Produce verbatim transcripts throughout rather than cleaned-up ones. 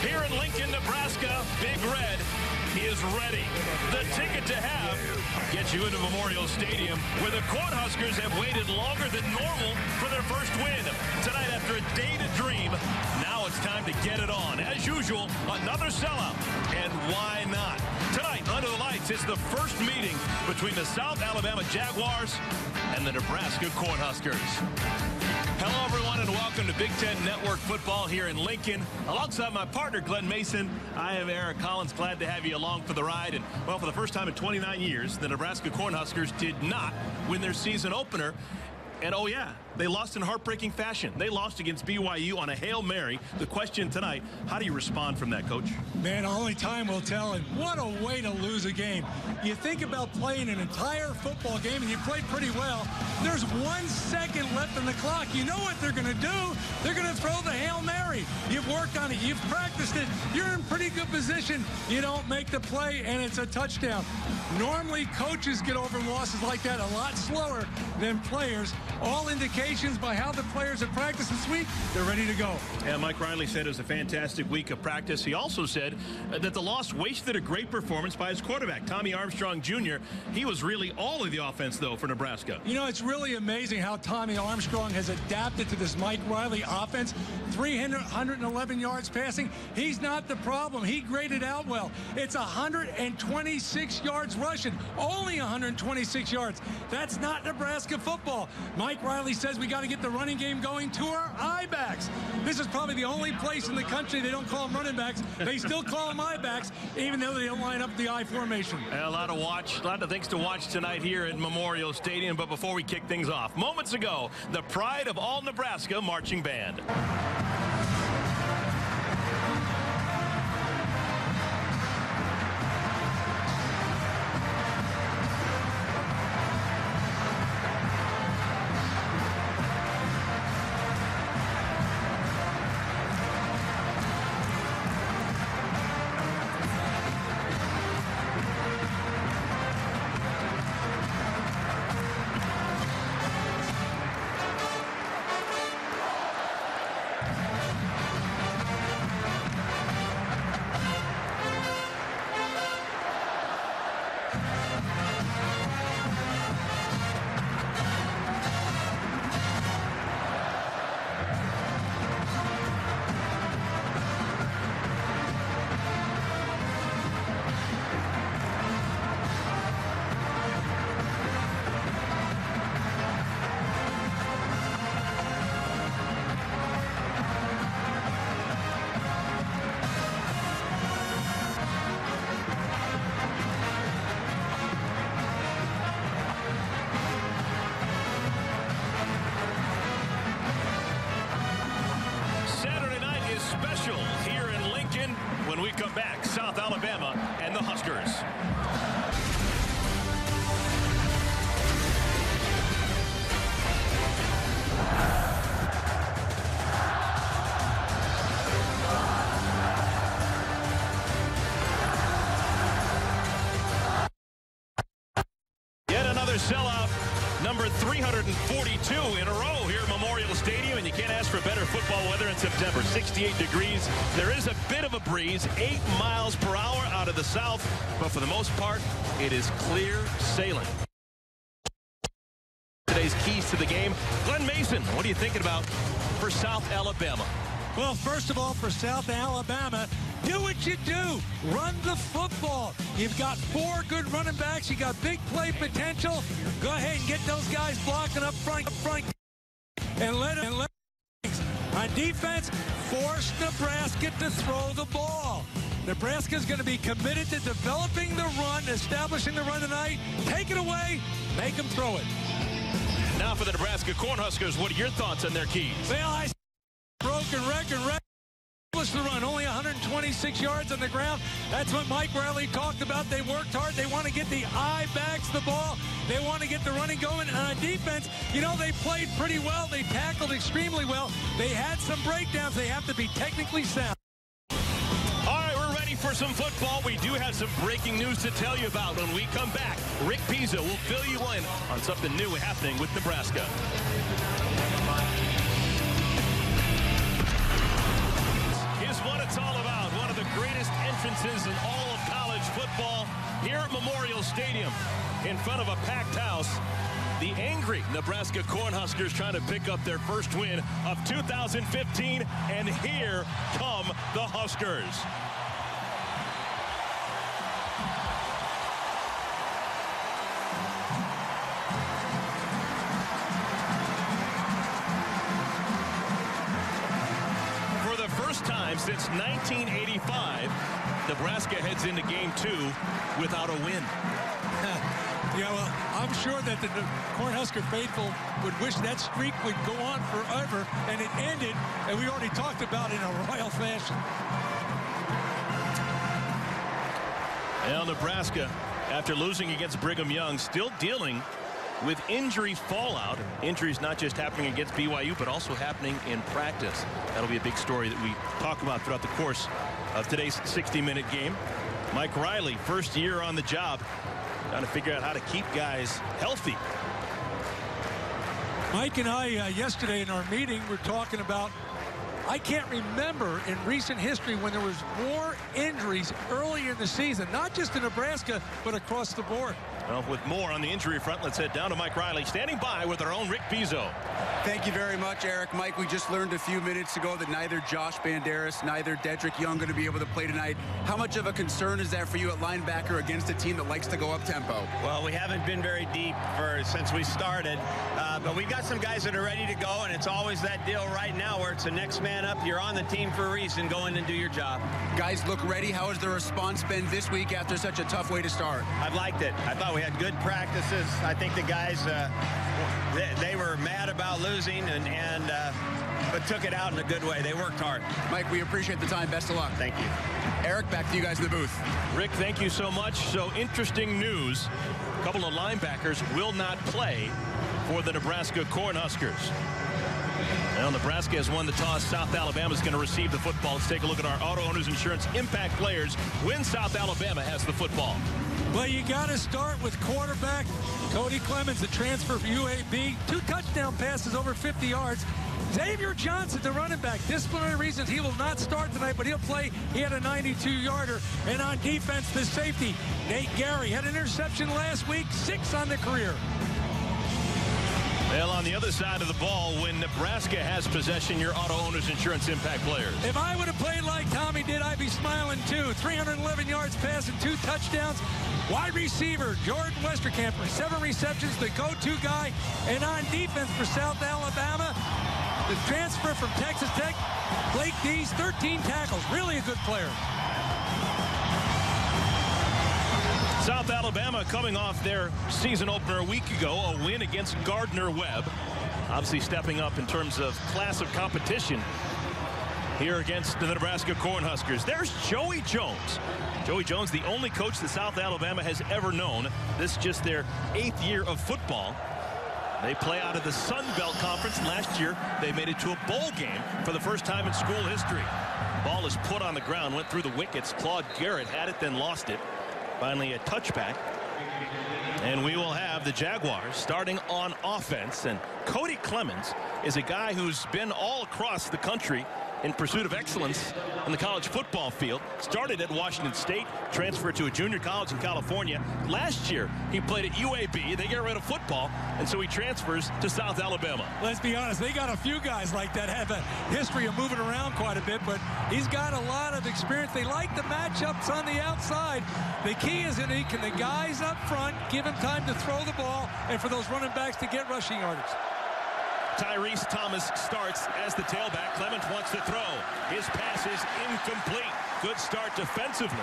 Here in Lincoln, Nebraska, Big Red is ready. The ticket to have gets you into Memorial Stadium, where the Cornhuskers have waited longer than normal for their first win. Tonight, after a day to dream, now it's time to get it on. As usual, another sellout. And why not? Tonight, under the lights, is the first meeting between the South Alabama Jaguars and the Nebraska Cornhuskers. Hello, everyone, and welcome to Big Ten Network Football here in Lincoln. Alongside my partner, Glenn Mason, I am Eric Collins. Glad to have you along for the ride. And, well, for the first time in twenty-nine years, the Nebraska Cornhuskers did not win their season opener. And, oh, yeah, they lost in heartbreaking fashion. They lost against B Y U on a Hail Mary. The question tonight, how do you respond from that, Coach? Man, only time will tell. And what a way to lose a game. You think about playing an entire football game, and you played pretty well. There's one second left in the clock. You know what they're going to do. They're going to throw the Hail Mary. You've worked on it. You've practiced it. You're in pretty good position. You don't make the play, and it's a touchdown. Normally, coaches get over losses like that a lot slower than players. All indications by how the players have practiced this week, they're ready to go. Yeah, Mike Riley said it was a fantastic week of practice. He also said that the loss wasted a great performance by his quarterback, Tommy Armstrong Junior He was really all of the offense, though, for Nebraska. You know, it's really amazing how Tommy Armstrong has adapted to this Mike Riley offense. three hundred eleven yards passing. He's not the problem. He graded out well. It's one hundred twenty-six yards rushing. Only one hundred twenty-six yards. That's not Nebraska football. Mike Riley says we got to get the running game going to our I-backs. This is probably the only place in the country they don't call them running backs. They still call them I-backs, even though they don't line up the I formation. A lot of watch, a lot of things to watch tonight here at Memorial Stadium. But before we kick things off, moments ago, the pride of all Nebraska marching band. Here in Lincoln, when we come back, South Alabama and the Huskers. Yet another sellout, number three hundred forty-two in a row here at Memorial Stadium, and you can't ask for better football weather in September. sixty-eight degrees. There is a bit of a breeze, eight miles per hour out of the south, but for the most part, it is clear sailing. Today's keys to the game. Glenn Mason, what are you thinking about for South Alabama? Well, first of all, for South Alabama, do what you do. Run the football. You've got four good running backs. You got big play potential. Go ahead and get those guys blocking up front, up front, and let them. And let On defense, force Nebraska to throw the ball. Nebraska's going to be committed to developing the run, establishing the run tonight. Take it away, make them throw it. Now for the Nebraska Cornhuskers, what are your thoughts on their keys? Well, I broken record, record. The run, only one hundred twenty-six yards on the ground. That's what Mike Riley talked about. They worked hard. They want to get the I-backs the ball. They want to get the running going. And on defense, you know, they played pretty well. They tackled extremely well. They had some breakdowns. They have to be technically sound. All right, we're ready for some football. We do have some breaking news to tell you about when we come back. Rick Pizzo will fill you in on something new happening with Nebraska. What it's all about. greatest entrances in all of college football here at Memorial Stadium in front of a packed house. The angry Nebraska Cornhuskers trying to pick up their first win of two thousand fifteen, and here come the Huskers. For the first time since nineteen eighty-five, Nebraska heads into game two without a win. Yeah, well, I'm sure that the Cornhusker faithful would wish that streak would go on forever, and it ended, and we already talked about it in a royal fashion. Well, Nebraska, after losing against Brigham Young, still dealing with injury fallout. Injuries not just happening against B Y U, but also happening in practice. That'll be a big story that we talk about throughout the course of today's sixty minute game. Mike Riley, first year on the job, trying to figure out how to keep guys healthy. Mike and I, uh, yesterday in our meeting, were talking about, I can't remember in recent history when there was more injuries early in the season, not just in Nebraska, but across the board. Well, with more on the injury front, let's head down to Mike Riley, standing by with our own Rick Pizzo. Thank you very much, Eric. Mike, we just learned a few minutes ago that neither Josh Banderas, neither Dedrick Young going to be able to play tonight. How much of a concern is that for you at linebacker against a team that likes to go up tempo? Well, we haven't been very deep for since we started, uh, but we got some guys that are ready to go, and it's always that deal right now where it's the next man up. You're on the team for a reason. Go in and do your job. Guys look ready. How has the response been this week after such a tough way to start? I've liked it. I thought we had good practices. I think the guys, uh, they, they were mad about losing, and, and uh, but took it out in a good way. They worked hard. Mike, we appreciate the time. Best of luck. Thank you. Eric, back to you guys in the booth. Rick, thank you so much. So interesting news. A couple of linebackers will not play for the Nebraska Cornhuskers. Well, Nebraska has won the toss. South Alabama is going to receive the football. Let's take a look at our Auto Owners Insurance Impact players when South Alabama has the football. Well, you got to start with quarterback Cody Clemens, the transfer for U A B. Two touchdown passes over fifty yards. Xavier Johnson, the running back. Disciplinary reasons he will not start tonight, but he'll play. He had a ninety-two yarder. And on defense, the safety, Nate Gary, had an interception last week, six on the career. Well, on the other side of the ball, when Nebraska has possession, your Auto Owners Insurance Impact players. If I would have played like Tommy did, I'd be smiling too. three hundred eleven yards passing, two touchdowns. Wide receiver, Jordan Westerkamp, seven receptions, the go-to guy. And on defense for South Alabama, the transfer from Texas Tech, Blake Dees, thirteen tackles. Really a good player. South Alabama coming off their season opener a week ago, a win against Gardner-Webb. Obviously stepping up in terms of class of competition here against the Nebraska Cornhuskers. There's Joey Jones. Joey Jones, the only coach that South Alabama has ever known. This is just their eighth year of football. They play out of the Sun Belt Conference. Last year, they made it to a bowl game for the first time in school history. Ball is put on the ground, went through the wickets. Claude Garrett had it, then lost it. Finally a touchback, and we will have the Jaguars starting on offense. And Cody Clemens is a guy who's been all across the country in pursuit of excellence in the college football field. Started at Washington State, transferred to a junior college in California. Last year, he played at U A B. They get rid of football, and so he transfers to South Alabama. Let's be honest, they got a few guys like that, have a history of moving around quite a bit, but he's got a lot of experience. They like the matchups on the outside. The key is that he can the guys up front give him time to throw the ball and for those running backs to get rushing yardage. Tyrese Thomas starts as the tailback. Clemens wants to throw. His pass is incomplete. Good start defensively.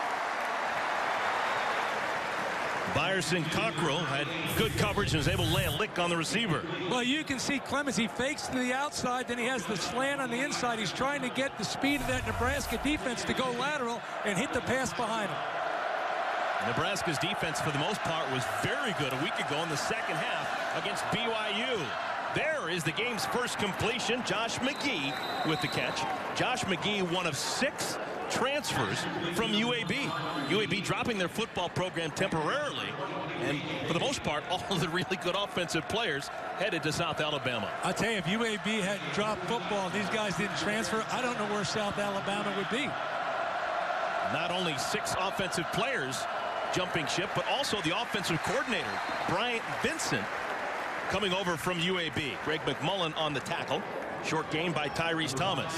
Byerson Cockrell had good coverage and was able to lay a lick on the receiver. Well, you can see Clemens, he fakes to the outside, then he has the slant on the inside. He's trying to get the speed of that Nebraska defense to go lateral and hit the pass behind him. Nebraska's defense, for the most part, was very good a week ago in the second half against B Y U. There is the game's first completion. Josh McGee with the catch. Josh McGee, one of six transfers from U A B. U A B dropping their football program temporarily, and for the most part, all of the really good offensive players headed to South Alabama. I'll tell you, if U A B hadn't dropped football, these guys didn't transfer, I don't know where South Alabama would be. Not only six offensive players jumping ship, but also the offensive coordinator, Bryant Vincent, coming over from U A B. Greg McMullen on the tackle. Short gain by Tyrese Thomas.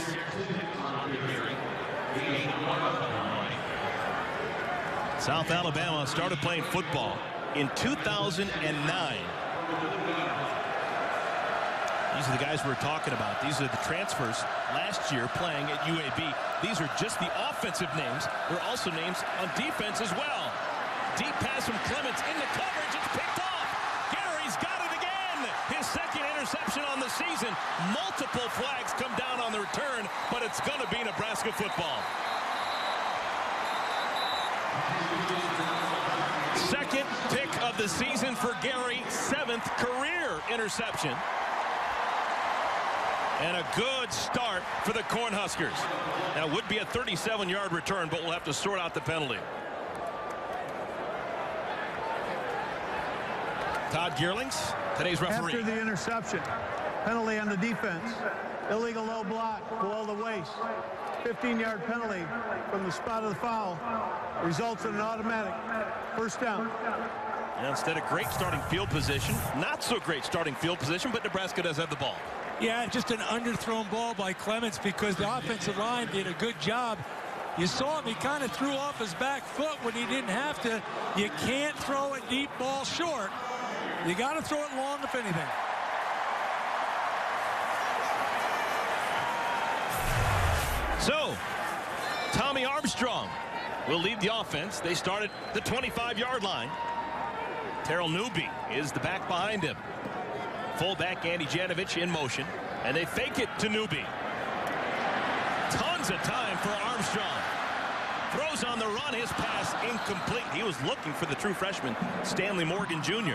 South Alabama started playing football in two thousand nine. These are the guys we're talking about. These are the transfers last year playing at U A B. These are just the offensive names. There are also names on defense as well. Deep pass from Clements into coverage. It's picked off. Gary's got it again. His second interception on the season. Multiple flags come down on the return, but it's going to be Nebraska football. Second pick of the season for Gary. Seventh career interception. And a good start for the Cornhuskers. Now, it would be a thirty-seven yard return, but we'll have to sort out the penalty. Todd Gearlings, today's referee. After the interception, penalty on the defense. Illegal low block below the waist. fifteen yard penalty from the spot of the foul. Results in an automatic first down. And instead of great starting field position, not so great starting field position, but Nebraska does have the ball. Yeah, just an underthrown ball by Clements because the offensive line did a good job. You saw him, he kind of threw off his back foot when he didn't have to. You can't throw a deep ball short. You got to throw it long, if anything. So, Tommy Armstrong will lead the offense. They start at the twenty-five yard line. Terrell Newby is the back behind him. Fullback Andy Janovich in motion, and they fake it to Newby. Tons of time for Armstrong. Throws on the run, his pass incomplete. He was looking for the true freshman, Stanley Morgan Junior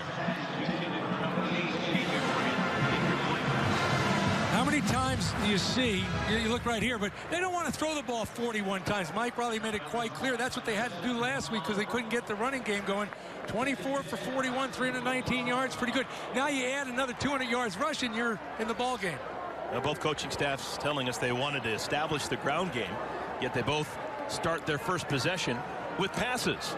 How many times do you see, you look right here, but they don't want to throw the ball forty-one times. Mike probably made it quite clear. That's what they had to do last week because they couldn't get the running game going. twenty-four for forty-one, three hundred nineteen yards, pretty good. Now you add another two hundred yards rushing, you're in the ball game. Now, both coaching staffs telling us they wanted to establish the ground game, yet they both start their first possession with passes.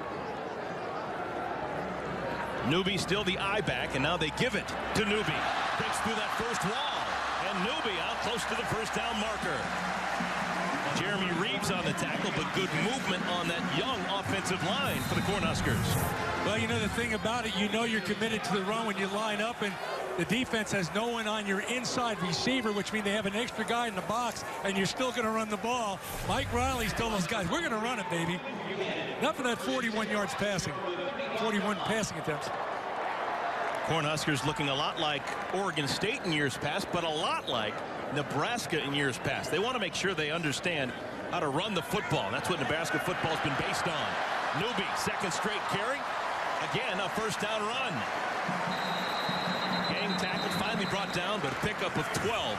Newby still the eye back, and now they give it to Newby. Breaks through that first wall, and Newby out close to the first down marker. Jeremy Reeves on the tackle, but good movement on that young offensive line for the Cornhuskers. Well, you know the thing about it, you know you're committed to the run when you line up, and the defense has no one on your inside receiver, which means they have an extra guy in the box, and you're still going to run the ball. Mike Riley's told those guys, we're going to run it, baby. Enough of that forty-one yards passing, forty-one passing attempts. Cornhuskers looking a lot like Oregon State in years past, but a lot like Nebraska in years past. They want to make sure they understand how to run the football. That's what Nebraska football's been based on. Newby, second straight carry. Again, a first down run. Gang tackle finally brought down, but a pickup of twelve.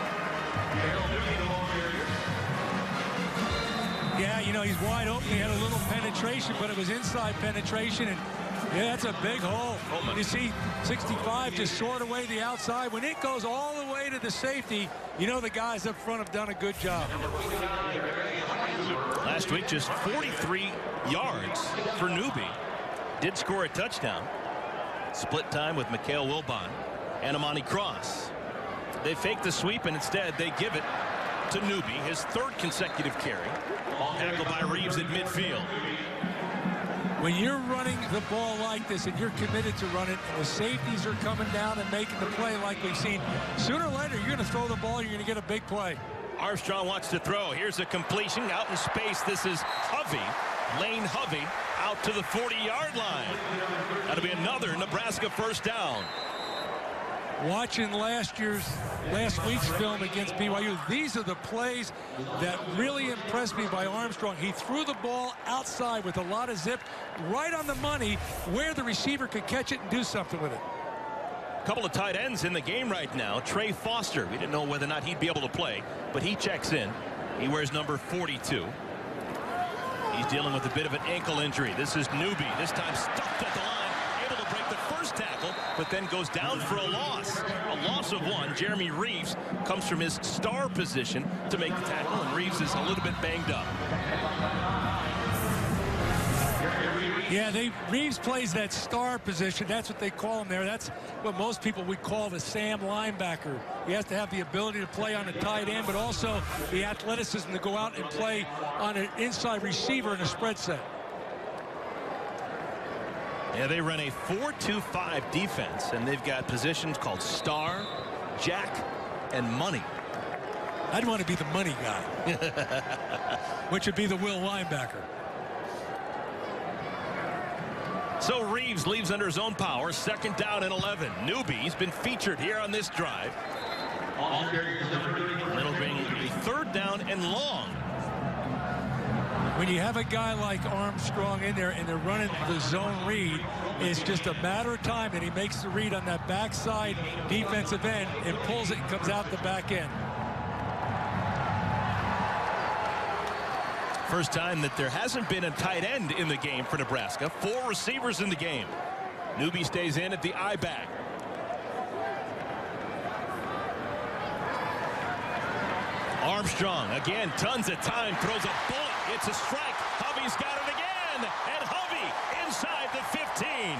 Yeah, you know, he's wide open. He had a little penetration, but it was inside penetration. And yeah, that's a big hole. Oh, you see sixty-five just sort away the outside. When it goes all the way to the safety, you know the guys up front have done a good job. Last week, just forty-three yards for Newby. Did score a touchdown. Split time with Mikhail Wilbon and Amani Cross. They fake the sweep, and instead they give it to Newby, his third consecutive carry. Tackled by Reeves at midfield. When you're running the ball like this and you're committed to run it, and the safeties are coming down and making the play like we've seen, sooner or later you're going to throw the ball, you're going to get a big play. Armstrong wants to throw. Here's a completion out in space. This is Hovey, Lane Hovey, out to the forty yard line. That'll be another Nebraska first down. Watching last year's, last week's film against B Y U, these are the plays that really impressed me by Armstrong. He threw the ball outside with a lot of zip, right on the money, where the receiver could catch it and do something with it. A couple of tight ends in the game right now. Trey Foster, we didn't know whether or not he'd be able to play, but he checks in. He wears number forty-two. He's dealing with a bit of an ankle injury. This is Newby, this time stuffed at the line, able to break the first tackle, but then goes down for a loss. A loss of one. Jeremy Reeves comes from his star position to make the tackle, and Reeves is a little bit banged up. Yeah, they Reeves plays that star position. That's what they call him there. That's what most people would call the Sam linebacker. He has to have the ability to play on the tight end, but also the athleticism to go out and play on an inside receiver in a spread set. Yeah, they run a four two five defense, and they've got positions called star, jack, and money. I'd want to be the money guy, which would be the will linebacker. So Reeves leaves under his own power. Second down and eleven. Newby's been featured here on this drive. It'll bring a third down and long. When you have a guy like Armstrong in there and they're running the zone read, it's just a matter of time that he makes the read on that backside defensive end and pulls it and comes out the back end. First time that there hasn't been a tight end in the game for Nebraska. Four receivers in the game. Newby stays in at the I-back. Armstrong again, tons of time, throws a bullet. It's a strike. Hovey's got it again, and Hovey inside the fifteen.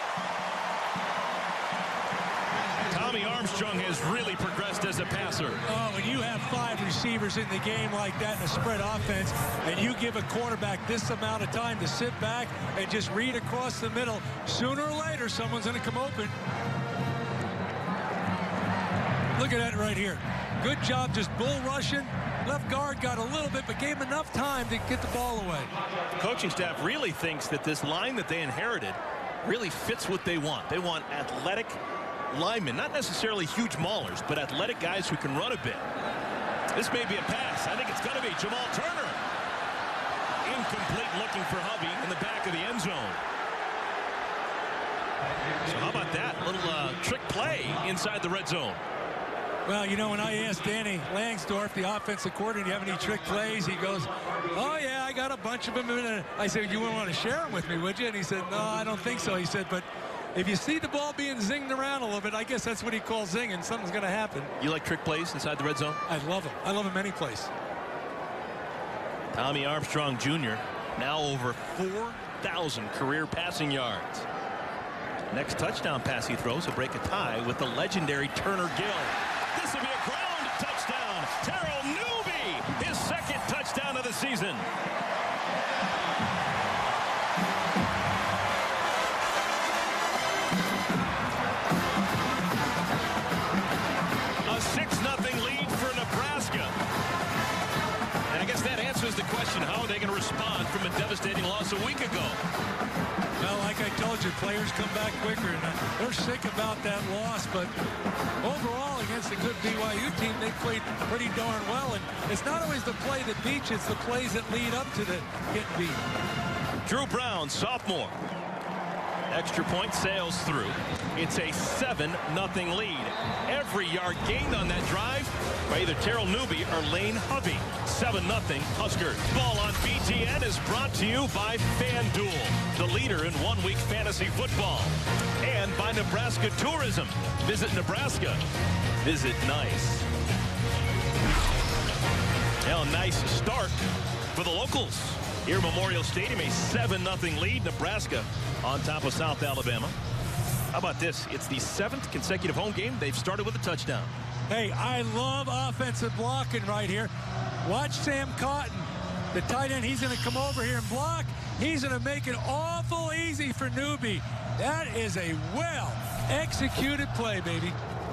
Tommy Armstrong has really progressed as a passer. Oh, when you have five receivers in the game like that in a spread offense, and you give a quarterback this amount of time to sit back and just read across the middle, sooner or later someone's going to come open. Look at that right here. Good job just bull rushing. Left guard got a little bit, but gave him enough time to get the ball away. The coaching staff really thinks that this line that they inherited really fits what they want. They want athletic linemen, not necessarily huge maulers, but athletic guys who can run a bit. This may be a pass. I think it's going to be Jamal Turner. Incomplete, looking for Hovey in the back of the end zone. So how about that little uh, trick play inside the red zone? Well, you know, when I asked Danny Langsdorff, the offensive coordinator, do you have any trick plays? He goes, oh, yeah, I got a bunch of them. And I said, you wouldn't want to share them with me, would you? And he said, no, I don't think so. He said, but if you see the ball being zinged around a little bit, I guess that's what he calls zinging. Something's going to happen. You like trick plays inside the red zone? I love them. I love them any place. Tommy Armstrong Junior now over four thousand career passing yards. Next touchdown pass he throws will break a tie with the legendary Turner Gill. This will be a ground touchdown. Terrell Newby, his second touchdown of the season. A six nothing lead for Nebraska. And I guess that answers the question, how are they going to respond from a devastating loss a week ago? Well, like I told you, players come back quicker, and they're sick about that loss. But overall, against a good B Y U team, they played pretty darn well. And it's not always the play that beats, it's the plays that lead up to the getting beat. Drew Brown, sophomore. Extra point sails through. It's a seven nothing lead. Every yard gained on that drive by either Terrell Newby or Lane Hovey. seven nothing Huskers. Ball on B T N is brought to you by FanDuel, the leader in one-week fantasy football. And by Nebraska Tourism. Visit Nebraska. Visit nice. Now, nice start for the locals. Here at Memorial Stadium, a seven nothing lead. Nebraska on top of South Alabama. How about this? It's the seventh consecutive home game they've started with a touchdown. Hey, I love offensive blocking right here. Watch Sam Cotton, the tight end. He's going to come over here and block. He's going to make it awful easy for Newby. That is a well-executed play, baby.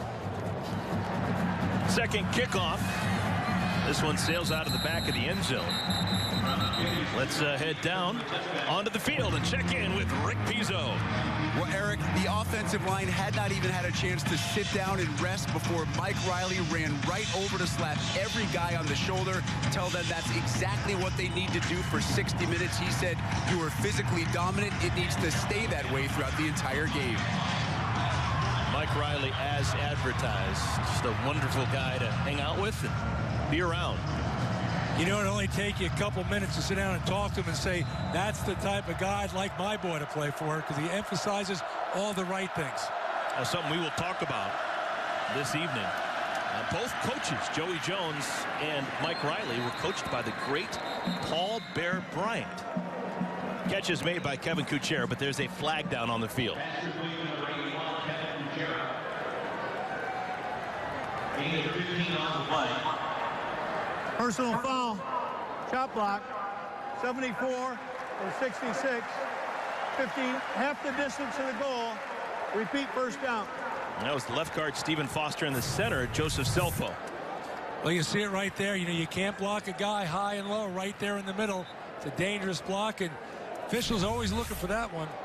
Second kickoff. This one sails out of the back of the end zone. Let's uh, head down onto the field and check in with Rick Pizzo. Well, Eric, the offensive line had not even had a chance to sit down and rest before Mike Riley ran right over to slap every guy on the shoulder, tell them that's exactly what they need to do for sixty minutes. He said, you are physically dominant. It needs to stay that way throughout the entire game. Mike Riley, as advertised, just a wonderful guy to hang out with and be around. You know, it'll only take you a couple minutes to sit down and talk to him and say, that's the type of guy I'd like my boy to play for, because he emphasizes all the right things. That's something we will talk about this evening. Uh, both coaches, Joey Jones and Mike Riley, were coached by the great Paul Bear Bryant. Catch is made by Kevin Kuchera, but there's a flag down on the field. Personal foul, shot block, seventy-four or sixty-six, fifteen, half the distance of the goal. Repeat, first down. And that was the left guard Stephen Foster in the center, Joseph Selfo. Well, you see it right there. You know, you can't block a guy high and low right there in the middle. It's a dangerous block, and officials always looking for that one.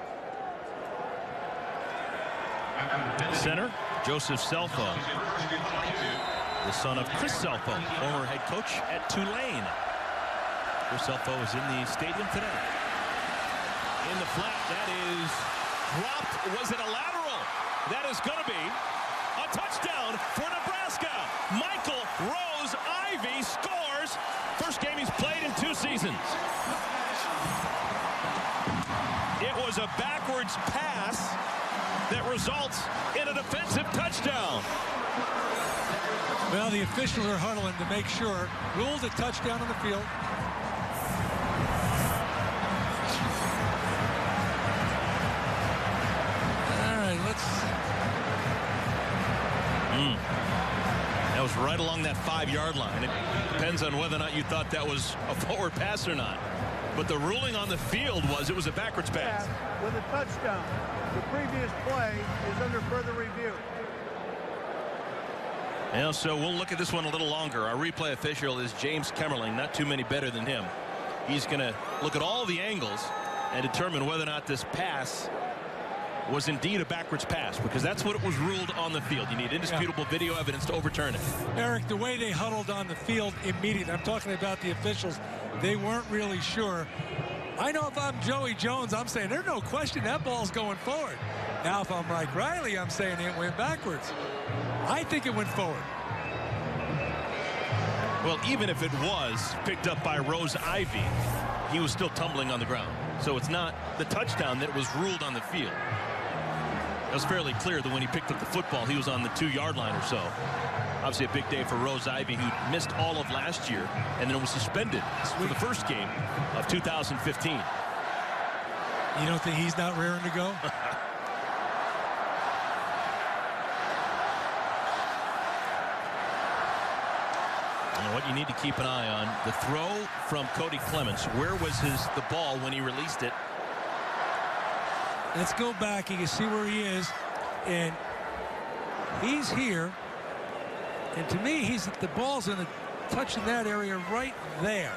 Center, Joseph Selfo, the son of Chris Selfo, former head coach at Tulane. Chris Selfo is in the stadium today. In the flat, that is dropped. Was it a lateral? That is going to be a touchdown for Nebraska. Michael Rose-Ivy scores. First game he's played in two seasons. It was a backwards pass that results in a defensive touchdown. Well, the officials are huddling to make sure. Ruled a touchdown on the field. All right, let's... Mm. That was right along that five-yard line. It depends on whether or not you thought that was a forward pass or not. But the ruling on the field was it was a backwards pass. With a touchdown. The previous play is under further review. Yeah, so we'll look at this one a little longer. Our replay official is James Kemmerling, not too many better than him. He's going to look at all the angles and determine whether or not this pass was indeed a backwards pass, because that's what it was ruled on the field. You need indisputable yeah. video evidence to overturn it. Eric, the way they huddled on the field immediately, I'm talking about the officials, they weren't really sure. I know if I'm Joey Jones, I'm saying there's no question that ball's going forward. Now, if I'm Mike Riley, I'm saying it went backwards. I think it went forward. Well, even if it was picked up by Rose-Ivy, he was still tumbling on the ground. So it's not the touchdown that was ruled on the field. It was fairly clear that when he picked up the football, he was on the two-yard line or so. Obviously a big day for Rose-Ivy, who missed all of last year and then was suspended for the first game of two thousand fifteen. You don't think he's not raring to go? And what you need to keep an eye on, the throw from Cody Clements. Where was his the ball when he released it? Let's go back. You can see where he is, and he's here. And to me, he's the ball's in the touching that area right there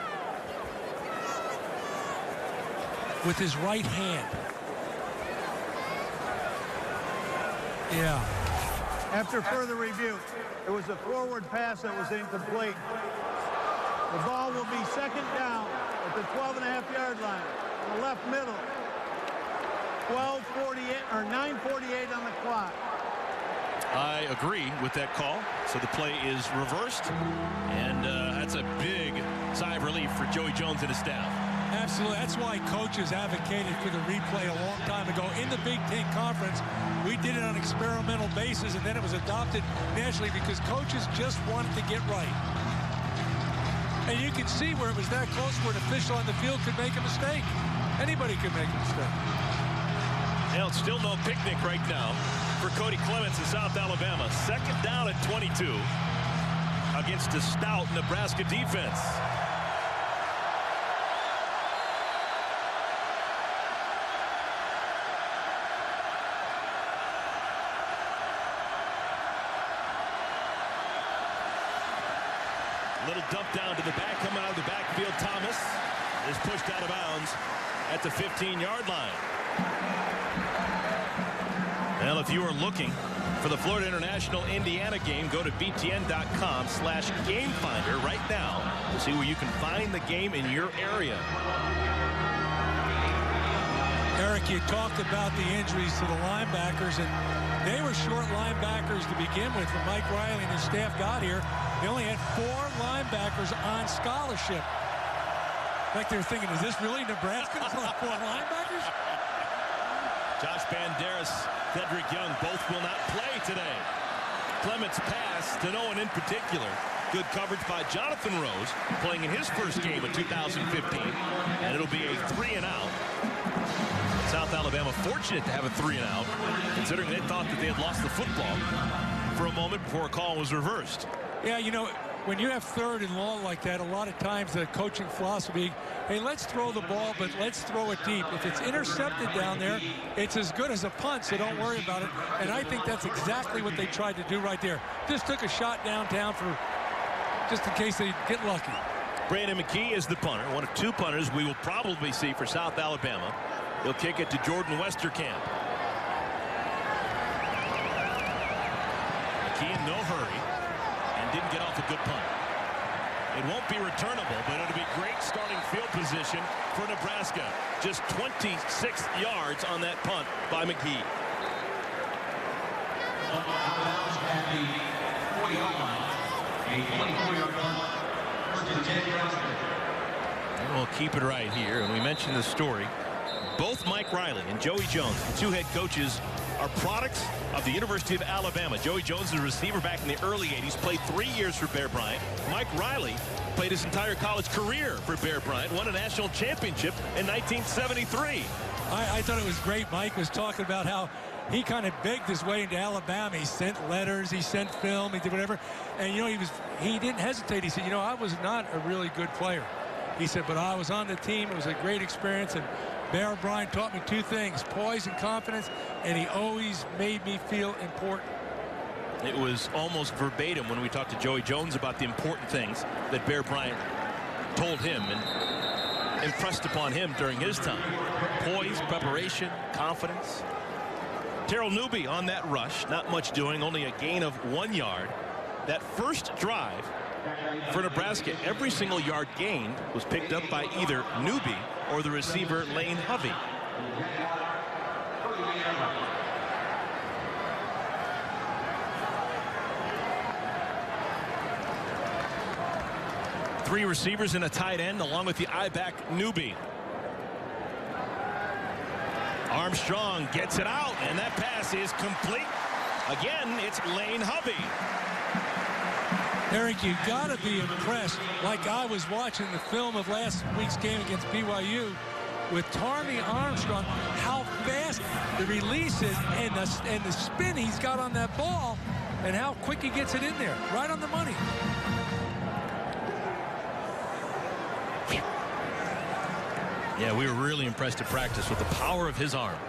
with his right hand. Yeah. After further review, it was a forward pass that was incomplete. The ball will be second down at the twelve and a half yard line, in the left middle. twelve forty-eight or nine forty-eight on the clock. I agree with that call. So the play is reversed, and uh, that's a big sigh of relief for Joey Jones and his staff. Absolutely. That's why coaches advocated for the replay a long time ago. In the Big Ten Conference, we did it on experimental basis, and then it was adopted nationally because coaches just wanted to get right. And you can see where it was that close where an official on the field could make a mistake. Anybody could make a mistake. Well, it's still no picnic right now for Cody Clements in South Alabama. Second down at twenty-two against a stout Nebraska defense. Little dump down to the back, coming out of the backfield. Thomas is pushed out of bounds at the fifteen yard line. Well, if you are looking for the Florida International Indiana game, go to B T N dot com slash game finder right now to see where you can find the game in your area. Eric, you talked about the injuries to the linebackers, and they were short linebackers to begin with when Mike Riley and his staff got here. They only had four linebackers on scholarship. In fact, they were thinking, is this really Nebraska? There's only four linebackers? Josh Banderas, Cedric Young, both will not play today. Clements pass to no one in particular. Good coverage by Jonathan Rose, playing in his first game of two thousand fifteen. And and it'll be a three and out. South Alabama fortunate to have a three and out, considering they thought that they had lost the football for a moment before a call was reversed. Yeah, you know, when you have third and long like that, a lot of times the coaching philosophy, hey, let's throw the ball, but let's throw it deep. If it's intercepted down there, it's as good as a punt, so don't worry about it. And I think that's exactly what they tried to do right there. Just took a shot downtown for just in case they get lucky. Brandon McKee is the punter, one of two punters we will probably see for South Alabama. He'll kick it to Jordan Westerkamp. McKee in no hurry and didn't get off a good punt. It won't be returnable, but it'll be great starting field position for Nebraska. Just twenty-six yards on that punt by McKee. And we'll keep it right here. And we mentioned the story. Both Mike Riley and Joey Jones, the two head coaches, are products of the University of Alabama. Joey Jones is a receiver back in the early eighties, played three years for Bear Bryant. Mike Riley played his entire college career for Bear Bryant, won a national championship in nineteen seventy-three. I, I thought it was great. Mike was talking about how he kind of begged his way into Alabama. He sent letters, he sent film, he did whatever. And, you know, he was he didn't hesitate. He said, you know, I was not a really good player. He said, but I was on the team. It was a great experience. And Bear Bryant taught me two things, poise and confidence, and he always made me feel important. It was almost verbatim when we talked to Joey Jones about the important things that Bear Bryant told him and impressed upon him during his time. Poise, preparation, confidence. Terrell Newby on that rush, not much doing, only a gain of one yard. That first drive for Nebraska, every single yard gained was picked up by either Newby or the receiver Lane Hovey. Three receivers and a tight end along with the I-back Newby. Armstrong gets it out, and that pass is complete. Again, it's Lane Hovey. Eric, you got to be impressed, like I was watching the film of last week's game against B Y U with Tarmy Armstrong, how fast the release is and the, and the spin he's got on that ball and how quick he gets it in there. Right on the money. Yeah, we were really impressed at practice with the power of his arm.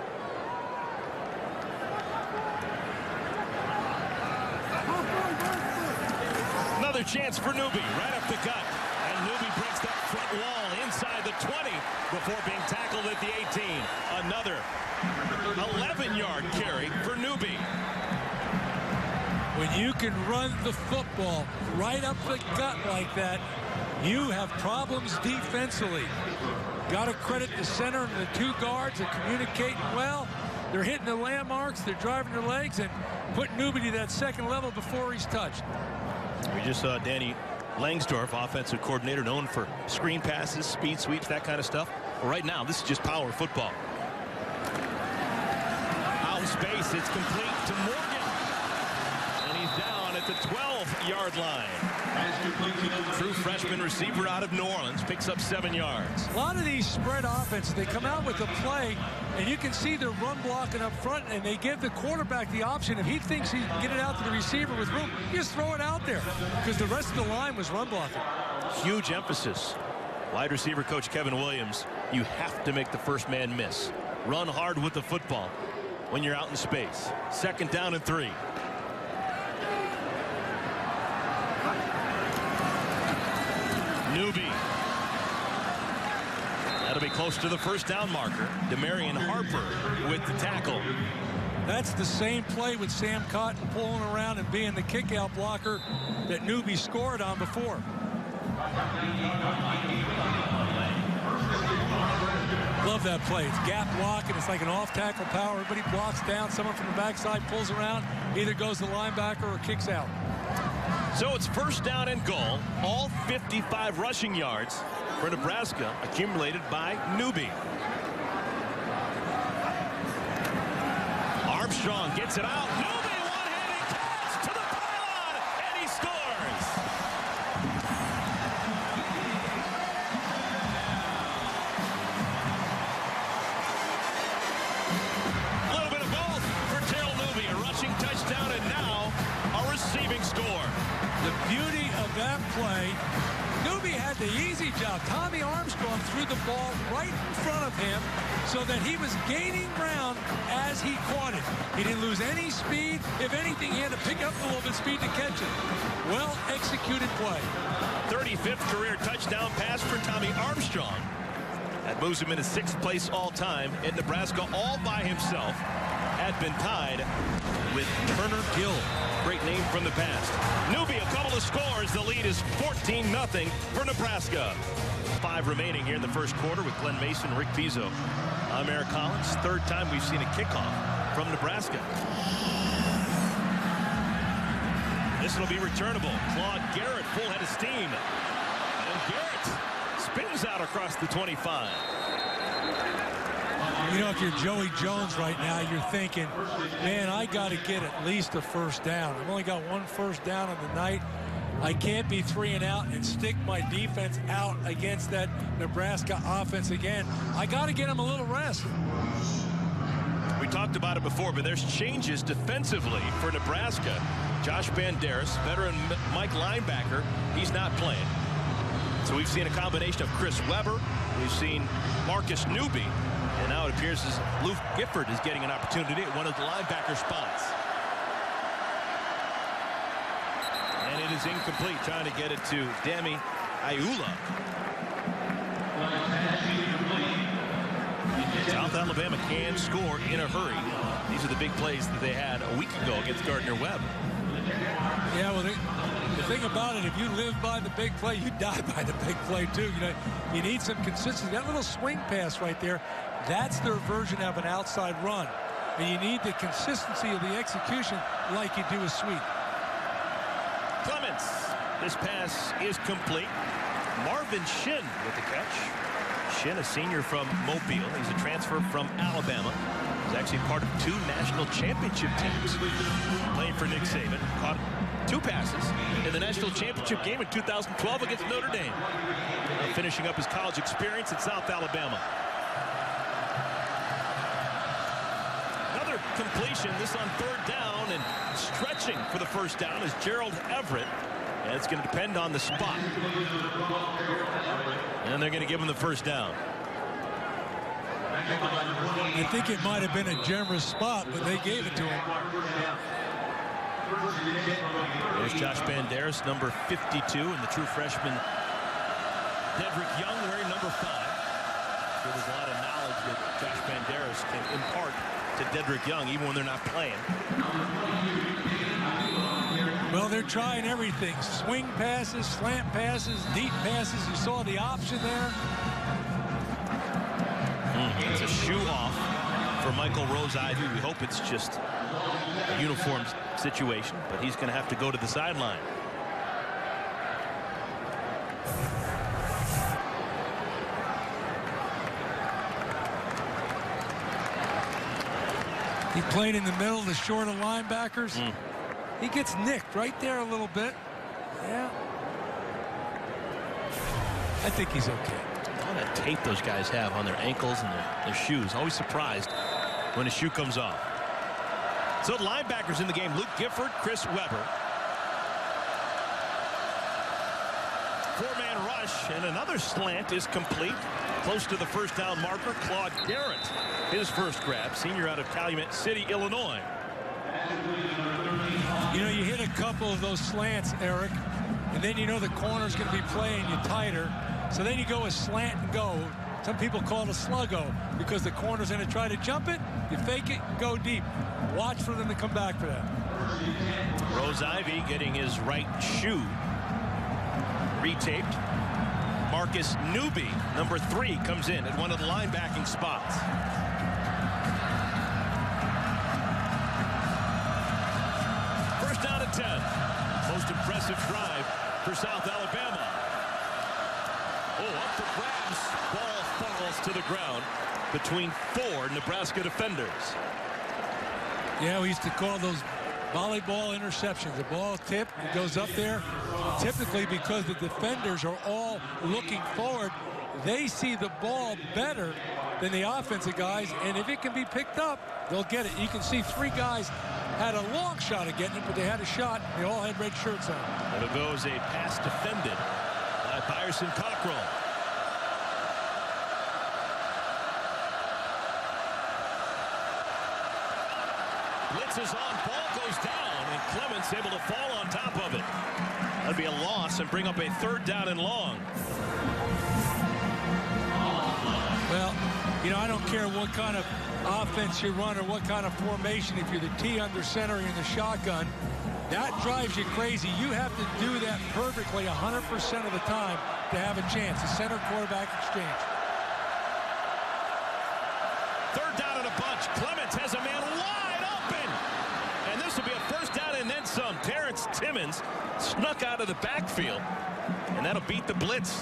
Another chance for Newby right up the gut. And Newby breaks that front wall inside the twenty before being tackled at the eighteen. Another eleven yard carry for Newby. When you can run the football right up the gut like that, you have problems defensively. Got to credit the center and the two guards. They're communicating well. They're hitting the landmarks. They're driving their legs and putting Newby to that second level before he's touched. We just saw Danny Langsdorff, offensive coordinator, known for screen passes, speed sweeps, that kind of stuff. Well, right now, this is just power football. Out in space, it's complete to Morgan. And he's down at the twelve yard line. True freshman receiver out of New Orleans picks up seven yards. A lot of these spread offenses, they come out with a play, and you can see they're run blocking up front, and they give the quarterback the option. If he thinks he can get it out to the receiver with room, you just throw it out there because the rest of the line was run blocking. Huge emphasis. Wide receiver coach Kevin Williams, you have to make the first man miss. Run hard with the football when you're out in space. Second down and three. Newby. That'll be close to the first down marker. Demarion Harper with the tackle. That's the same play with Sam Cotton pulling around and being the kick-out blocker that Newby scored on before. Love that play. It's gap block, and it's like an off-tackle power. Everybody blocks down. Someone from the backside pulls around, either goes to the linebacker or kicks out. So it's first down and goal. All fifty-five rushing yards for Nebraska accumulated by Newby. Armstrong gets it out. Newby one-handed catch to the pylon, and he scores. job. Tommy Armstrong threw the ball right in front of him so that he was gaining ground as he caught it. He didn't lose any speed. If anything, he had to pick up a little bit of speed to catch it. Well executed play. thirty-fifth career touchdown pass for Tommy Armstrong. That moves him into sixth place all time in Nebraska, all by himself. Had been tied with Turner Gill. Great name from the past. Newby, a couple of scores. The lead is fourteen nothing for Nebraska. Five remaining here in the first quarter with Glenn Mason, Rick Pizzo. I'm Eric Collins. Third time we've seen a kickoff from Nebraska. This will be returnable. Claude Garrett, full head of steam. And Garrett spins out across the twenty-five. You know, if you're Joey Jones right now, you're thinking, man, I got to get at least a first down. I've only got one first down on the night. I can't be three and out and stick my defense out against that Nebraska offense again. I got to get him a little rest. We talked about it before, but there's changes defensively for Nebraska. Josh Banderas, veteran Mike linebacker, he's not playing. So we've seen a combination of Chris Webber. We've seen Marcus Newby. And now it appears as Luke Gifford is getting an opportunity at one of the linebacker spots. And it is incomplete, trying to get it to Demi Ayula. South Alabama can score in a hurry. These are the big plays that they had a week ago against Gardner-Webb. Yeah, well, they, the thing about it, if you live by the big play, you die by the big play, too. You know, you need some consistency. That little swing pass right there, that's their version of an outside run. And you need the consistency of the execution like you do a sweep. Clements, this pass is complete. Marvin Shin with the catch. Shin, a senior from Mobile. He's a transfer from Alabama. He's actually part of two national championship teams. Playing for Nick Saban. Caught two passes in the national championship game in two thousand twelve against Notre Dame. Now finishing up his college experience at South Alabama. Another completion, this on third down, and stretching for the first down is Gerald Everett. And it's going to depend on the spot. And they're going to give him the first down. I think it might have been a generous spot, but they gave it to him. There's Josh Banderas, number fifty-two, and the true freshman Dedrick Young wearing number five. So there's a lot of knowledge that Josh Banderas can impart to Dedrick Young, even when they're not playing. Well, they're trying everything. Swing passes, slant passes, deep passes. You saw the option there. Mm, it's a shoe off for Michael Rose-Ivy. We hope it's just a uniform situation, but he's going to have to go to the sideline. He played in the middle, the short of linebackers. Mm. He gets nicked right there a little bit. Yeah. I think he's okay. All that tape those guys have on their ankles and their, their shoes. Always surprised when a shoe comes off. So linebackers in the game. Luke Gifford, Chris Webber. Four-man rush, and another slant is complete. Close to the first down marker, Claude Garrett. His first grab, senior out of Calumet City, Illinois. You know, you hit a couple of those slants, Eric, and then you know the corner's going to be playing you tighter. So then you go a slant and go. Some people call it a sluggo because the corner's going to try to jump it. You fake it, go deep. Watch for them to come back for that. Rose-Ivy getting his right shoe retaped. Marcus Newby, number three, comes in at one of the linebacking spots. First down at ten. Most impressive drive for South Alabama. Oh, up for grabs. Ball falls to the ground between four Nebraska defenders. Yeah, we used to call those volleyball interceptions. The ball tipped, it goes up there. Typically, because the defenders are all looking forward, they see the ball better than the offensive guys, and if it can be picked up, they'll get it. You can see three guys had a long shot at getting it, but they had a shot. They all had red shirts on. It'll go as a pass defended by Byerson Cockrell. Blitz is on, ball goes down, and Clements able to fall on top of it. That'd be a loss and bring up a third down and long. Well, you know, I don't care what kind of offense you run or what kind of formation. If you're the T under center, you're in the shotgun, that drives you crazy. You have to do that perfectly one hundred percent of the time to have a chance. The center quarterback exchange. Third down and a bunch. Clements has a man wide open. And this will be a first down and then some. Terrence Timmons snuck out of the backfield. And that'll beat the blitz.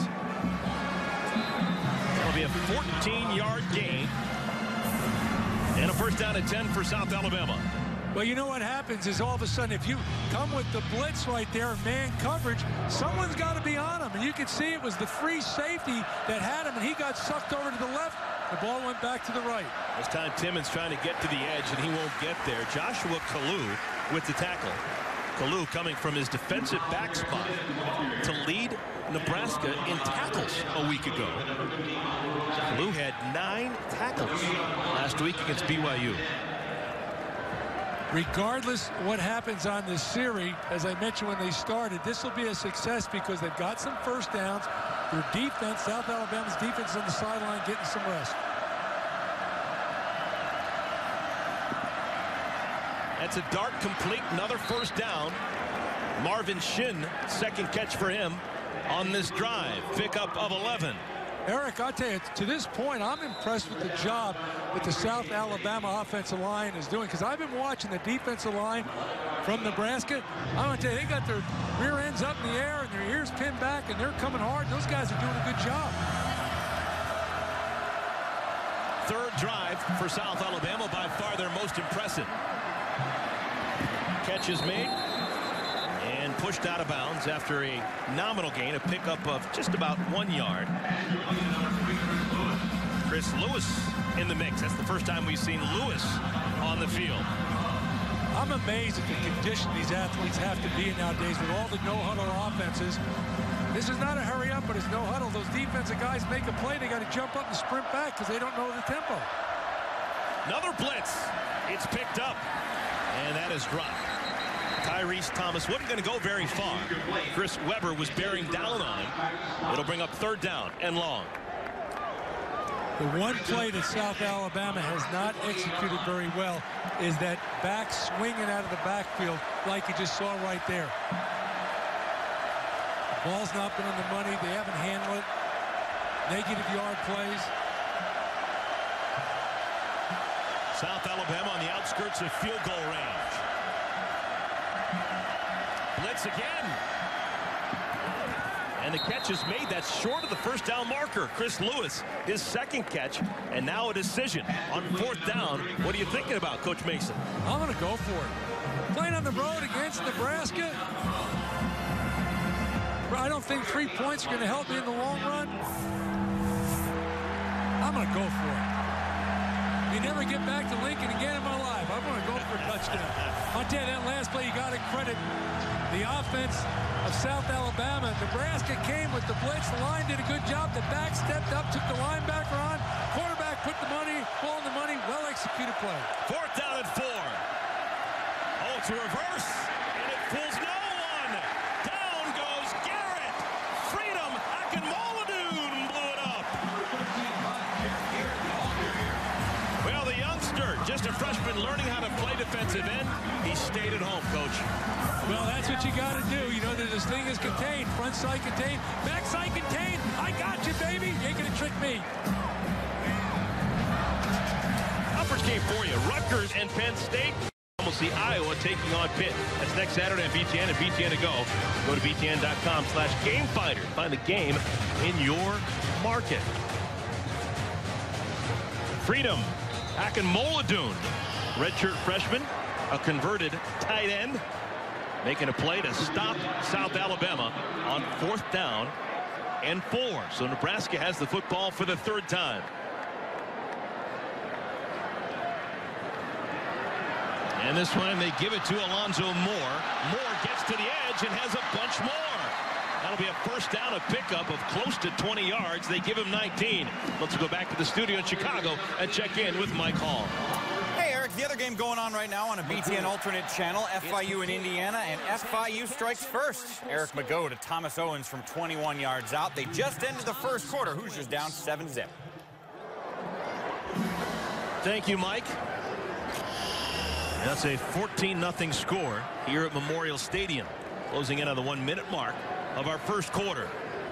That'll be a fourteen yard gain. And a first down and ten for South Alabama. Well, you know what happens is all of a sudden, if you come with the blitz right there, man coverage, someone's got to be on him. And you can see it was the free safety that had him, and he got sucked over to the left. The ball went back to the right. This time Timmons trying to get to the edge, and he won't get there. Joshua Kalu with the tackle. Kalu coming from his defensive back spot to lead Nebraska in tackles a week ago. Kalu had nine tackles last week against B Y U. Regardless what happens on this series, as I mentioned when they started, this will be a success because they've got some first downs. Their defense, South Alabama's defense on the sideline, getting some rest. That's a dart complete, another first down. Marvin Shin, second catch for him on this drive. Pickup of eleven. Eric, I'll tell you, to this point, I'm impressed with the job that the South Alabama offensive line is doing, because I've been watching the defensive line from Nebraska. I'm going to tell you, they got their rear ends up in the air and their ears pinned back, and they're coming hard. Those guys are doing a good job. Third drive for South Alabama, by far their most impressive. Catch is made and pushed out of bounds after a nominal gain, a pickup of just about one yard. Chris Lewis in the mix. That's the first time we've seen Lewis on the field. I'm amazed at the condition these athletes have to be in nowadays with all the no-huddle offenses. This is not a hurry up, but it's no huddle. Those defensive guys make a play, they got to jump up and sprint back because they don't know the tempo. Another blitz. It's picked up, and that is dropped. Tyrese Thomas wasn't going to go very far. Chris Webber was bearing down on him. It'll bring up third down and long. The one play that South Alabama has not executed very well is that back swinging out of the backfield like you just saw right there. The ball's not been on the money. They haven't handled it. Negative yard plays. South Alabama on the outskirts of field goal range. Blitz again. And the catch is made. That's short of the first down marker. Chris Lewis, his second catch, and now a decision on fourth down. What are you thinking about, Coach Mason? I'm going to go for it. Playing on the road against Nebraska, I don't think three points are going to help me in the long run. I'm going to go for it. You never get back to Lincoln again in my life. I'm going to go for a touchdown. I'll tell you, that last play, you got to credit the offense of South Alabama. Nebraska came with the blitz. The line did a good job. The back stepped up, took the linebacker on. Quarterback put the money, ball in the money. Well-executed play. Fourth down and four. Oh, it's a reverse, and it fools no one. Down goes Garrett. Freedom. Akinmoladun blew it up. Well, the youngster, just a freshman learning how to play defensive end. He stayed at home, Coach. Well, that's what you got to do. You know, this thing is contained. Front side contained. Back side contained. I got you, baby. You ain't going to trick me. Conference game for you. Rutgers and Penn State. We'll see Iowa taking on Pitt. That's next Saturday on B T N and B T N to go. Go to B T N dot com slash game fighter. Find the game in your market. Freedom. Akinmoladun. Redshirt freshman. A converted tight end. Making a play to stop South Alabama on fourth down and four. So Nebraska has the football for the third time. And this one they give it to Alonzo Moore. Moore gets to the edge and has a bunch more. That'll be a first down, a pickup of close to twenty yards. They give him nineteen. Let's go back to the studio in Chicago and check in with Mike Hall. Hey, Eric, the the other game going on right now on a B T N alternate channel, F I U in Indiana, and F I U strikes first. Eric Mago to Thomas Owens from twenty-one yards out. They just ended the first quarter. Hoosiers down seven zip. Thank you, Mike. That's a fourteen nothing score here at Memorial Stadium. Closing in on the one-minute mark of our first quarter.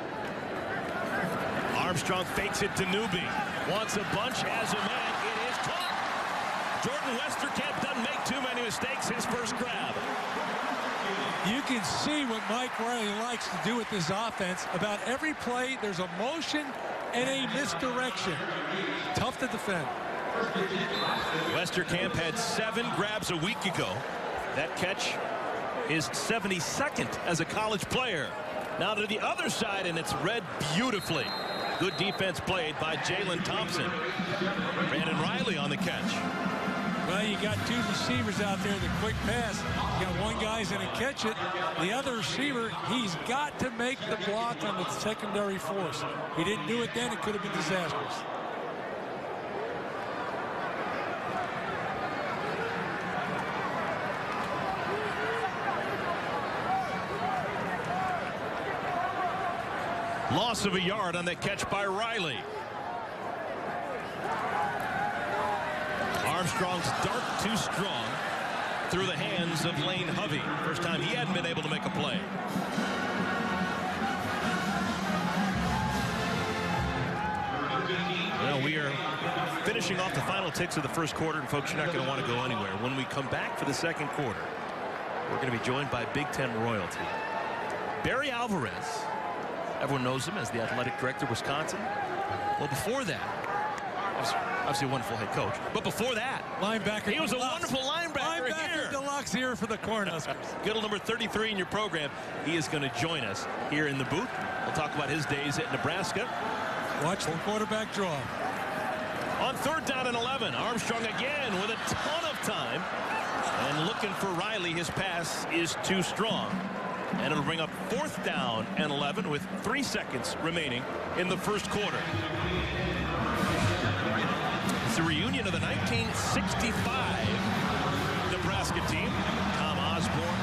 Armstrong fakes it to Newby. Wants a bunch, has a man. It is caught. Jordan Westerkamp doesn't make too many mistakes. His first grab. You can see what Mike Riley likes to do with this offense. About every play, there's a motion and a misdirection. Tough to defend. Westerkamp had seven grabs a week ago. That catch is seventy-second as a college player. Now to the other side, and it's read beautifully. Good defense played by Jalen Thompson. Brandon Riley on the catch. Well, you got two receivers out there, the quick pass. You got one guy's going to catch it. The other receiver, he's got to make the block on the secondary force. He didn't do it then, it could have been disastrous. Loss of a yard on that catch by Riley. Armstrong's dart too strong through the hands of Lane Hovey. First time he hadn't been able to make a play. Well, we are finishing off the final ticks of the first quarter, and folks, you're not going to want to go anywhere. When we come back for the second quarter, we're going to be joined by Big Ten royalty. Barry Alvarez. Everyone knows him as the athletic director of Wisconsin. Well, before that, obviously a wonderful head coach. But before that, linebacker. He was deluxe. a wonderful linebacker, linebacker here. deluxe here for the Cornhuskers. Good old number thirty-three in your program. He is going to join us here in the booth. We'll talk about his days at Nebraska. Watch the quarterback draw. On third down and eleven, Armstrong again with a ton of time. And looking for Riley, his pass is too strong. And it'll bring up fourth down and eleven with three seconds remaining in the first quarter. It's a reunion of the nineteen sixty-five Nebraska team. Tom Osborne.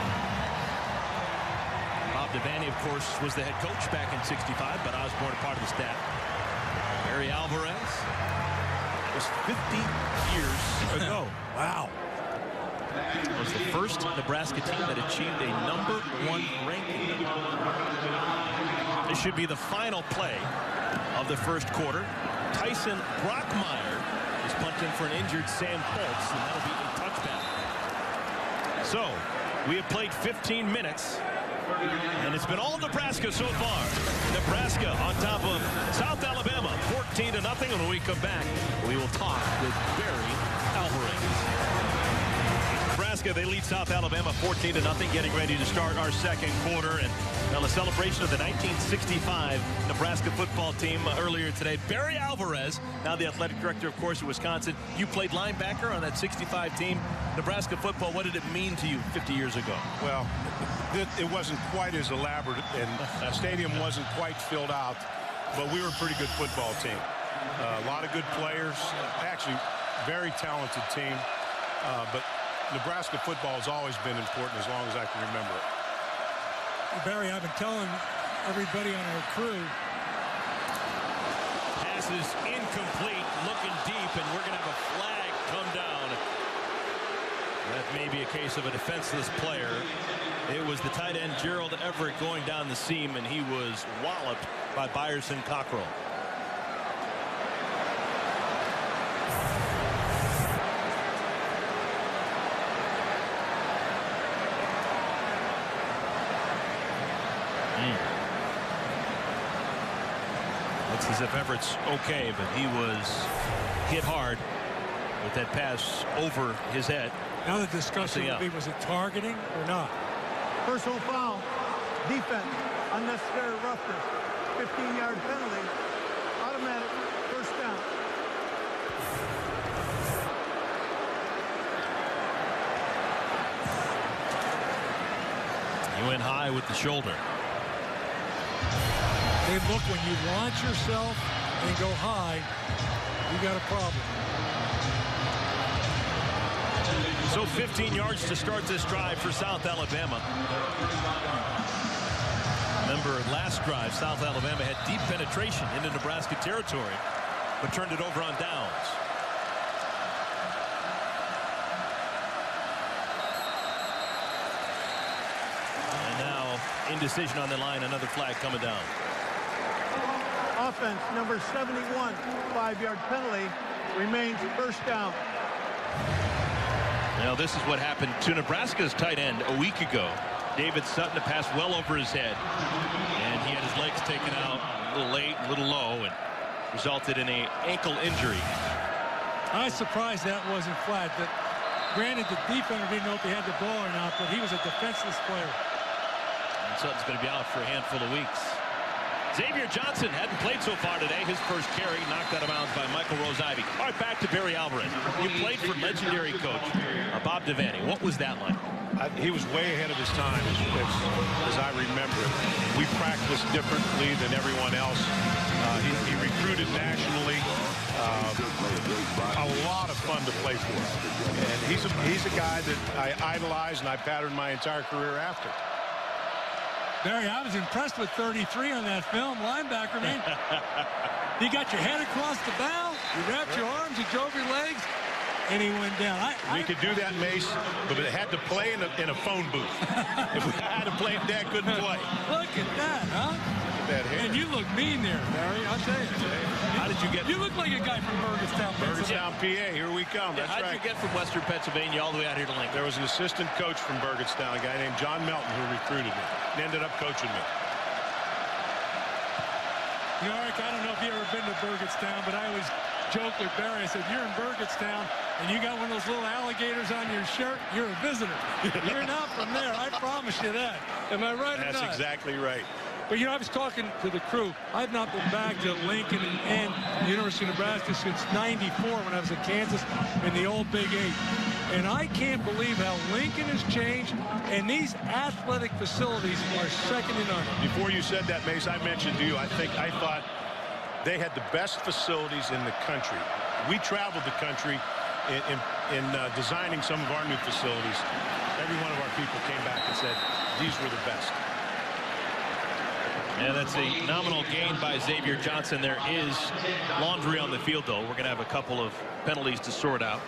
Bob Devaney, of course, was the head coach back in sixty-five, but Osborne part of the staff. Barry Alvarez. That was fifty years ago. Wow. It was the first Nebraska team that achieved a number one ranking. This should be the final play of the first quarter. Tyson Brockmeyer is punting for an injured Sam Foltz, and that'll be a touchback. So, we have played fifteen minutes, and it's been all Nebraska so far. Nebraska on top of South Alabama, fourteen to nothing. And when we come back, we will talk with Barry Alvarez. Nebraska, they lead South Alabama fourteen to nothing, getting ready to start our second quarter. And now a celebration of the nineteen sixty-five Nebraska football team earlier today. Barry Alvarez, now the athletic director, of course, of Wisconsin. You played linebacker on that sixty-five team. Nebraska football, what did it mean to you fifty years ago? Well, it, it wasn't quite as elaborate, and the stadium wasn't quite filled out, but we were a pretty good football team. Uh, a lot of good players, actually very talented team, uh, but Nebraska football has always been important as long as I can remember it. Barry, I've been telling everybody on our crew. Pass is incomplete, looking deep, and we're going to have a flag come down. That may be a case of a defenseless player. It was the tight end Gerald Everett going down the seam, and he was walloped by Byerson Cockrell. Looks as if Everett's okay, but he was hit hard with that pass over his head. Now the discussion would be, was it targeting or not? Personal foul, defense, unnecessary roughness, fifteen yard penalty, automatic first down. He went high with the shoulder. Hey, look, when you launch yourself and go high, you got a problem. So fifteen yards to start this drive for South Alabama. Remember, last drive, South Alabama had deep penetration into Nebraska territory, but turned it over on downs. And now, indecision on the line, another flag coming down. Offense number seventy-one, five-yard penalty, remains first down. Now, this is what happened to Nebraska's tight end a week ago. David Sutton, a pass well over his head, and he had his legs taken out a little late, a little low, and resulted in an ankle injury. I was surprised that wasn't flat. But granted, the defender didn't know if he had the ball or not, but he was a defenseless player. And Sutton's going to be out for a handful of weeks. Xavier Johnson hadn't played so far today. His first carry knocked out of bounds by Michael Rose-Ivy. All right, back to Barry Alvarez. You played for legendary coach uh, Bob Devaney. What was that like? I, he was way ahead of his time, as, as, as I remember it. We practiced differently than everyone else. Uh, he, he recruited nationally. Uh, a lot of fun to play for. And he's a, he's a guy that I idolized and I patterned my entire career after. Barry, I was impressed with thirty-three on that film. Linebacker, man. You got your head across the bow, you wrapped your arms, you drove your legs, and he went down. I, we I, could do that, Mace, but it had to play in a, in a phone booth. If we had to play, Dad couldn't play. Look at that, huh? Look at that hair. And you look mean there, Barry. I'll tell you. How did you get? You look like a guy from Burgettstown, Burgettstown, P A. Here we come. Yeah, That's how right. did you get from Western Pennsylvania all the way out here to Lincoln? There was an assistant coach from Burgettstown, a guy named John Melton, who recruited me and ended up coaching me. You know, Eric, I don't know if you've ever been to Burgettstown, but I always joke with Barry. I said, you're in Burgettstown, and you got one of those little alligators on your shirt, you're a visitor. You're not from there. I promise you that. Am I right or not? That's exactly right. But, you know, I was talking to the crew. I've not been back to Lincoln and, and the University of Nebraska since ninety-four when I was at Kansas in the old Big Eight. And I can't believe how Lincoln has changed, and these athletic facilities are second to none. Before you said that, Mace, I mentioned to you, I think I thought they had the best facilities in the country. We traveled the country in, in, in uh, designing some of our new facilities. Every one of our people came back and said, these were the best. Yeah, that's a nominal gain by Xavier Johnson. There is laundry on the field, though. We're going to have a couple of penalties to sort out.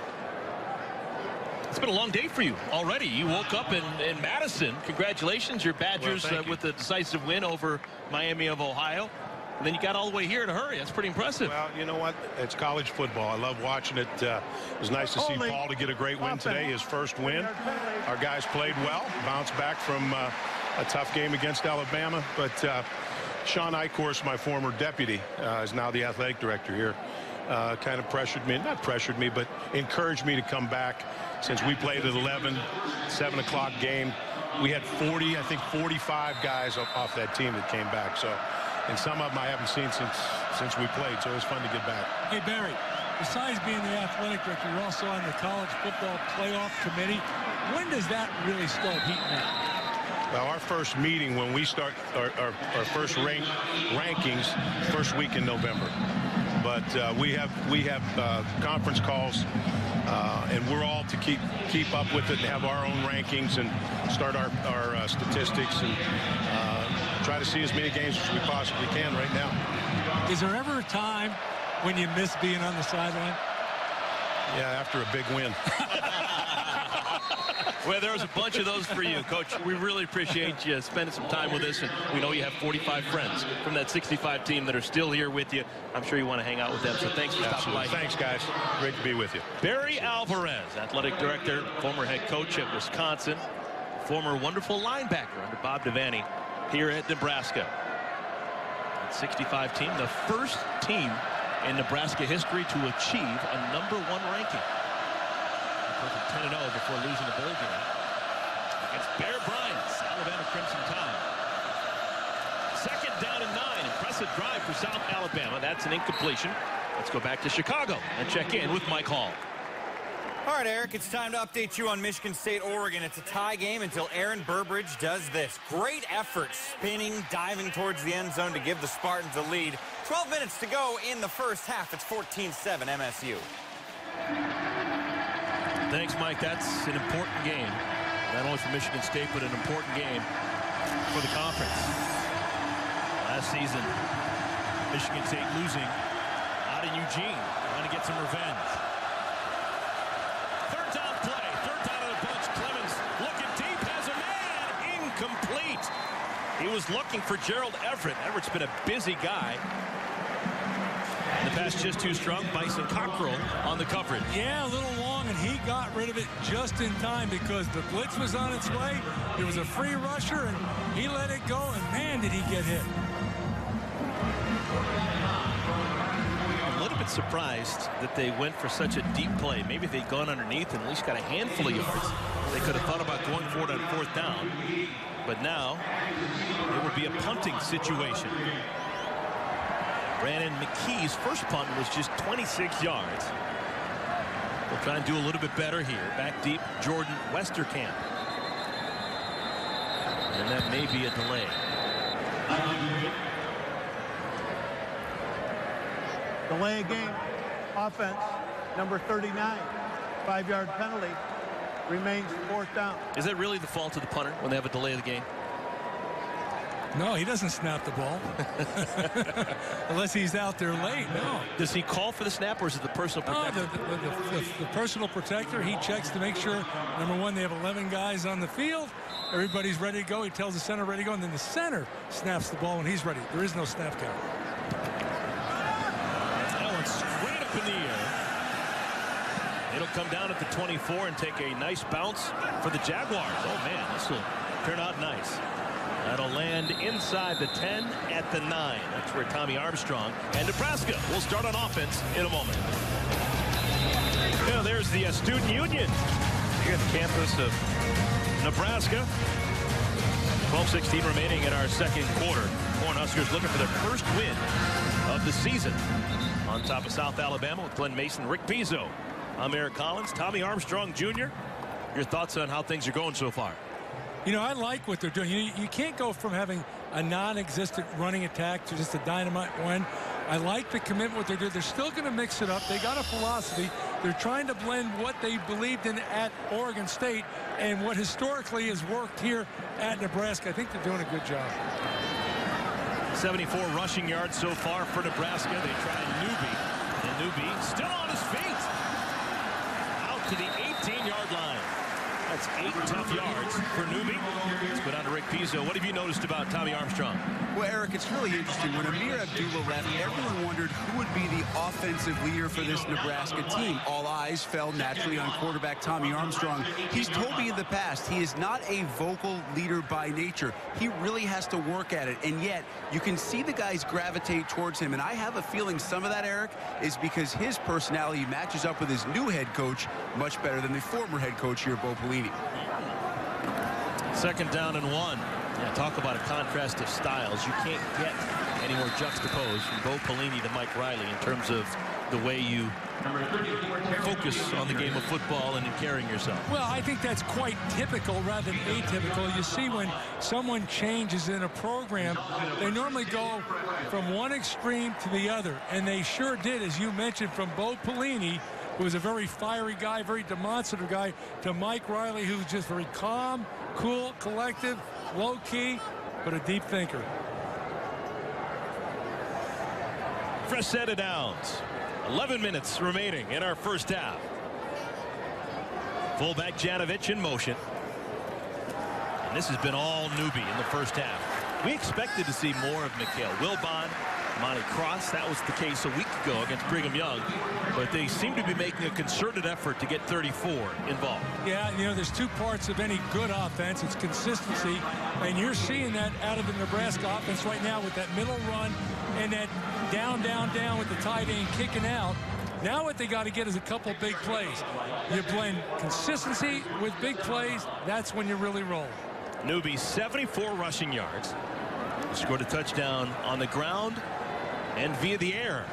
It's been a long day for you already. You woke up in, in Madison. Congratulations, your Badgers well, uh, you. with the decisive win over Miami of Ohio. And then you got all the way here in a hurry. That's pretty impressive. Well, you know what? It's college football. I love watching it. Uh, it was nice to see Holding. Paul to get a great win today, his first win. Our guys played well, bounced back from uh, a tough game against Alabama. But uh, Sean Eichhorst, my former deputy, uh, is now the athletic director here. Uh, kind of pressured me, not pressured me, but encouraged me to come back since we played at eleven, seven o'clock game. We had forty, I think forty-five guys off, off that team that came back. So, and some of them I haven't seen since since we played. So it was fun to get back. Hey, Barry, besides being the athletic director, you're also on the college football playoff committee. When does that really start heating up? Well, our first meeting when we start our, our, our first rank, rankings, first week in November. But uh, we have we have uh, conference calls, uh, and we're all to keep keep up with it and have our own rankings and start our, our uh, statistics and uh, try to see as many games as we possibly can right now. Is there ever a time when you miss being on the sideline? Yeah, after a big win. Well, there's a bunch of those for you, Coach. We really appreciate you spending some time with us, and we know you have forty-five friends from that sixty-five team that are still here with you. I'm sure you want to hang out with them, so thanks for stopping by. Thanks, guys. Great to be with you. Barry Alvarez, athletic director, former head coach at Wisconsin, former wonderful linebacker under Bob Devaney here at Nebraska. That sixty-five team, the first team in Nebraska history to achieve a number one ranking. ten and oh before losing the bowl game against Bear Bryant's Alabama Crimson Tide. Second down and nine. Impressive drive for South Alabama. That's an incompletion. Let's go back to Chicago and check in with Mike Hall. All right, Eric, it's time to update you on Michigan State, Oregon. It's a tie game until Aaron Burbridge does this. Great effort, spinning, diving towards the end zone to give the Spartans a lead. twelve minutes to go in the first half. It's fourteen seven M S U. Thanks, Mike. That's an important game, not only for Michigan State, but an important game for the conference. Last season, Michigan State losing out in Eugene, trying to get some revenge. Third down play, third down of the bunch. Clemens looking deep, has a man, incomplete. He was looking for Gerald Everett. Everett's been a busy guy. The pass just too strong. Bison Cockrell on the coverage. Yeah, a little long, and he got rid of it just in time because the blitz was on its way. It was a free rusher, and he let it go, and man, did he get hit. A little bit surprised that they went for such a deep play. Maybe if they'd gone underneath and at least got a handful of yards, they could have thought about going for it on fourth down. But now it would be a punting situation. Brandon McKee's first punt was just twenty-six yards. We'll try and do a little bit better here. Back deep, Jordan Westerkamp. And that may be a delay. Delay of game. Offense, number thirty-nine. Five-yard penalty. Remains fourth down. Is that really the fault of the punter when they have a delay of the game? No, he doesn't snap the ball. Unless he's out there late, no. Does he call for the snap, or is it the personal protector? No, the, the, the, the, the personal protector, he checks to make sure, number one, they have eleven guys on the field. Everybody's ready to go. He tells the center ready to go, and then the center snaps the ball when he's ready. There is no snap count. That one's straight up in the air. It'll come down at the twenty-four and take a nice bounce for the Jaguars. Oh, man, this will turn out nice. That'll land inside the ten at the nine. That's where Tommy Armstrong and Nebraska will start on offense in a moment. Now there's the uh, Student Union here at the campus of Nebraska. twelve sixteen remaining in our second quarter. Cornhuskers looking for their first win of the season. On top of South Alabama with Glenn Mason, Rick Pizzo. I'm Eric Collins, Tommy Armstrong Junior Your thoughts on how things are going so far? You know, I like what they're doing. You, you can't go from having a non-existent running attack to just a dynamite one. I like the commitment what they're doing. They're still going to mix it up. They got a philosophy. They're trying to blend what they believed in at Oregon State and what historically has worked here at Nebraska. I think they're doing a good job. seventy-four rushing yards so far for Nebraska. They try Newby. And Newby still on his feet. Out to the eighteen-yard line. That's eight tough yards for Newby. Let's go down to Rick Pizzo. What have you noticed about Tommy Armstrong? Well, Eric, it's really interesting. When Amir Abdullah left, everyone wondered who would be the offensive leader for this Nebraska team. All eyes fell naturally on quarterback Tommy Armstrong. He's told me in the past he is not a vocal leader by nature. He really has to work at it, and yet you can see the guys gravitate towards him, and I have a feeling some of that, Eric, is because his personality matches up with his new head coach much better than the former head coach here, Bo Pelini. Second down and one. Yeah, talk about a contrast of styles. You can't get any more juxtaposed from Bo Pelini to Mike Riley in terms of the way you focus on the game of football and in carrying yourself. Well, I think that's quite typical rather than atypical. You see, when someone changes in a program, they normally go from one extreme to the other, and they sure did, as you mentioned, from Bo Pelini, who was a very fiery guy, very demonstrative guy, to Mike Riley, who's just very calm, cool, collective, low-key, but a deep thinker. Fresh set of downs. eleven minutes remaining in our first half. Fullback Janovich in motion. And this has been all Newby in the first half. We expected to see more of Mikhail Wilbon, Monty Cross. That was the case a week ago against Brigham Young. But they seem to be making a concerted effort to get thirty-four involved. Yeah, you know, there's two parts of any good offense. It's consistency, and you're seeing that out of the Nebraska offense right now with that middle run and that down, down, down with the tight end kicking out. Now what they got to get is a couple big plays. You blend consistency with big plays, that's when you really roll. Newby, seventy-four rushing yards. He scored a touchdown on the ground and via the air.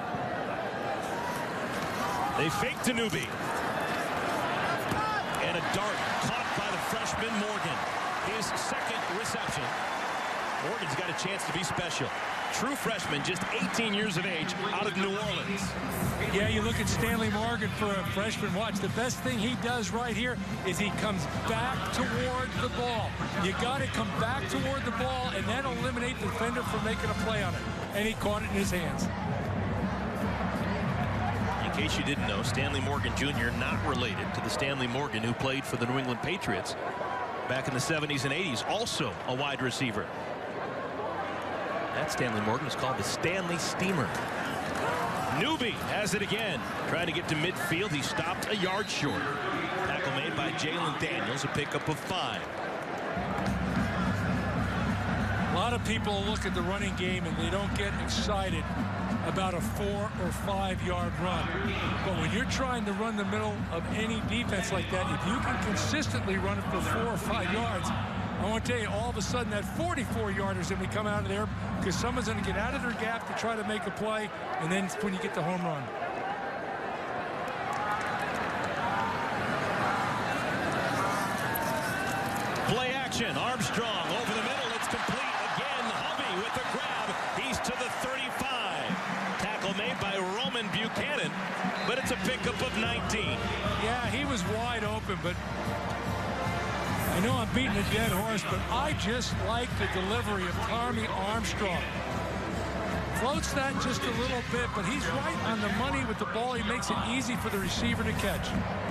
They fake to Newby. And a dart caught by the freshman Morgan. His second reception. Morgan's got a chance to be special. True freshman, just eighteen years of age, out of New Orleans. Yeah, you look at Stanley Morgan for a freshman. Watch, the best thing he does right here is he comes back toward the ball. You got to come back toward the ball, and that'll eliminate the defender from making a play on it. And he caught it in his hands. In case you didn't know, Stanley Morgan Junior not related to the Stanley Morgan who played for the New England Patriots back in the seventies and eighties, also a wide receiver. That Stanley Morgan is called the Stanley Steamer. Newby has it again. Trying to get to midfield. He stopped a yard short. Tackle made by Jalen Daniels, a pickup of five. A lot of people look at the running game and they don't get excited about a four or five yard run. But when you're trying to run the middle of any defense like that, if you can consistently run it for four or five yards, I want to tell you, all of a sudden that forty-four yarder's going to come out of there because someone's going to get out of their gap to try to make a play, and then it's when you get the home run. Play action. Armstrong over the middle. It's complete again. Hovey with the grab. He's to the thirty-five. Tackle made by Roman Buchanan, but it's a pickup of nineteen. Yeah, he was wide open, but I know I'm beating a dead horse, but I just like the delivery of Tommy Armstrong. Floats that just a little bit, but he's right on the money with the ball. He makes it easy for the receiver to catch.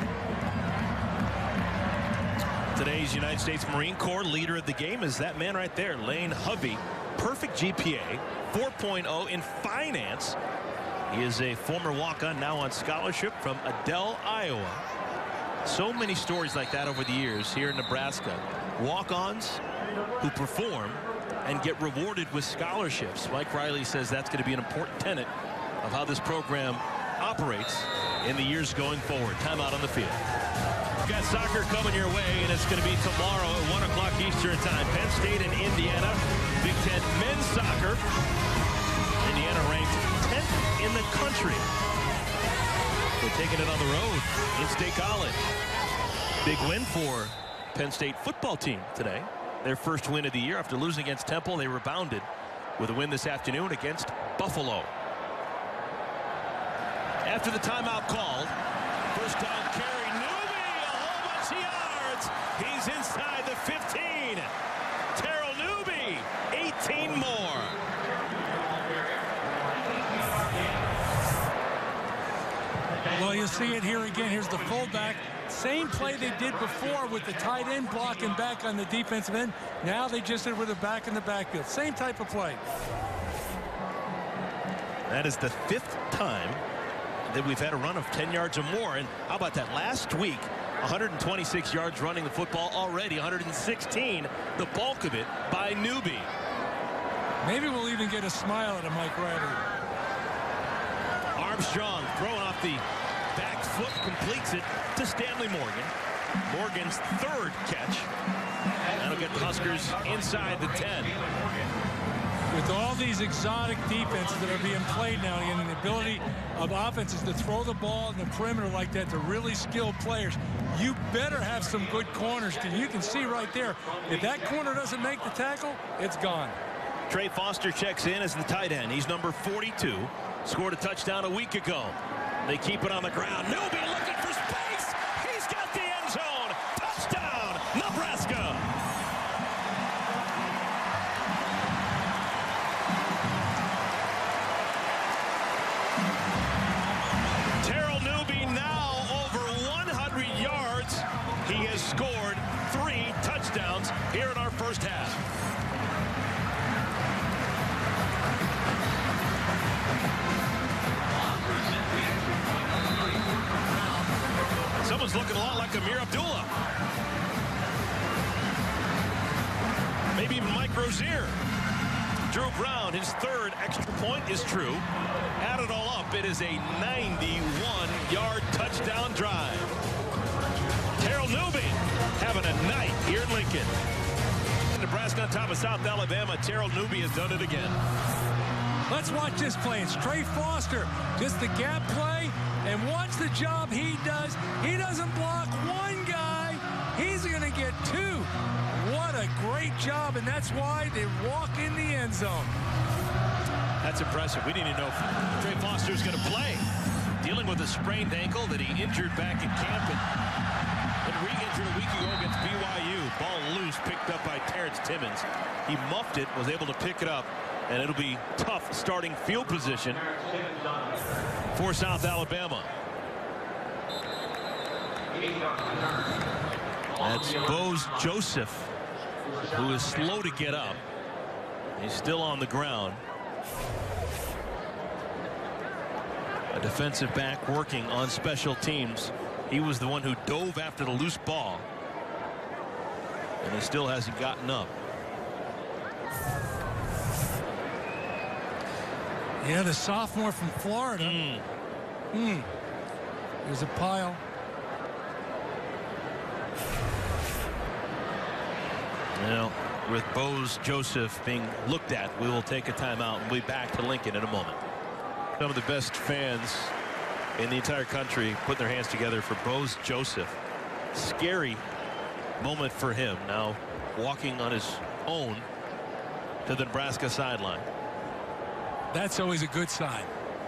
Today's United States Marine Corps leader of the game is that man right there, Lane Hovey. Perfect G P A, four point oh in finance. He is a former walk-on, now on scholarship from Adel, Iowa. So many stories like that over the years here in Nebraska. Walk-ons who perform and get rewarded with scholarships. Mike Riley says that's going to be an important tenet of how this program operates in the years going forward. Timeout on the field. We've got soccer coming your way, and it's going to be tomorrow at one o'clock Eastern time. Penn State and Indiana. Big Ten men's soccer. Indiana ranked tenth in the country. They're taking it on the road in State College. Big win for Penn State football team today. Their first win of the year after losing against Temple. They rebounded with a win this afternoon against Buffalo. After the timeout called, first down carry, Newby, a whole bunch of yards. He's inside the fifteen. Terrell Newby, eighteen more. Well, you'll see it here again. Here's the fullback. Same play they did before with the tight end blocking back on the defensive end. Now they just did with the back in the backfield. Same type of play. That is the fifth time that we've had a run of ten yards or more. And how about that? Last week, one hundred twenty-six yards running the football already. one hundred sixteen, the bulk of it by Newby. Maybe we'll even get a smile out of Mike Riley. Armstrong throwing off the back foot, completes it to Stanley Morgan. Morgan's third catch. That'll get the Huskers inside the ten. With all these exotic defenses that are being played now and the ability of offenses to throw the ball in the perimeter like that to really skilled players, you better have some good corners, because you can see right there, if that corner doesn't make the tackle, it's gone. Trey Foster checks in as the tight end. He's number forty-two. Scored a touchdown a week ago. They keep it on the ground. Newby looking for space. He's got the end zone. Touchdown, Nebraska. Terrell Newby now over one hundred yards. He has scored three touchdowns here in our first half. Someone's looking a lot like Amir Abdullah. Maybe even Mike Rozier. Drew Brown, his third extra point is true. Add it all up, it is a ninety-one yard touchdown drive. Terrell Newby having a night here in Lincoln. Nebraska on top of South Alabama. Terrell Newby has done it again. Let's watch this play. It's Trey Foster. Just the gap play. And watch the job he does. He doesn't block one guy. He's going to get two. What a great job. And that's why they walk in the end zone. That's impressive. We didn't even know if Trey Foster's going to play. Dealing a sprained ankle that he injured back in camp and, and re-injured a week ago against B Y U. Ball loose, picked up by Terrence Timmons. He muffed it, was able to pick it up, and it'll be tough starting field position for South Alabama. That's Bose Joseph, who is slow to get up. He's still on the ground. A defensive back working on special teams. He was the one who dove after the loose ball, and he still hasn't gotten up. Yeah, the sophomore from Florida. Mm. Mm. There's a pile. Now, with Bose Joseph being looked at, we will take a timeout and we'll be back to Lincoln in a moment. Some of the best fans in the entire country put their hands together for Bose Joseph. Scary moment for him, now walking on his own to the Nebraska sideline. That's always a good sign.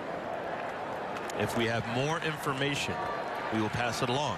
If we have more information, we will pass it along.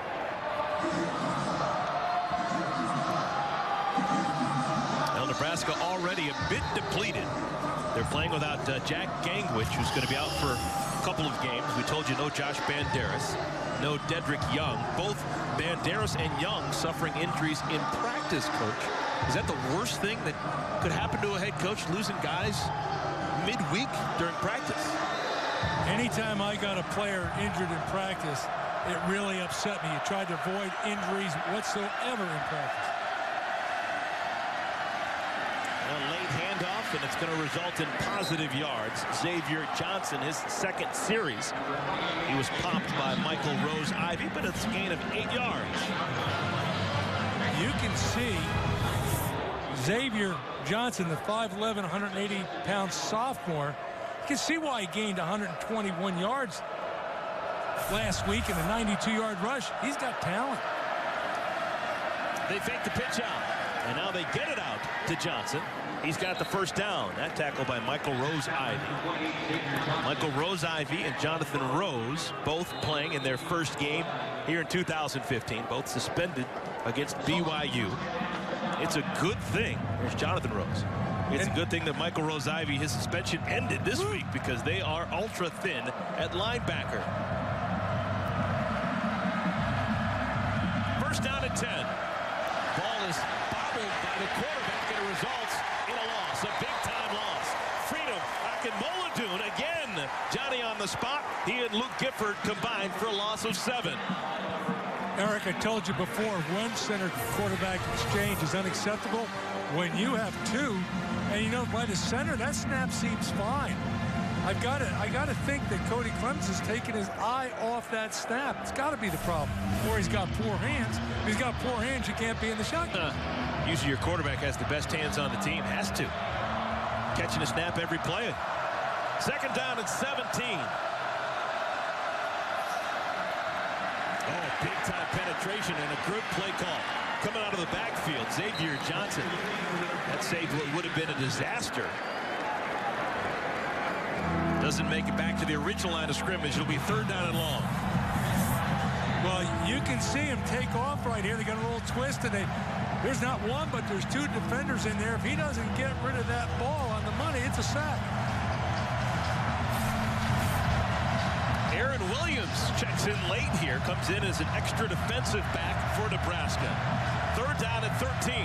Now, Nebraska already a bit depleted. They're playing without uh, Jack Gangwich, who's going to be out for a couple of games. We told you no Josh Banderas, no Dedrick Young. Both Banderas and Young suffering injuries in practice, Coach. Is that the worst thing that could happen to a head coach, losing guys midweek during practice? Anytime I got a player injured in practice, it really upset me. You tried to avoid injuries whatsoever in practice. A late handoff, and it's going to result in positive yards. Xavier Johnson, his second series. He was popped by Michael Rose-Ivy, but it's a gain of eight yards. You can see Xavier Johnson, the five eleven, one hundred eighty pound sophomore. You can see why he gained one hundred twenty-one yards last week in a ninety-two yard rush. He's got talent. They fake the pitch out, and now they get it out to Johnson. He's got the first down. That tackle by Michael Rose-Ivy. Michael Rose-Ivy and Jonathan Rose both playing in their first game here in two thousand fifteen, both suspended against B Y U. It's a good thing. There's Jonathan Rose. It's a good thing that Michael Rose-Ivy, his suspension ended this week because they are ultra thin at linebacker. First down and ten. Ball is bobbled by the quarterback, and it results in a loss, a big-time loss. Freedom Akinmoladun again. Johnny on the spot. He and Luke Gifford combined for a loss of seven. Eric, I told you before, one center quarterback exchange is unacceptable. When you have two, and you don't play the center, that snap seems fine. I've got to, I got to think that Cody Clemens has taken his eye off that snap. It's got to be the problem. Or he's got poor hands. If he's got poor hands, you can't be in the shotgun. Uh, usually your quarterback has the best hands on the team. Has to. Catching a snap every play. Second down and seventeen. Oh, big-time penetration and a good play call. Coming out of the backfield, Xavier Johnson. That saved what would have been a disaster. Doesn't make it back to the original line of scrimmage. It'll be third down and long. Well, you can see him take off right here. They got a little twist, and they, there's not one, but there's two defenders in there. If he doesn't get rid of that ball on the money, it's a sack. Aaron Williams checks in late here, comes in as an extra defensive back for Nebraska. Third down and thirteen.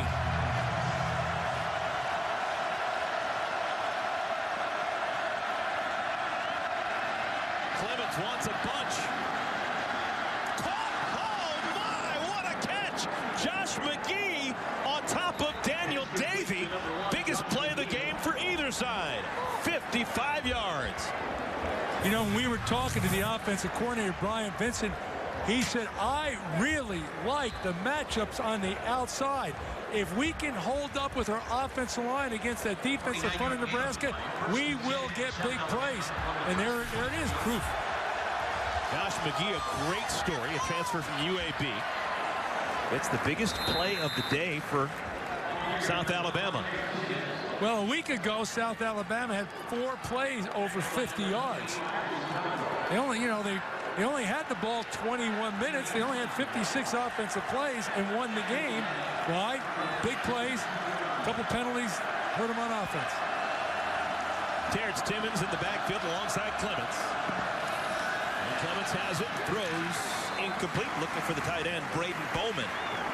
Clemens wants a bunch. Caught! Oh my, what a catch! Josh McGee on top of Daniel Davey. Biggest play of the game for either side. fifty-five yards. You know, when we were talking to the offensive coordinator, Brian Vincent, he said, I really like the matchups on the outside. If we can hold up with our offensive line against that defensive front of Nebraska, we will get big plays. And there, there it is, proof. Josh McGee, a great story, a transfer from U A B. It's the biggest play of the day for South Alabama. Well, a week ago, South Alabama had four plays over fifty yards. They only, you know, they They only had the ball twenty-one minutes. They only had fifty-six offensive plays and won the game. Why? Big plays, a couple penalties, hurt them on offense. Terrence Timmons in the backfield alongside Clements. And Clements has it, throws incomplete, looking for the tight end, Braden Bowman.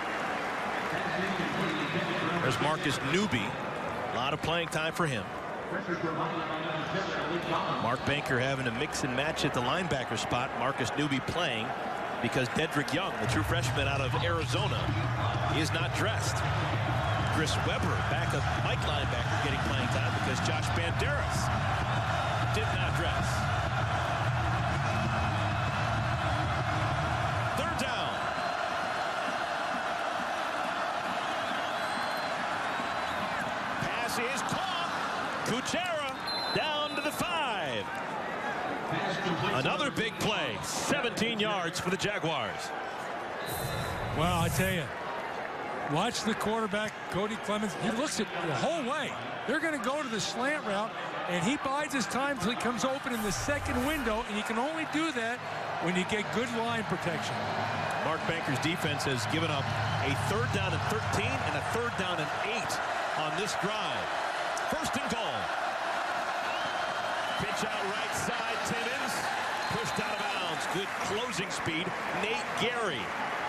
There's Marcus Newby. A lot of playing time for him. Mark Banker having to mix and match at the linebacker spot. Marcus Newby playing because Dedrick Young, the true freshman out of Arizona, is not dressed. Chris Webber, backup Mike linebacker, getting playing time because Josh Banderas did not dress. Third down. Pass is caught. Kuchera down to the five. Another big play, seventeen yards for the Jaguars. Wow, I tell you, watch the quarterback, Cody Clements. He looks at the whole way. They're going to go to the slant route, and he bides his time until he comes open in the second window, and you can only do that when you get good line protection. Mark Banker's defense has given up a third down and thirteen and a third down and eight on this drive. First and goal. Pitch out right side, Timmons. Pushed out of bounds. Good closing speed, Nate Gary.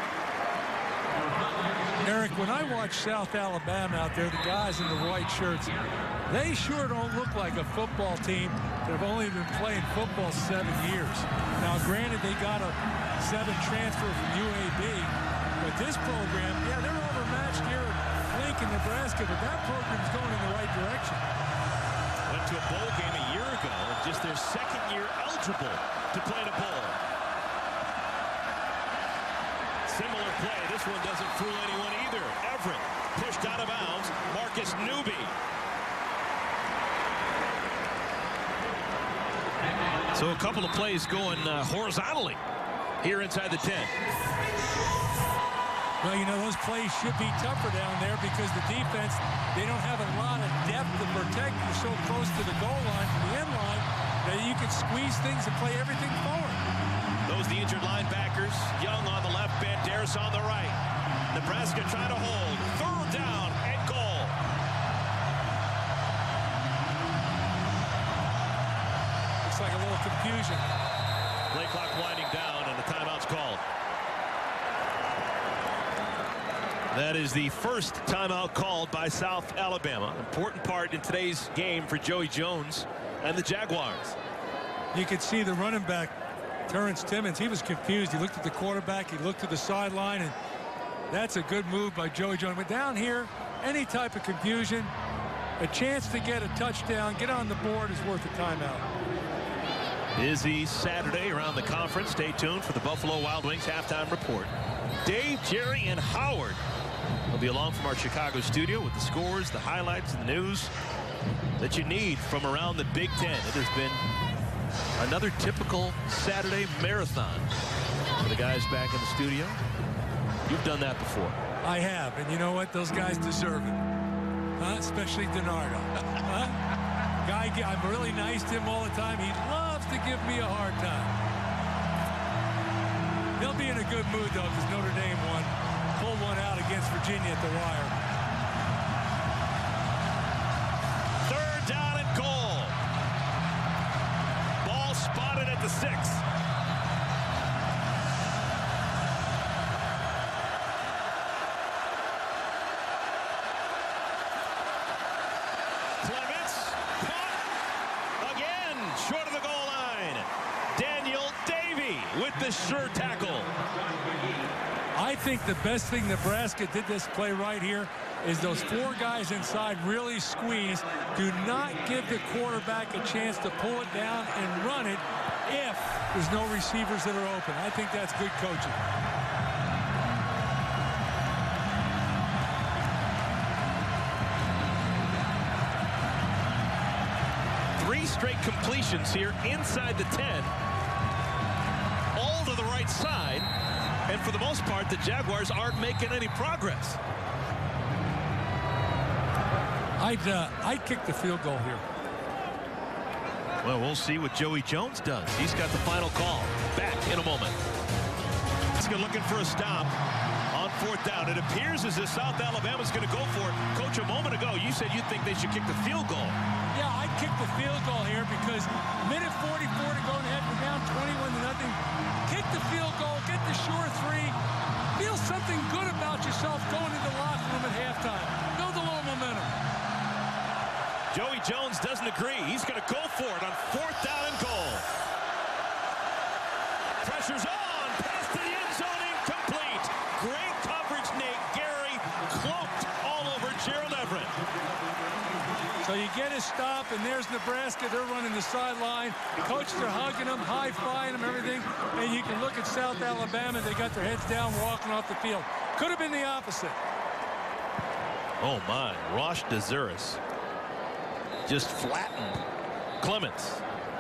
Eric, when I watch South Alabama out there, the guys in the white shirts, they sure don't look like a football team that have only been playing football seven years. Now, granted, they got a seven transfer from U A B, but this program, yeah, they're overmatched here at Lincoln, Nebraska, but that program's going in the right direction. Went to a bowl game a year ago, just their second year eligible to play in a bowl. Similar play. This one doesn't fool anyone either. Everett pushed out of bounds. Marcus Newby. So a couple of plays going uh, horizontally here inside the ten. Well, you know, those plays should be tougher down there because the defense, they don't have a lot of depth to protect. You're so close to the goal line, to the end line, that you can squeeze things and play everything forward. Those the injured linebackers. Young on the left, Banderas on the right. Nebraska trying to hold. Third down and goal. Looks like a little confusion. Play clock winding down and the timeout's called. That is the first timeout called by South Alabama. Important part in today's game for Joey Jones and the Jaguars. You could see the running back, Terrence Timmons, he was confused. He looked at the quarterback, he looked to the sideline, and that's a good move by Joey Jones. But down here, any type of confusion, a chance to get a touchdown, get on the board is worth a timeout. Busy Saturday around the conference. Stay tuned for the Buffalo Wild Wings halftime report. Dave, Jerry, and Howard will be along from our Chicago studio with the scores, the highlights, and the news that you need from around the Big Ten. It has been another typical Saturday marathon for the guys back in the studio. You've done that before. I have, and you know what? Those guys deserve it, huh? Especially DiNardo. Huh? Guy, I'm really nice to him all the time. He loves to give me a hard time. They'll be in a good mood, though, because Notre Dame won. Pulled one out against Virginia at the wire. Third down and goal. Ball spotted at the six. Clements caught again short of the goal line. Daniel Davey with the sure tackle. I think the best thing Nebraska did this play right here is those four guys inside really squeeze. Do not give the quarterback a chance to pull it down and run it if there's no receivers that are open. I think that's good coaching. Three straight completions here inside the ten. All to the right side. And for the most part, the Jaguars aren't making any progress. I'd, uh, I'd kick the field goal here. Well, we'll see what Joey Jones does. He's got the final call. Back in a moment. moment. Looking for a stop on fourth down. It appears as if South Alabama's going to go for it. Coach, a moment ago, you said you think they should kick the field goal. Yeah, I'd kick the field goal here because minute forty-four to go ahead. We're down twenty-one to nothing. Kick the field goal. Get the sure three. Feel something good about yourself going into the locker room at halftime. Build a little momentum. Joey Jones doesn't agree. He's going to go for it on fourth down and goal. Pressure's on. Great coverage, Nate Gary, cloaked all over Gerald Everett. So you get a stop, and there's Nebraska. They're running the sideline. Coaches are hugging them, high-fiving them, everything. And you can look at South Alabama. They got their heads down, walking off the field. Could have been the opposite. Oh, my. Rosh Dezuris just flattened Clements.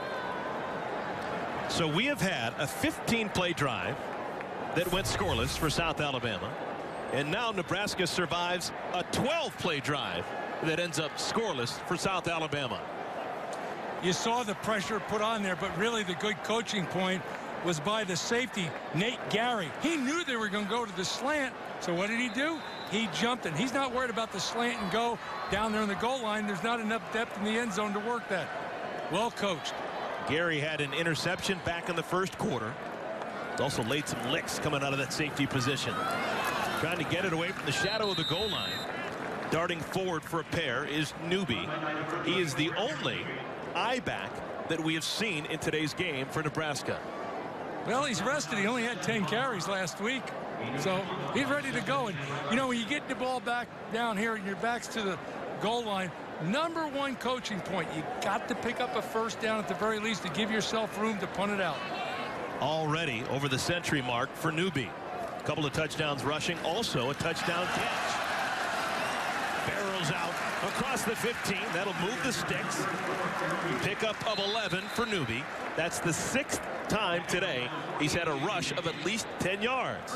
So we have had a fifteen play drive that went scoreless for South Alabama, and now Nebraska survives a twelve play drive that ends up scoreless for South Alabama. You saw the pressure put on there, but really the good coaching point was by the safety, Nate Gary. He knew they were going to go to the slant, so what did he do? He jumped in. He's not worried about the slant and go down there on the goal line. There's not enough depth in the end zone to work that. Well coached. Gary had an interception back in the first quarter. Also laid some licks coming out of that safety position. Trying to get it away from the shadow of the goal line. Darting forward for a pair is Newby. He is the only I-back that we have seen in today's game for Nebraska. Well, he's rested. He only had ten carries last week. So he's ready to go. And, you know, when you get the ball back down here and your back's to the goal line, number one coaching point, you got to pick up a first down at the very least to give yourself room to punt it out. Already over the century mark for Newby. A couple of touchdowns rushing, also a touchdown catch. Barrels out across the fifteen. That'll move the sticks. Pickup of eleven for Newby. That's the sixth time today he's had a rush of at least ten yards.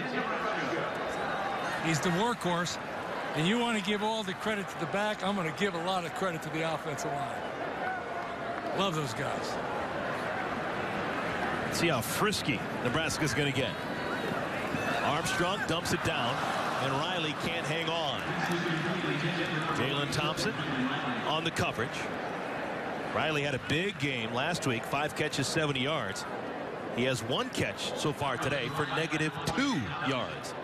He's the workhorse, and you want to give all the credit to the back. I'm going to give a lot of credit to the offensive line. Love those guys. See how frisky Nebraska's going to get. Armstrong dumps it down, and Riley can't hang on. Jalen Thompson on the coverage. Riley had a big game last week, five catches, seventy yards. He has one catch so far today for negative two yards.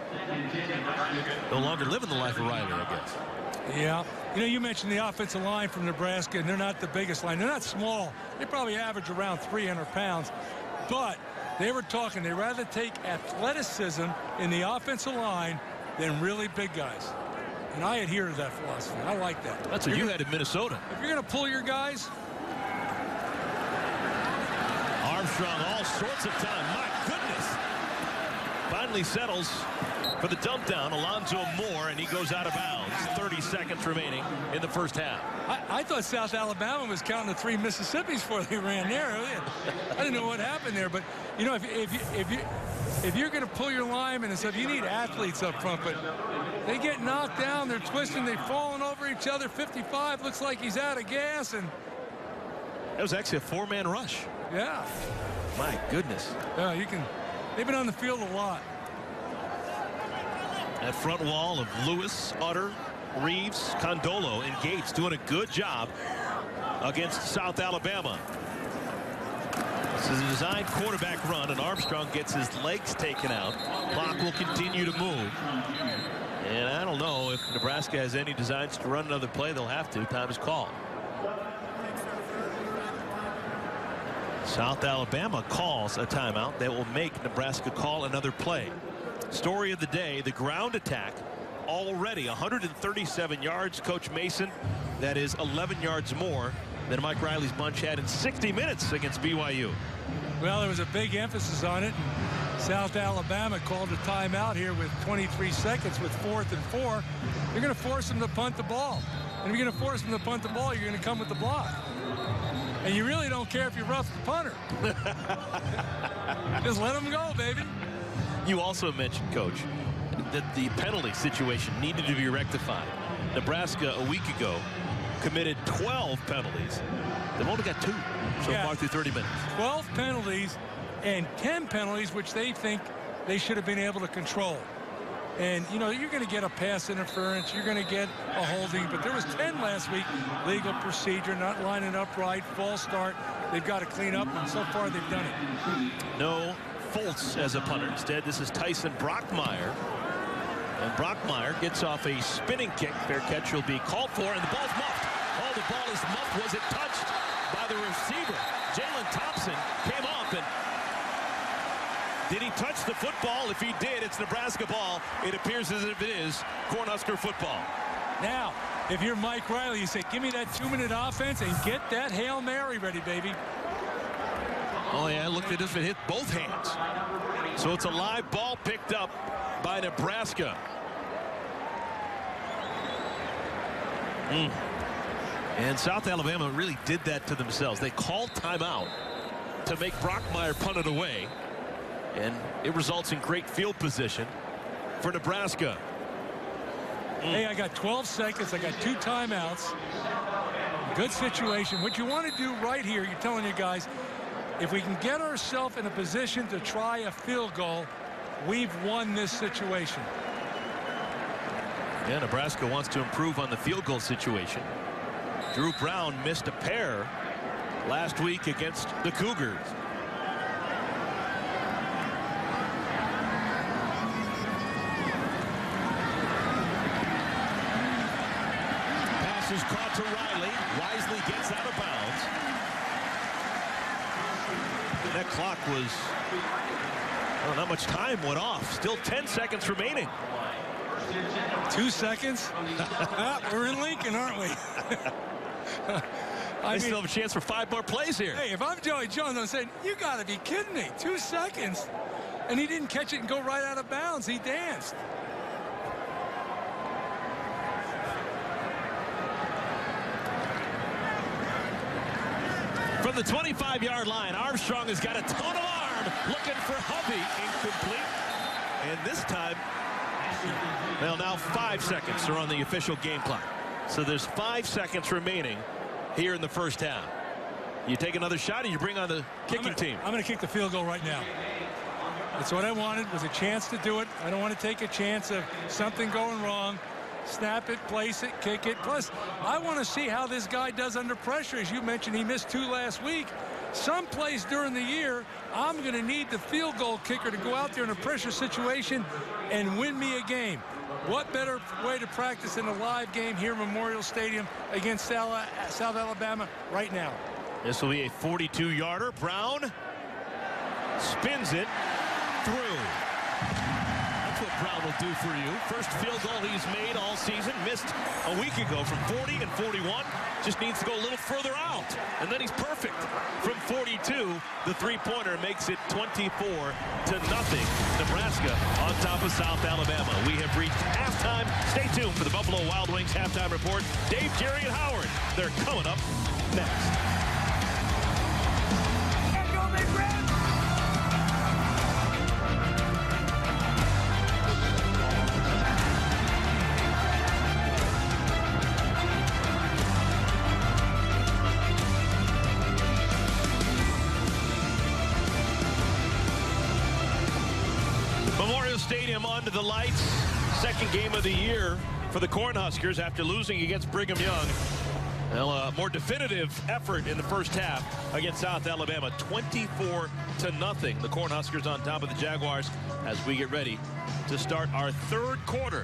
No longer living the life of Riley, I guess. Yeah. You know, you mentioned the offensive line from Nebraska, and they're not the biggest line. They're not small. They probably average around three hundred pounds. But they were talking, they rather take athleticism in the offensive line than really big guys. And I adhere to that philosophy. I like that. That's what you had in Minnesota. If you're going to pull your guys. Armstrong all sorts of time. My goodness. Finally settles for the dump down. Alonzo Moore, and he goes out of bounds. thirty seconds remaining in the first half. I, I thought South Alabama was counting the three Mississippis before they ran there. I didn't know what happened there, but you know, if, if you if you if you're going to pull your linemen and stuff, you need athletes up front. But they get knocked down, they're twisting, they're falling over each other. fifty-five looks like he's out of gas, and that was actually a four-man rush. Yeah. My goodness. Yeah, you can. They've been on the field a lot. That front wall of Lewis, Utter, Reeves, Condolo, and Gates doing a good job against South Alabama. This is a designed quarterback run, and Armstrong gets his legs taken out. Clock will continue to move. And I don't know if Nebraska has any designs to run another play. They'll have to. Time is called. South Alabama calls a timeout that will make Nebraska call another play. Story of the day, the ground attack, already one hundred thirty-seven yards. Coach Mason, that is eleven yards more than Mike Riley's bunch had in sixty minutes against B Y U. Well, there was a big emphasis on it. South Alabama called a timeout here with twenty-three seconds with fourth and four. You're going to force them to punt the ball. And if you're going to force them to punt the ball, you're going to come with the block. And you really don't care if you rough the punter. Just let them go, baby. You also mentioned, Coach, that the penalty situation needed to be rectified. Nebraska a week ago committed twelve penalties. They've only got two so yeah. far through thirty minutes. twelve penalties, and ten penalties, which they think they should have been able to control. And, you know, you're going to get a pass interference. You're going to get a holding. But there was ten last week. Legal procedure, not lining up right, false start. They've got to clean up, and so far they've done it. No Fultz as a punter. Instead, this is Tyson Brockmeyer. And Brockmeyer gets off a spinning kick. Fair catch will be called for, and the ball's muffed. Oh, the ball is muffed. Was it touched by the receiver? Jalen Thompson came off, and did he touch the football? If he did, it's Nebraska ball. It appears as if it is Cornhusker football. Now, if you're Mike Riley, you say, give me that two-minute offense and get that Hail Mary ready, baby. Oh, yeah, looked at if it hit both hands. So it's a live ball picked up by Nebraska. Mm. And South Alabama really did that to themselves. They called timeout to make Brockmeyer punt it away. And it results in great field position for Nebraska. Mm. Hey, I got twelve seconds. I got two timeouts. Good situation. What you want to do right here, you're telling you guys, if we can get ourselves in a position to try a field goal, we've won this situation. Yeah, Nebraska wants to improve on the field goal situation. Drew Brown missed a pair last week against the Cougars. Pass is caught to Riley. Wisely gets out of bounds. That clock was, well, not much time went off. Still ten seconds remaining. Two seconds? We're in Lincoln, aren't we? I mean, still have a chance for five more plays here. Hey, if I'm Joey Jones, I'm saying, you got to be kidding me. Two seconds. And he didn't catch it and go right out of bounds. He danced. From the twenty-five yard line, Armstrong has got a ton of arm, looking for Hovey, incomplete. And this time, well, now five seconds are on the official game clock. So there's five seconds remaining here in the first half. You take another shot and you bring on the kicking I'm gonna, team. I'm going to kick the field goal right now. That's what I wanted, was a chance to do it. I don't want to take a chance of something going wrong. Snap it, place it, kick it. Plus, I want to see how this guy does under pressure. As you mentioned, he missed two last week. Someplace during the year, I'm going to need the field goal kicker to go out there in a pressure situation and win me a game. What better way to practice in a live game here at Memorial Stadium against South Alabama right now? This will be a forty-two yarder. Brown spins it through. That's what Brown will do for you. First field goal he's made all season. Missed a week ago from forty and forty-one. Just needs to go a little further out. And then he's perfect. From forty-two, the three-pointer makes it twenty-four to nothing. Nebraska on top of South Alabama. We have reached halftime. Stay tuned for the Buffalo Wild Wings halftime report. Dave, Jerry, and Howard, they're coming up next. Stadium onto the lights. Second game of the year for the Cornhuskers after losing against Brigham Young. Well, a more definitive effort in the first half against South Alabama, twenty-four to nothing. The Cornhuskers on top of the Jaguars as we get ready to start our third quarter.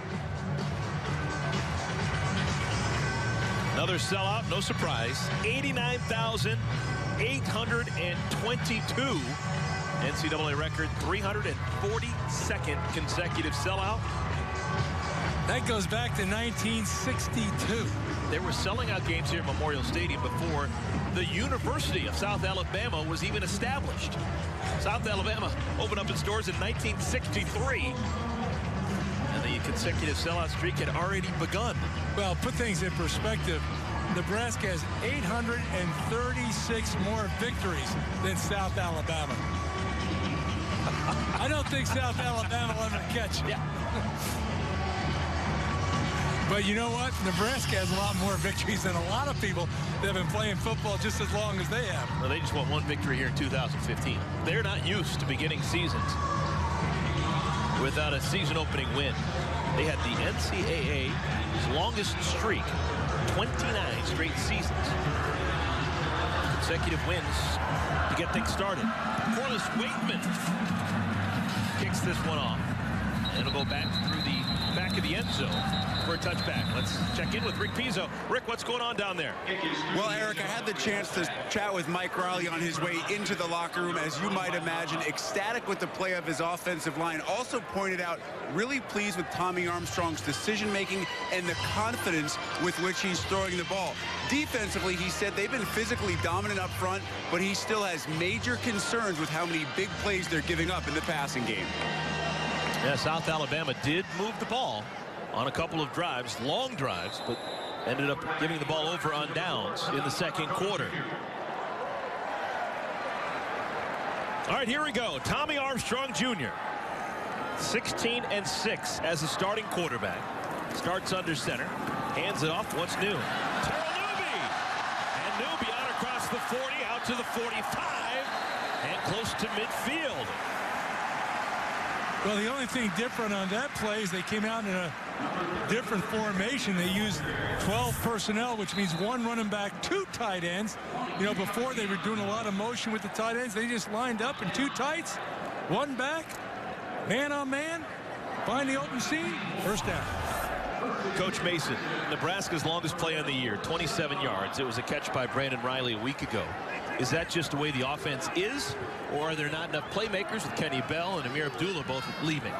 Another sellout, no surprise. eighty-nine thousand eight hundred twenty-two. N C double A record, three hundred forty-second consecutive sellout. That goes back to nineteen sixty-two. There were selling out games here at Memorial Stadium before the University of South Alabama was even established. South Alabama opened up its doors in nineteen sixty-three. And the consecutive sellout streak had already begun. Well, put things in perspective. Nebraska has eight hundred thirty-six more victories than South Alabama. I don't think South Alabama will ever catch it. Yeah. But you know what? Nebraska has a lot more victories than a lot of people that have been playing football just as long as they have. Well, they just won one victory here in two thousand fifteen. They're not used to beginning seasons without a season-opening win. They had the N C double A's longest streak, twenty-nine straight seasons. Consecutive wins to get things started. Corliss Waitman kicks this one off. And it'll go back through the back of the end zone for a touchback. Let's check in with Rick Pizzo. Rick, what's going on down there? Well, Eric, I had the chance to chat with Mike Riley on his way into the locker room, as you might imagine, ecstatic with the play of his offensive line. Also pointed out, really pleased with Tommy Armstrong's decision-making and the confidence with which he's throwing the ball. Defensively, he said they've been physically dominant up front, but he still has major concerns with how many big plays they're giving up in the passing game. Yeah, South Alabama did move the ball on a couple of drives, long drives, but ended up giving the ball over on downs in the second quarter. All right, here we go. Tommy Armstrong Junior sixteen and six as a starting quarterback. Starts under center. Hands it off. What's new? Terrell Newby. And Newby out across the forty, out to the forty-five, and close to midfield. Well, the only thing different on that play is they came out in a different formation. They used twelve personnel, which means one running back, two tight ends. You know, before they were doing a lot of motion with the tight ends. They just lined up in two tights, one back, man on man, find the open seam, first down. Coach Mason, Nebraska's longest play on the year, twenty-seven yards. It was a catch by Brandon Riley a week ago. Is that just the way the offense is, or are there not enough playmakers with Kenny Bell and Amir Abdullah both leaving?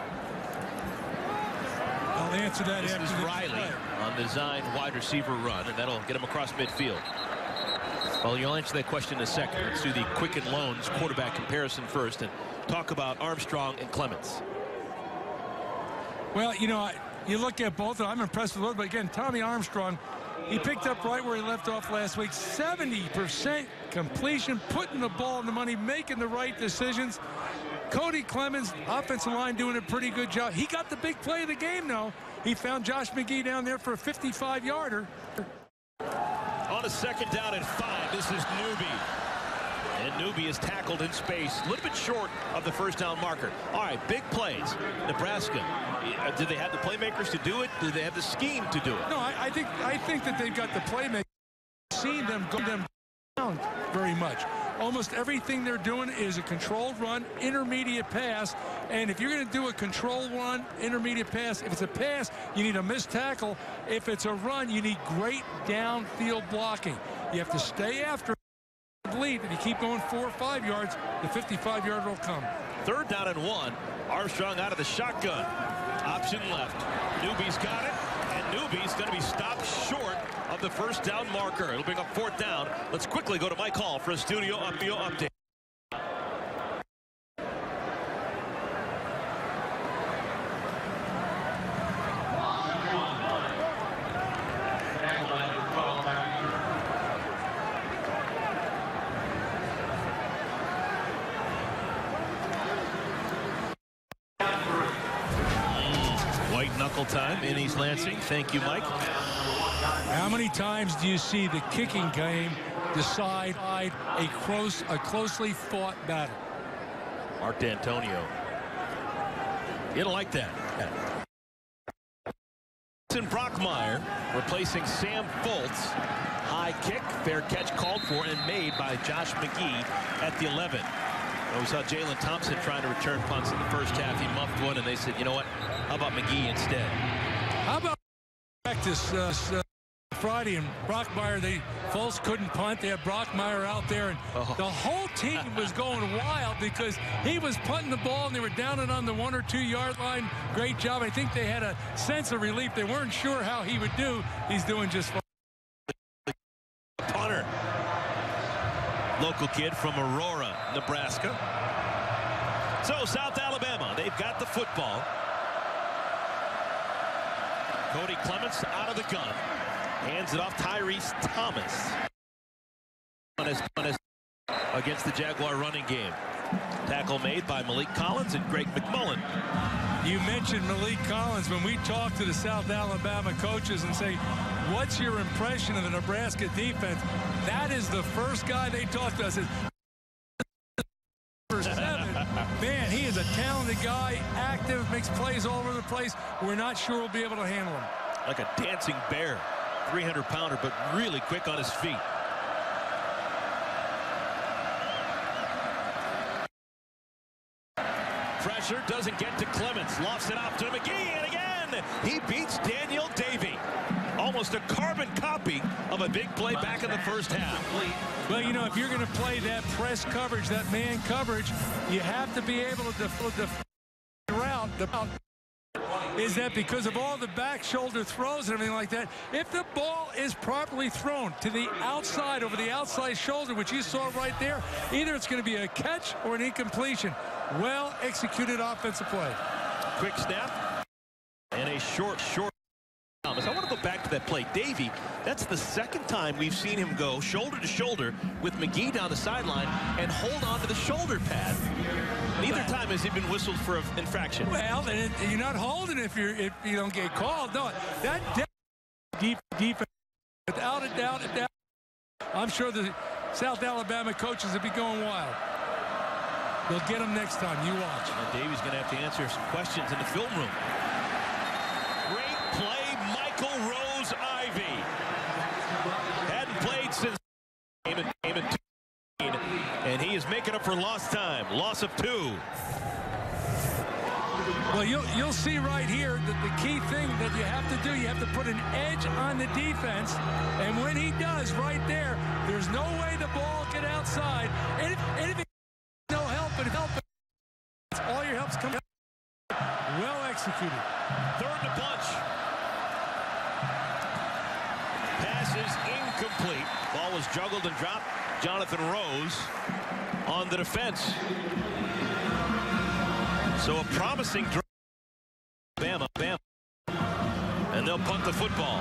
I'll answer that this after is the Riley play. on the design wide receiver run, and that'll get him across midfield. Well, you'll answer that question in a second. Let's do the Quicken Loans quarterback comparison first and talk about Armstrong and Clements. Well, you know, I, you look at both. I'm impressed with both, but again, Tommy Armstrong, he picked up right where he left off last week. seventy percent completion, putting the ball in the money, making the right decisions. Cody Clemens, offensive line, doing a pretty good job. He got the big play of the game, though. He found Josh McGee down there for a fifty-five yarder. On a second down and five, this is Newby. And Newby is tackled in space, a little bit short of the first down marker. All right, big plays. Nebraska, did they have the playmakers to do it? Did they have the scheme to do it? No, I, I think I think that they've got the playmakers. Seen them go them down very much. Almost everything they're doing is a controlled run, intermediate pass. And if you're going to do a controlled run, intermediate pass, if it's a pass, you need a missed tackle. If it's a run, you need great downfield blocking. You have to stay after lead, and you keep going four or five yards, the fifty-five yarder will come. Third down and one. Armstrong out of the shotgun. Option left. Newby's got it, and Newby's going to be stopped short of the first down marker. It'll bring up fourth down. Let's quickly go to Mike Hall for a studio upfield update. Time in East Lansing. Thank you, Mike. How many times do you see the kicking game decide a close, a closely fought battle? Mark D'Antonio. You don't like that. Brockmeyer replacing Sam Foltz. High kick, fair catch called for and made by Josh McGee at the eleven. We saw Jalen Thompson trying to return punts in the first half. He muffed one, and they said, you know what? How about McGee instead? How about practice uh, uh, Friday and Brockmeyer? They Foltz couldn't punt. They had Brockmeyer out there, and oh. the whole team was going wild because he was punting the ball, and they were down and on the one or two yard line. Great job. I think they had a sense of relief. They weren't sure how he would do. He's doing just fine. Punter. Local kid from Aurora, Nebraska. So South Alabama, they've got the football. Cody Clements out of the gun. Hands it off Tyrese Thomas. Against the Jaguar running game. Tackle made by Malik Collins and Greg McMullen. You mentioned Malik Collins. When we talk to the South Alabama coaches and say, what's your impression of the Nebraska defense? That is the first guy they talk to. I said, number seven. Man, he is a talented guy, active, makes plays all over the place. We're not sure we'll be able to handle him. Like a dancing bear, three hundred pounder, but really quick on his feet. Pressure doesn't get to Clements. Lofts it off to McGee, and again, he beats Daniel Davey. Almost a carbon copy of a big play back in the first half. Well, you know, if you're going to play that press coverage, that man coverage, you have to be able to defend the route. The route is that because of all the back shoulder throws and everything like that, if the ball is properly thrown to the outside, over the outside shoulder, which you saw right there, either it's going to be a catch or an incompletion. Well executed offensive play. Quick snap and a short, short. I want to go back to that play. Davey, that's the second time we've seen him go shoulder to shoulder with McGee down the sideline and hold on to the shoulder pad. Neither time has he been whistled for an infraction. Well, and you're not holding if you're if you don't get called. No, that deep defense, without a doubt, doubt, I'm sure the South Alabama coaches will be going wild. They'll get him next time. You watch. And Davey's going to have to answer some questions in the film room. Great play, Michael Rose Ivy. Hadn't played since game in two, and he is making up for lost time. Loss of two. Well, you'll you'll see right here that the key thing that you have to do, you have to put an edge on the defense, and when he does, right there, there's no way the ball will get outside. And if, and if it, no help, but help, all your help's coming. Well executed. Third to punch. Pass is incomplete. Ball was juggled and dropped. Jonathan Rose on the defense. So a promising drive. Bama, Bama. And they'll punt the football.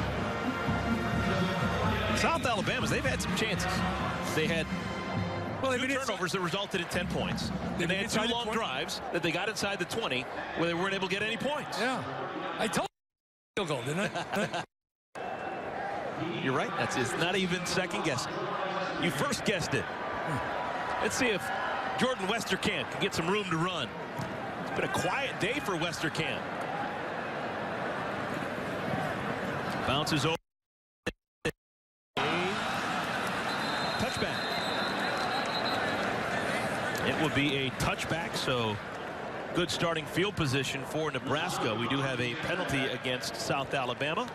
South Alabama's, they've had some chances. They had well, two turnovers that resulted in ten points. And they had two long drives that they got inside the twenty where they weren't able to get any points. Yeah. I told you field goal, didn't I? You're right. That's it's not even second guessing. You first guessed it. Let's see if Jordan Westerkamp can get some room to run. It's been a quiet day for Westerkamp. Bounces over. Touchback. It will be a touchback, so good starting field position for Nebraska. We do have a penalty against South Alabama.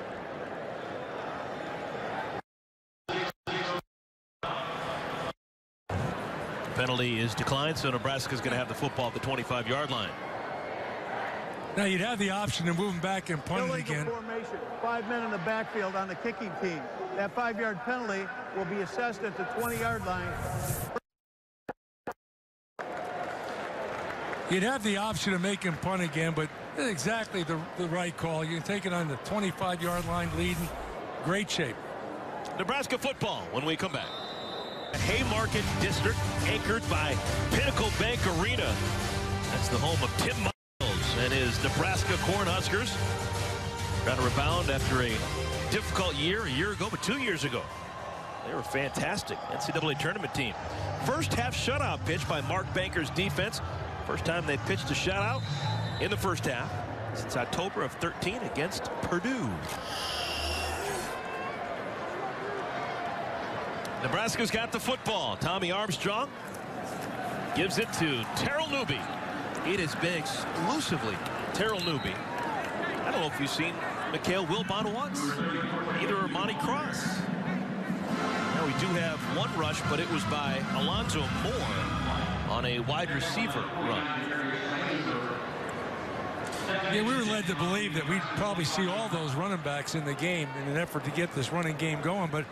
Penalty is declined, so Nebraska's going to have the football at the twenty-five yard line. Now you'd have the option to move him back and punt it Illegal again. Formation. Five men in the backfield on the kicking team. That five yard penalty will be assessed at the twenty yard line. You'd have the option to make him punt again, but exactly the, the right call. You can take it on the twenty-five yard line leading. Great shape. Nebraska football when we come back. Haymarket District, anchored by Pinnacle Bank Arena. That's the home of Tim Miles and his Nebraska Cornhuskers. Trying to rebound after a difficult year a year ago, but two years ago. They were fantastic. N C double A tournament team. First half shutout pitch by Mark Banker's defense. First time they pitched a shutout in the first half since October of thirteen against Purdue. Nebraska's got the football. Tommy Armstrong gives it to Terrell Newby. It has been exclusively Terrell Newby. I don't know if you've seen Mikhail Wilbon once. Either or Monty Cross. Now we do have one rush, but it was by Alonzo Moore on a wide receiver run. Yeah, we were led to believe that we'd probably see all those running backs in the game in an effort to get this running game going, but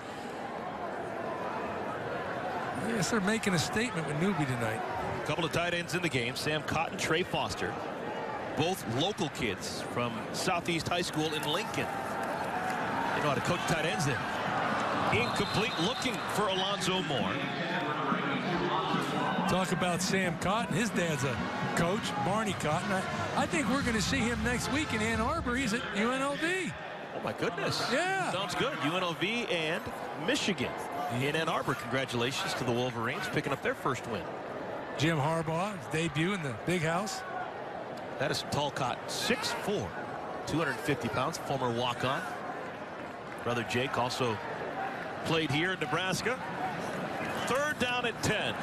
I guess they're making a statement with Newby tonight. A couple of tight ends in the game. Sam Cotton, Trey Foster. Both local kids from Southeast High School in Lincoln. They know how to coach tight ends there. Incomplete, looking for Alonzo Moore. Talk about Sam Cotton. His dad's a coach, Barney Cotton. I, I think we're going to see him next week in Ann Arbor. He's at U N L V. Oh, my goodness. Yeah. Sounds good. U N L V and Michigan in Ann Arbor. Congratulations to the Wolverines picking up their first win. Jim Harbaugh, his debut in the big house. That is tall Cotton, six foot four, two hundred fifty pounds, former walk-on. Brother Jake also played here in Nebraska. Third down at ten.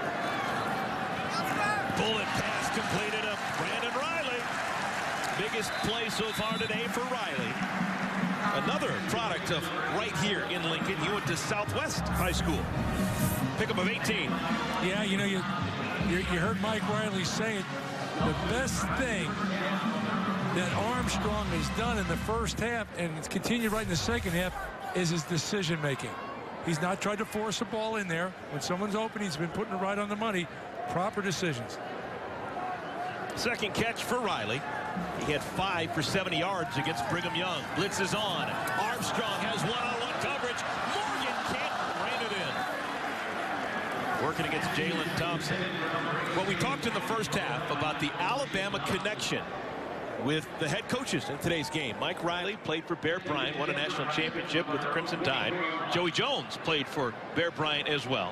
Bullet pass completed to Brandon Riley. Biggest play so far today for Riley. Another product of right here in Lincoln. He went to Southwest High School. Pickup of eighteen. Yeah, you know, you, you, you heard Mike Riley say it. The best thing that Armstrong has done in the first half, and it's continued right in the second half, is his decision making. He's not tried to force a ball in there. When someone's open, he's been putting it right on the money. Proper decisions. Second catch for Riley. He had five for seventy yards against Brigham Young. Blitz is on. Armstrong has one-on-one coverage. Morgan can't rein it in. Working against Jalen Thompson. Well, we talked in the first half about the Alabama connection with the head coaches in today's game. Mike Riley played for Bear Bryant, won a national championship with the Crimson Tide. Joey Jones played for Bear Bryant as well.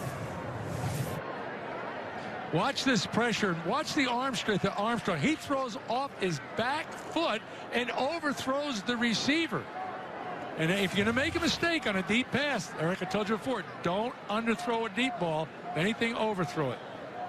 Watch this pressure. Watch the arm strength to Armstrong. He throws off his back foot and overthrows the receiver. And if you're going to make a mistake on a deep pass, Eric, I told you before, don't underthrow a deep ball. If anything, overthrow it.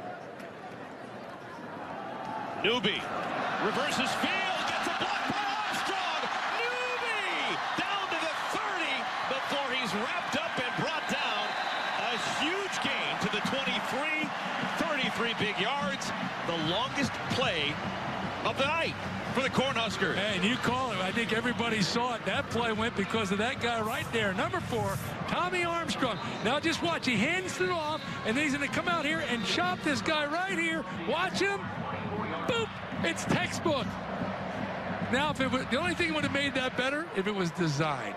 Newby reverses field, gets a block by Armstrong. Newby down to the thirty before he's wrapped up and brought down. A huge gain to the twenty-three. thirty-three big yards, the longest play of the night for the Cornhuskers. And you call it. I think everybody saw it. That play went because of that guy right there, number four, Tommy Armstrong. Now just watch. He hands it off, and then he's going to come out here and chop this guy right here. Watch him. Boop. It's textbook. Now, if it was, the only thing that would have made that better if it was designed.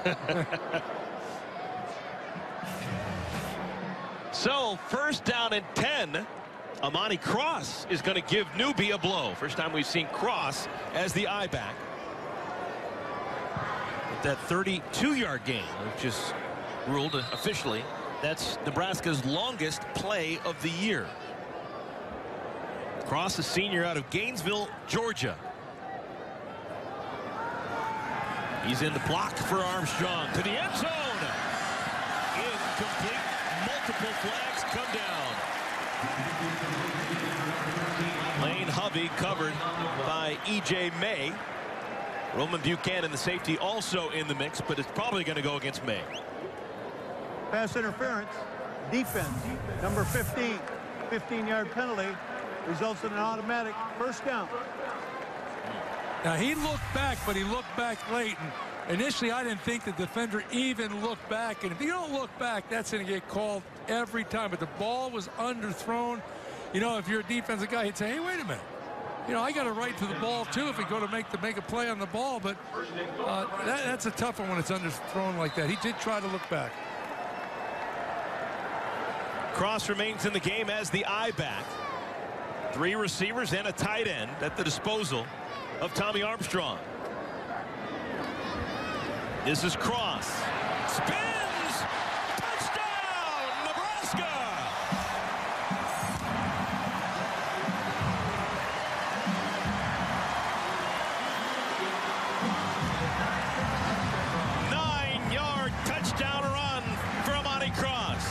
So, first down and ten. Amani Cross is going to give Newby a blow. First time we've seen Cross as the I-back. With that thirty-two yard gain, which is ruled officially, that's Nebraska's longest play of the year. Cross, a senior out of Gainesville, Georgia. He's in the block for Armstrong to the end zone. Incomplete. Multiple flags come down. Lane Hovey covered by E J May. Roman Buchanan, the safety, also in the mix, but it's probably going to go against May. Pass interference, defense, number fifteen, fifteen yard penalty, results in an automatic first down. Now, he looked back, but he looked back late. And initially, I didn't think the defender even looked back. And if you don't look back, that's going to get called every time. But the ball was underthrown. You know, if you're a defensive guy, he'd say, hey, wait a minute. You know, I got a right to the ball, too, if we go to make, to make a play on the ball. But uh, that, that's a tough one when it's underthrown like that. He did try to look back. Cross remains in the game as the I-back. Three receivers and a tight end at the disposal of Tommy Armstrong. This is Cross. Spins! Touchdown, Nebraska! Nine-yard touchdown run for Amani Cross.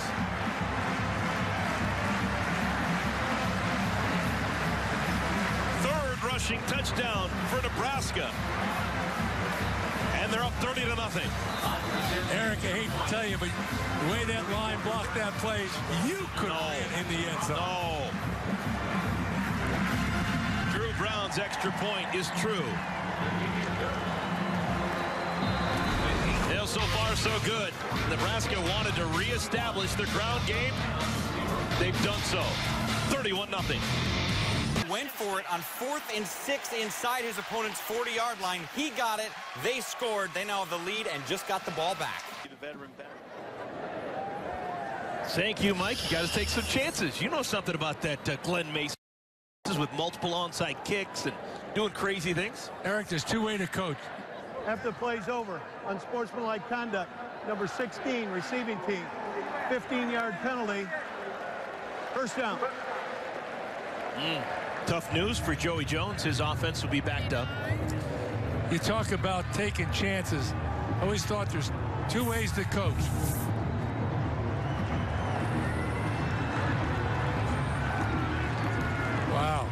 Third rushing touchdown for Nebraska. And they're up thirty to nothing. Eric, I hate to tell you, but the way that line blocked that play, you could No. have in the end zone. No. Drew Brown's extra point is true. Well, so far, so good. Nebraska wanted to reestablish their ground game. They've done so. thirty-one nothing. Went for it on fourth and six inside his opponent's forty yard line. He got it. They scored. They now have the lead and just got the ball back. The veteran back. Thank you, Mike. You got to take some chances. You know something about that uh, Glenn Mason with multiple onside kicks and doing crazy things. Eric, there's two ways to coach. After the play's over, unsportsmanlike conduct, number sixteen, receiving team, fifteen yard penalty, first down. Mm. Tough news for Joey Jones. His offense will be backed up. You talk about taking chances. I always thought there's two ways to coach. Wow.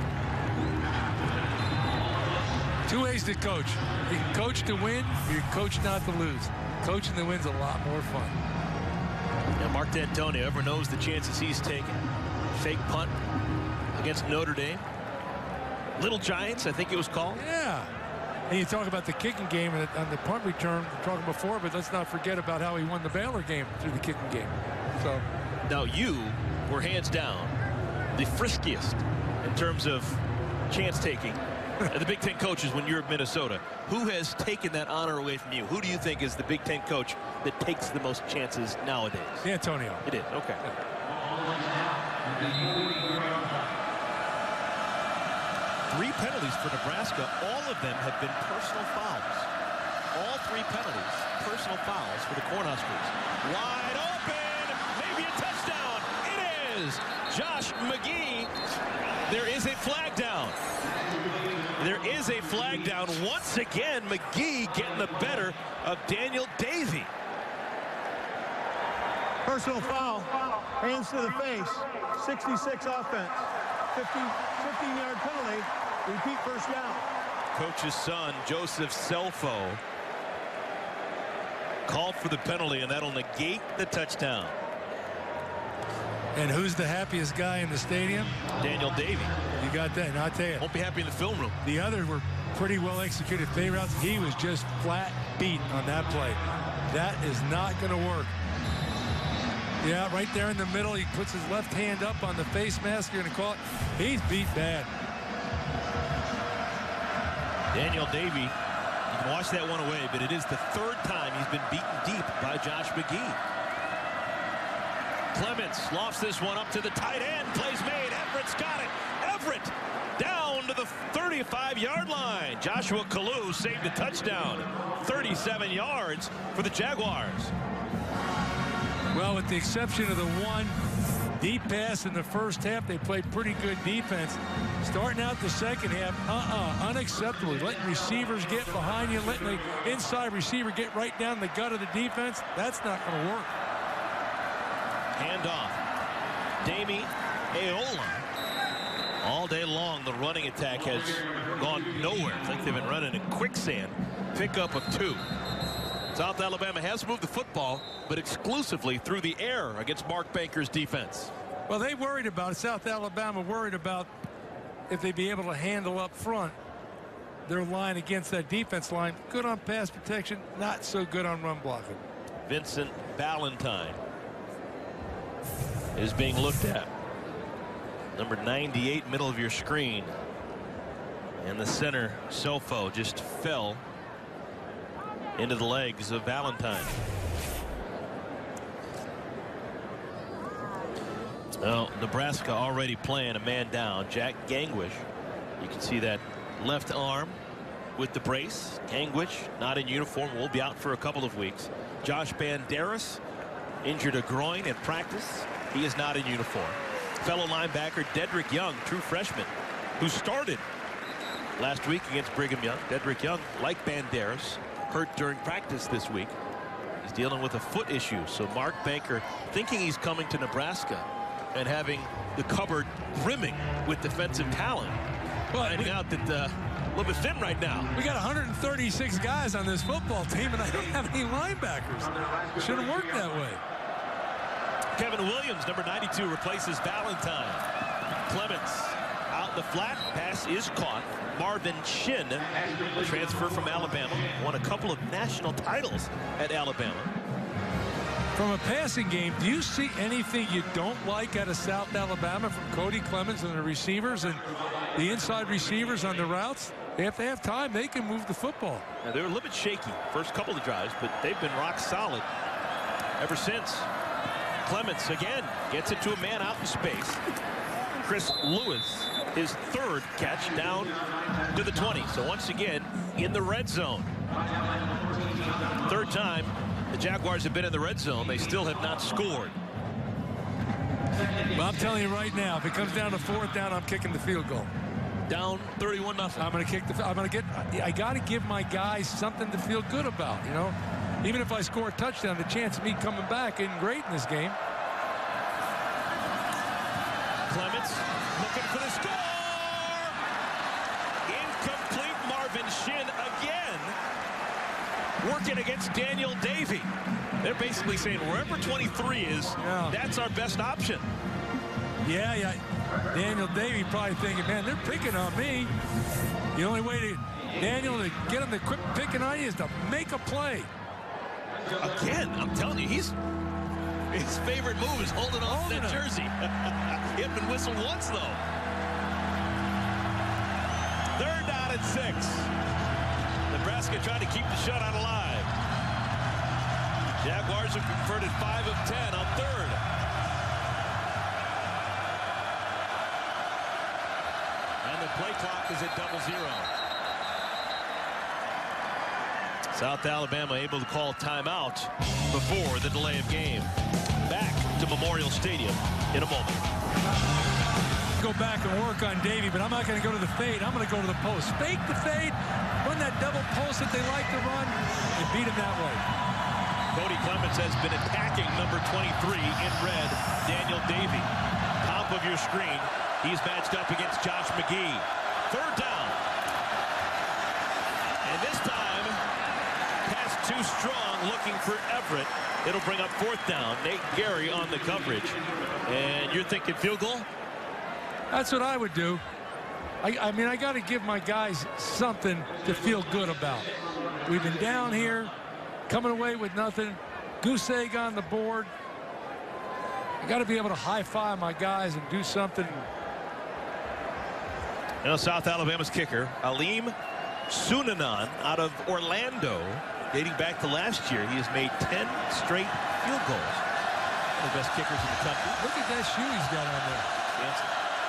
Two ways to coach. You can coach to win, or you can coach not to lose. Coaching to win's a lot more fun. Yeah, Mark D'Antonio, ever knows the chances he's taken. Fake punt against Notre Dame. Little Giants, I think it was called. Yeah. And you talk about the kicking game and on the punt return, we were talking before, but let's not forget about how he won the Baylor game through the kicking game. So now you were hands down the friskiest in terms of chance taking. The Big Ten coaches when you're at Minnesota. Who has taken that honor away from you? Who do you think is the Big Ten coach that takes the most chances nowadays? D'Antonio. It is. Okay. Three penalties for Nebraska. All of them have been personal fouls. All three penalties, personal fouls for the Cornhuskers. Wide open, maybe a touchdown. It is Josh McGee. There is a flag down. There is a flag down. Once again, McGee getting the better of Daniel Davey. Personal foul, hands to the face, sixty-six offense, fifteen yard penalty, repeat first down. Coach's son, Joseph Selfo, called for the penalty, and that'll negate the touchdown. And who's the happiest guy in the stadium? Daniel Davey. You got that, and I'll tell you. Won't be happy in the film room. The others were pretty well executed play routes. He was just flat beat on that play. That is not going to work. Yeah, right there in the middle, he puts his left hand up on the face mask. You're going to call it. He's beat bad. Daniel Davey, you can watch that one away, but it is the third time he's been beaten deep by Josh McGee. Clements lofts this one up to the tight end. Plays made. Everett's got it. Everett down to the thirty-five yard line. Joshua Kalu saved a touchdown. thirty-seven yards for the Jaguars. Well, with the exception of the one deep pass in the first half, they played pretty good defense. Starting out the second half, uh-uh, unacceptable. Letting receivers get behind you, letting the inside receiver get right down the gut of the defense, that's not going to work. Handoff. Dami Aola. All day long, the running attack has gone nowhere. It's like they've been running in quicksand. Pickup of two. South Alabama has moved the football, but exclusively through the air against Mark Banker's defense. Well, they worried about it. South Alabama worried about if they'd be able to handle up front their line against that defense line. Good on pass protection, not so good on run blocking. Vincent Valentine is being looked at. Number ninety-eight, middle of your screen. And the center, Selfo, just fell into the legs of Valentine. Well, Nebraska already playing a man down. Jack Gangwish. You can see that left arm with the brace. Gangwish not in uniform, will be out for a couple of weeks. Josh Banderas injured a groin in practice. He is not in uniform. Fellow linebacker Dedrick Young, true freshman, who started last week against Brigham Young. Dedrick Young, like Banderas, hurt during practice this week. He's dealing with a foot issue. So Mark Banker, thinking he's coming to Nebraska and having the cupboard brimming with defensive talent, well, finding we, out that uh, a little bit thin right now. We got one hundred thirty-six guys on this football team, and I don't have any linebackers. It should have worked that way. Kevin Williams, number ninety-two, replaces Valentine. Clements out in the flat. Pass is caught. Marvin Shin, transfer from Alabama, won a couple of national titles at Alabama. From a passing game, do you see anything you don't like out of South Alabama from Cody Clemens and the receivers and the inside receivers on the routes? If they have time, they can move the football. Now, they were a little bit shaky first couple of drives, but they've been rock solid ever since. Clements again gets it to a man out in space. Chris Lewis, his third catch down to the twenty. So once again in the red zone. Third time the Jaguars have been in the red zone. They still have not scored. Well, I'm telling you right now, if it comes down to fourth down, I'm kicking the field goal. Down thirty-one nothing. I'm going to kick the. I'm going to get. I got to give my guys something to feel good about. You know, even if I score a touchdown, the chance of me coming back isn't great in this game. Clements looking for the score. Incomplete. Marvin Shin again working against Daniel Davey. They're basically saying wherever twenty-three is, yeah, that's our best option. Yeah, yeah. Daniel Davey probably thinking, man, they're picking on me. The only way to Daniel to get him to quit picking on you is to make a play. Again, I'm telling you, he's his favorite move is holding on to that him. jersey. He hasn't been whistled once though. Third down and six. Nebraska trying to keep the shutout alive. Jaguars have converted five of ten on third. And the play clock is at double zero. South Alabama able to call timeout before the delay of game. Back to Memorial Stadium in a moment. Go back and work on Davey, but I'm not going to go to the fade. I'm going to go to the post. Fake the fade, run that double post that they like to run, and beat him that way. Cody Clements has been attacking number twenty-three in red, Daniel Davey. Top of your screen, he's matched up against Josh McGee. Third down. And this time, pass too strong, looking for Everett. It'll bring up fourth down. Nate Gary on the coverage. And you're thinking field goal? That's what I would do. I, I mean, I got to give my guys something to feel good about. We've been down here, coming away with nothing. Goose egg on the board. I got to be able to high-five my guys and do something. You know, South Alabama's kicker, Aleem Sunanan, out of Orlando, dating back to last year. He has made ten straight field goals. One of the best kickers in the country. Look at that shoe he's got on there. Yes.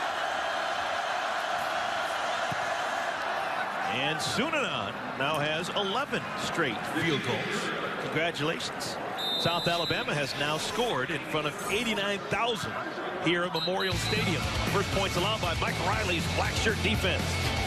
And Sunanan now has eleven straight field goals. Congratulations. South Alabama has now scored in front of eighty-nine thousand here at Memorial Stadium. First points allowed by Mike Riley's black shirt defense.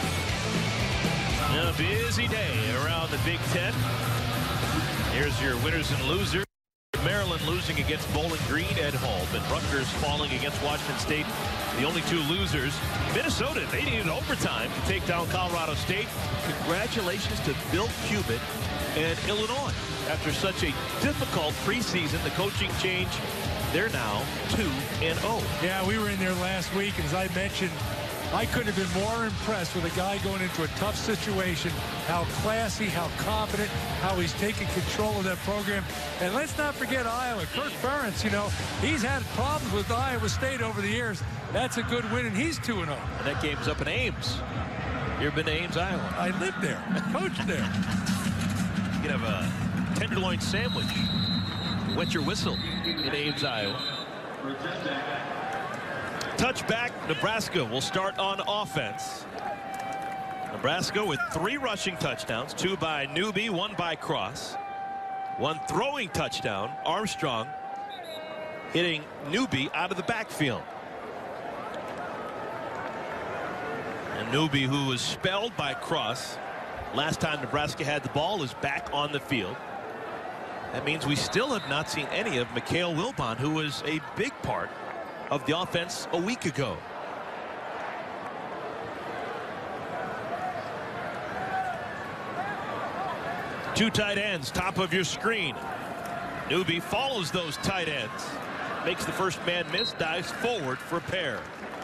A busy day around the Big Ten. Here's your winners and losers. Maryland losing against Bowling Green at home, and Rutgers falling against Washington State. The only two losers. Minnesota, they needed overtime to take down Colorado State. Congratulations to Bill Cubit and Illinois. After such a difficult preseason, the coaching change, they're now two and oh. Yeah, we were in there last week, and as I mentioned, I couldn't have been more impressed with a guy going into a tough situation, how classy, how confident, how he's taking control of that program. And let's not forget Iowa. Kirk Ferentz, you know, he's had problems with Iowa State over the years. That's a good win, and he's two and oh. And that game's up in Ames. You ever been to Ames, Iowa? I lived there. Coached there. You can have a tenderloin sandwich. Wet your whistle in Ames, Iowa. Touchback, Nebraska will start on offense. Nebraska with three rushing touchdowns, two by Newby, one by Cross. One throwing touchdown, Armstrong hitting Newby out of the backfield. And Newby, who was spelled by Cross last time Nebraska had the ball, is back on the field. That means we still have not seen any of Mikhail Wilbon, who was a big part of the offense a week ago. Two tight ends, top of your screen. Newby follows those tight ends, makes the first man miss, dives forward for a pair.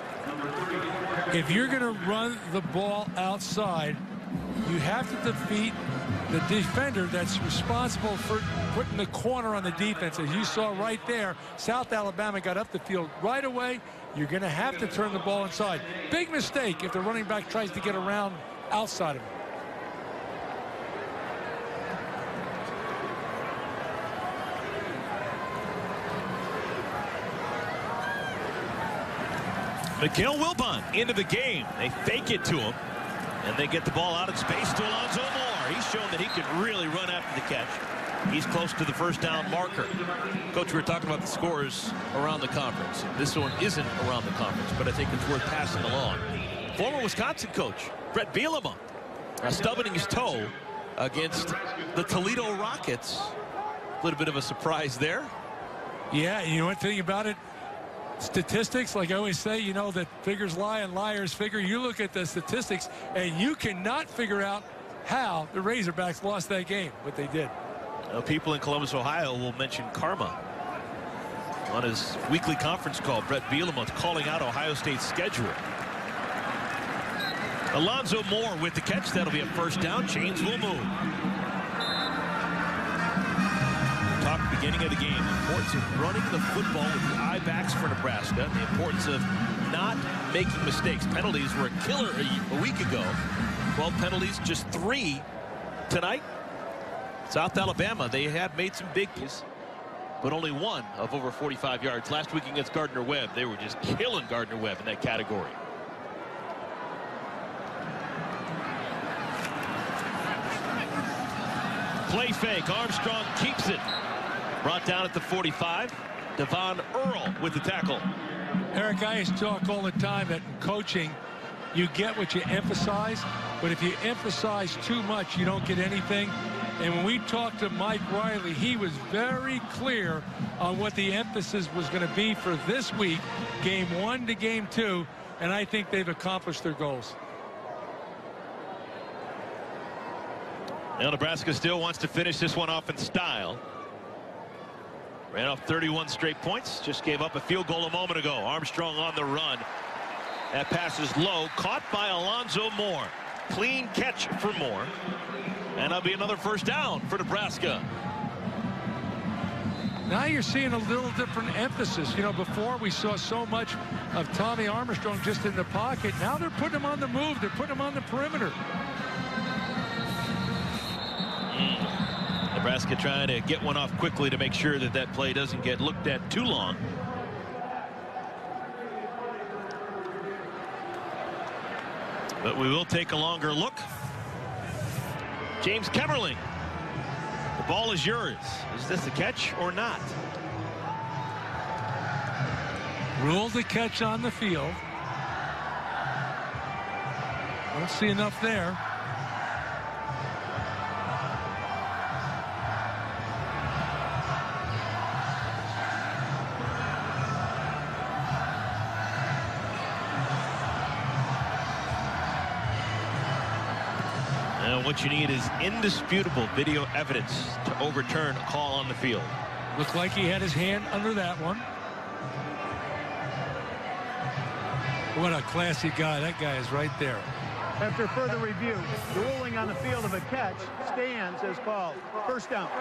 If you're going to run the ball outside, you have to defeat the defender that's responsible for putting the corner on the defense. As you saw right there, South Alabama got up the field right away. You're going to have to turn the ball inside. Big mistake if the running back tries to get around outside of him. Mikael Wilbon into the game. They fake it to him, and they get the ball out in space to Alonzo Moore. He's shown that he can really run after the catch. He's close to the first down marker. Coach, we were talking about the scores around the conference. This one isn't around the conference, but I think it's worth passing along. Former Wisconsin coach Brett Bielema uh, stubbing his toe against the Toledo Rockets. A little bit of a surprise there. Yeah, you know one thing about it? Statistics, like I always say, you know that figures lie and liars figure. You look at the statistics, and you cannot figure out how the Razorbacks lost that game, but they did. Well, people in Columbus, Ohio will mention karma. On his weekly conference call, Brett Bielema calling out Ohio State's schedule. Alonzo Moore with the catch. That'll be a first down. Chains will move. Talk at the beginning of the game. The importance of running the football with the eye backs for Nebraska. The importance of not making mistakes. Penalties were a killer a, a week ago. twelve penalties, just three tonight. South Alabama, they had made some big plays, but only one of over forty-five yards. Last week against Gardner-Webb, they were just killing Gardner-Webb in that category. Play fake. Armstrong keeps it. Brought down at the forty-five. Devon Earl with the tackle. Eric, I used to talk all the time that in coaching, you get what you emphasize, but if you emphasize too much, you don't get anything. And when we talked to Mike Riley, he was very clear on what the emphasis was going to be for this week, game one to game two, and I think they've accomplished their goals. Now Nebraska still wants to finish this one off in style. Ran off thirty-one straight points. Just gave up a field goal a moment ago. Armstrong on the run. That pass is low. Caught by Alonzo Moore. Clean catch for Moore. And that'll be another first down for Nebraska. Now you're seeing a little different emphasis. You know, before we saw so much of Tommy Armstrong just in the pocket. Now they're putting him on the move. They're putting him on the perimeter. Mm. Nebraska trying to get one off quickly to make sure that that play doesn't get looked at too long. But we will take a longer look. James Kemmerling. The ball is yours. Is this a catch or not? Ruled the catch on the field. Don't see enough there. What you need is indisputable video evidence to overturn a call on the field. Looked like he had his hand under that one. What a classy guy. That guy is right there. After further review, the ruling on the field of a catch stands as called. First down.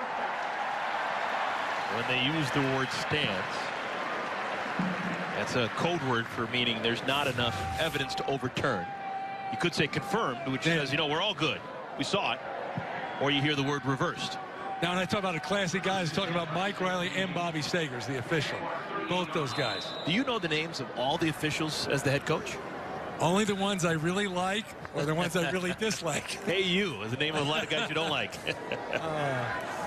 When they use the word stands, that's a code word for meaning there's not enough evidence to overturn. You could say confirmed, which yeah. says, you know, we're all good. We saw it. Or you hear the word reversed. Now, when I talk about a classic guy, I was talking about Mike Riley and Bobby Sagers, the official. Both those guys. Do you know the names of all the officials as the head coach? Only the ones I really like or the ones I really dislike. Hey, you is the name of a lot of guys you don't like. uh.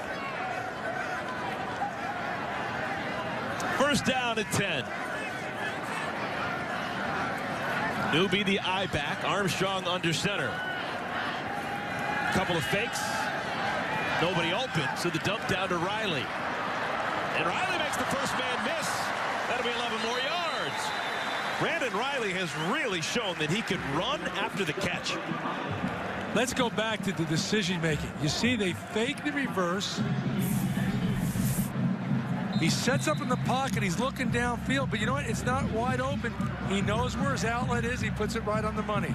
First down at ten. Newby the eye back. Armstrong under center. Couple of fakes. Nobody open, so the dump down to Riley. And Riley makes the first man miss. That'll be eleven more yards. Brandon Riley has really shown that he can run after the catch. Let's go back to the decision making. You see, they fake the reverse. He sets up in the pocket. He's looking downfield, but you know what? It's not wide open. He knows where his outlet is. He puts it right on the money.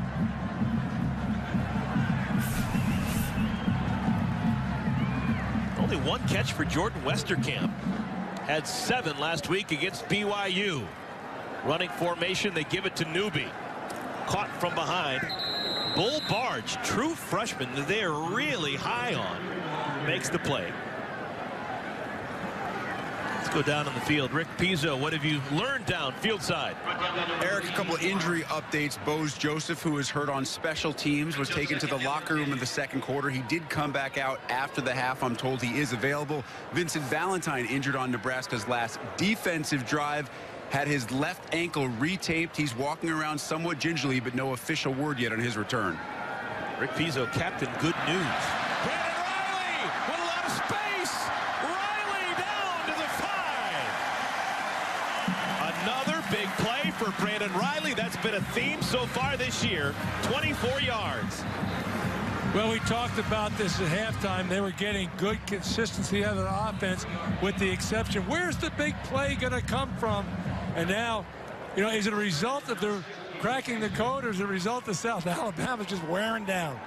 Only one catch for Jordan Westerkamp. Had seven last week against B Y U. Running formation, they give it to Newby. Caught from behind. Bull Barge, true freshman that they are really high on, makes the play. Let's go down on the field. Rick Pizzo, what have you learned down field side? Eric, a couple of injury updates. Bose Joseph, who was hurt on special teams, was taken to the locker room in the second quarter. He did come back out after the half. I'm told he is available. Vincent Valentine, injured on Nebraska's last defensive drive, had his left ankle retaped. He's walking around somewhat gingerly, but no official word yet on his return. Rick Pizzo, captain, good news. Brandon Riley with a lot of space. Riley down to the five. Another big play for Brandon Riley. That's been a theme so far this year. twenty-four yards. Well, we talked about this at halftime. They were getting good consistency out of the offense, with the exception, where's the big play going to come from? And now, you know, is it a result of their cracking the code, or is it a result of South Alabama just wearing down?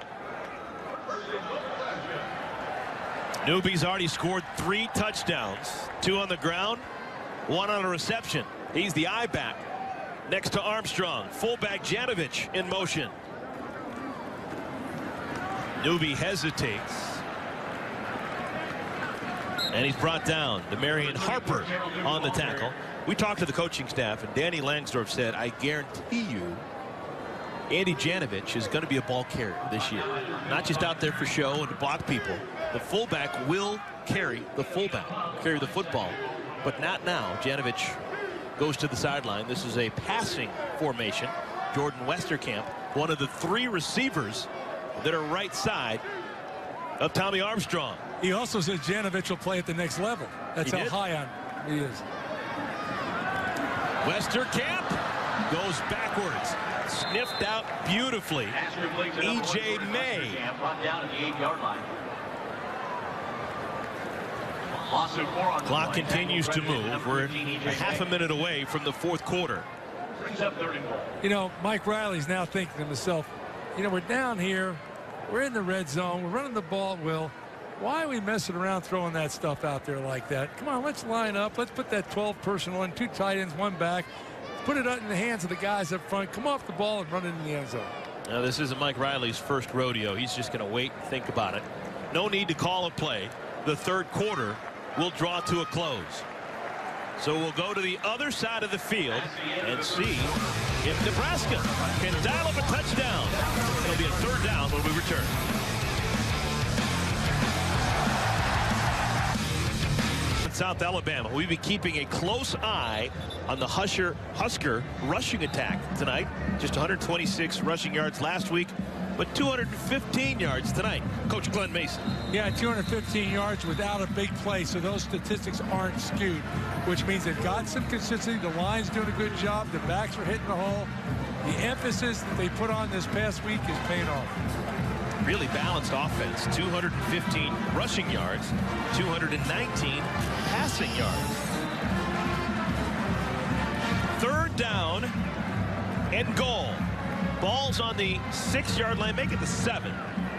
Newby's already scored three touchdowns, two on the ground, one on a reception. He's the eye back next to Armstrong. Fullback Janovich in motion. Newby hesitates, and he's brought down. Demarion Harper on the tackle. We talked to the coaching staff, and Danny Langsdorff said, I guarantee you Andy Janovich is going to be a ball carrier this year. Not just out there for show and to block people. The fullback will carry the fullback, carry the football, but not now. Janovich goes to the sideline. This is a passing formation. Jordan Westerkamp, one of the three receivers that are right side of Tommy Armstrong. He also said Janovich will play at the next level. That's He how did? high on he is. Westerkamp goes backwards. Sniffed out beautifully. E J May. Clock continues to move. We're a half a minute away from the fourth quarter. You know, Mike Riley's now thinking to himself, you know, we're down here. We're in the red zone. We're running the ball at will. Why are we messing around throwing that stuff out there like that? Come on, let's line up. Let's put that twelve personnel in, two tight ends, one back. Put it in the hands of the guys up front. Come off the ball and run it in the end zone. Now, this isn't Mike Riley's first rodeo. He's just going to wait and think about it. No need to call a play. The third quarter will draw to a close. So we'll go to the other side of the field and see if Nebraska can dial up a touchdown. It'll be a third down when we return. In South Alabama, we'll be keeping a close eye on the Husker, Husker rushing attack tonight. Just one hundred twenty-six rushing yards last week, but two hundred fifteen yards tonight. Coach Glenn Mason. Yeah, two hundred fifteen yards without a big play, so those statistics aren't skewed, which means they've got some consistency. The line's doing a good job. The backs are hitting the hole. The emphasis that they put on this past week is paying off. Really balanced offense. two hundred fifteen rushing yards, two hundred nineteen passing yards. Third down and goal. Ball's on the six-yard line. Make it the seven.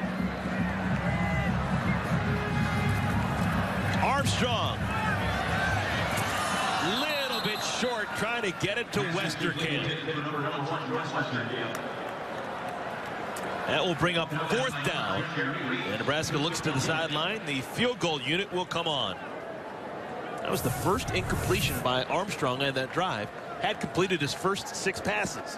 Armstrong. Little bit short, trying to get it to Westerkamp. That will bring up fourth down. And Nebraska looks to the sideline. The field goal unit will come on. That was the first incompletion by Armstrong on that drive. Had completed his first six passes.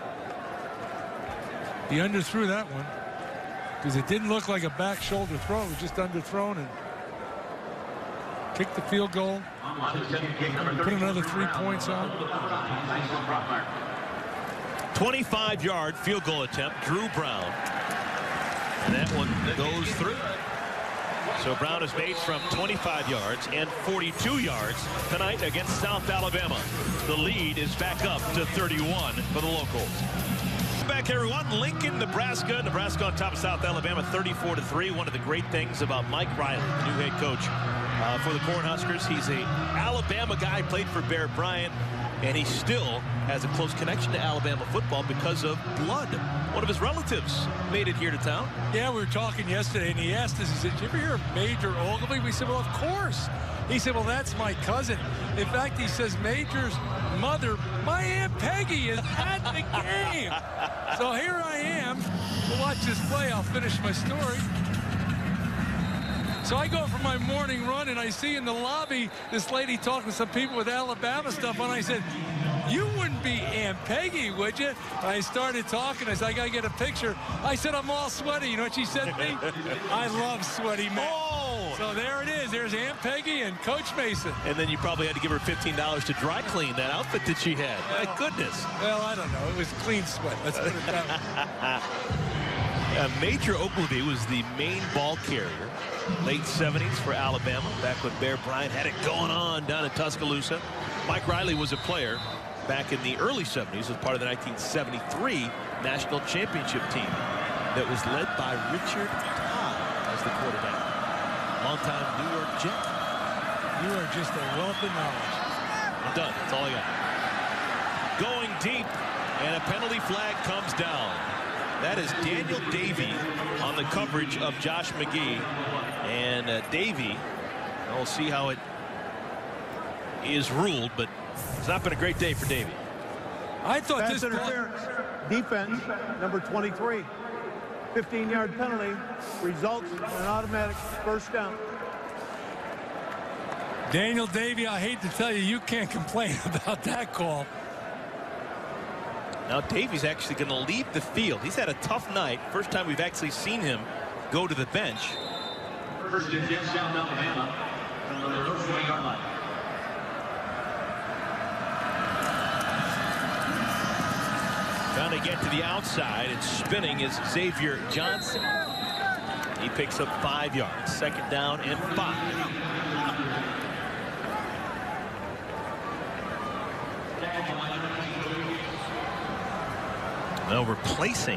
He underthrew that one because it didn't look like a back shoulder throw. It was just underthrown and kicked the field goal. Put another three points on. twenty-five yard field goal attempt. Drew Brown. And that one goes through. So Brown is made from twenty-five yards and forty-two yards tonight against South Alabama. The lead is back up to thirty-one for the locals. Back, everyone. Lincoln, Nebraska. Nebraska on top of South Alabama, thirty-four to three. One of the great things about Mike Riley, the new head coach uh, for the Cornhuskers. He's a Alabama guy, played for Bear Bryant, and he still has a close connection to Alabama football because of blood. One of his relatives made it here to town. Yeah, we were talking yesterday, and he asked us, he said, did you ever hear of Major Ogilvy? We said, well, of course. He said, well, that's my cousin. In fact, he says Major's mother, my Aunt Peggy, is at the game. So here I am. We'll watch this play. I'll finish my story. So I go for my morning run, and I see in the lobby this lady talking to some people with Alabama stuff on. I said, you wouldn't be Aunt Peggy, would you? I started talking. I said, I got to get a picture. I said, I'm all sweaty. You know what she said to me? I love sweaty men. Oh! So there it is. There's Aunt Peggy and Coach Mason. And then you probably had to give her fifteen dollars to dry clean that outfit that she had. My goodness. Well, I don't know. It was clean sweat. Let's put it that way. Uh, Major Ogilvie was the main ball carrier, late seventies for Alabama, back when Bear Bryant had it going on down in Tuscaloosa. Mike Riley was a player back in the early seventies as part of the nineteen seventy-three National Championship team that was led by Richard Todd as the quarterback. Longtime New York Jet. You are just a wealth of knowledge. I'm done. That's all I got. Going deep, and a penalty flag comes down. That is Daniel Davey on the coverage of Josh McGee. And uh, Davey, we'll see how it is ruled, but it's not been a great day for Davey. I thought Pass this interference. Defense, number twenty-three. fifteen yard penalty results in an automatic first down. Daniel Davey, I hate to tell you, you can't complain about that call. Now Davey's actually going to leave the field. He's had a tough night. First time we've actually seen him go to the bench. First and ten down Alabama from the twenty yard line. Trying to get to the outside and spinning is Xavier Johnson. He picks up five yards. Second down and five. Well, replacing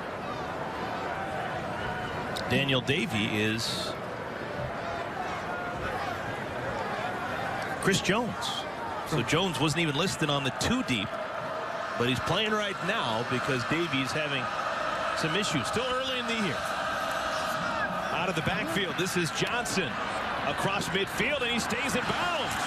Daniel Davey is Chris Jones. So Jones wasn't even listed on the two deep, but he's playing right now because Davey's having some issues. Still early in the year. Out of the backfield, this is Johnson across midfield, and he stays in bounds.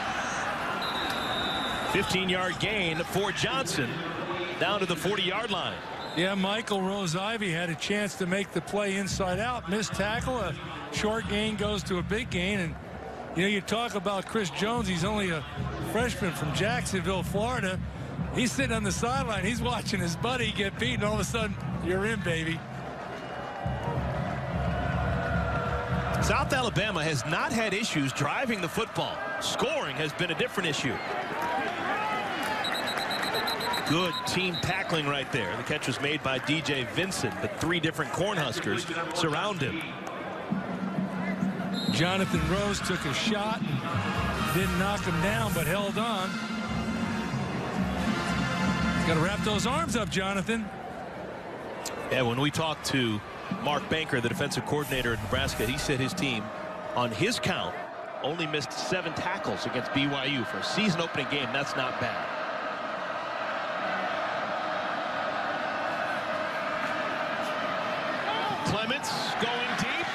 fifteen yard gain for Johnson. Down to the forty yard line. Yeah, Michael Rose-Ivy had a chance to make the play inside out. Missed tackle. A short gain goes to a big gain. And, you know, you talk about Chris Jones. He's only a freshman from Jacksonville, Florida. He's sitting on the sideline. He's watching his buddy get beat, and all of a sudden, you're in, baby. South Alabama has not had issues driving the football. Scoring has been a different issue. Good team tackling right there. The catch was made by D J Vincent, but three different Cornhuskers surround him. Jonathan Rose took a shot and didn't knock him down, but held on. Got to wrap those arms up, Jonathan. Yeah, when we talked to Mark Banker, the defensive coordinator at Nebraska, he said his team, on his count, only missed seven tackles against B Y U for a season opening game. That's not bad. Clements going deep.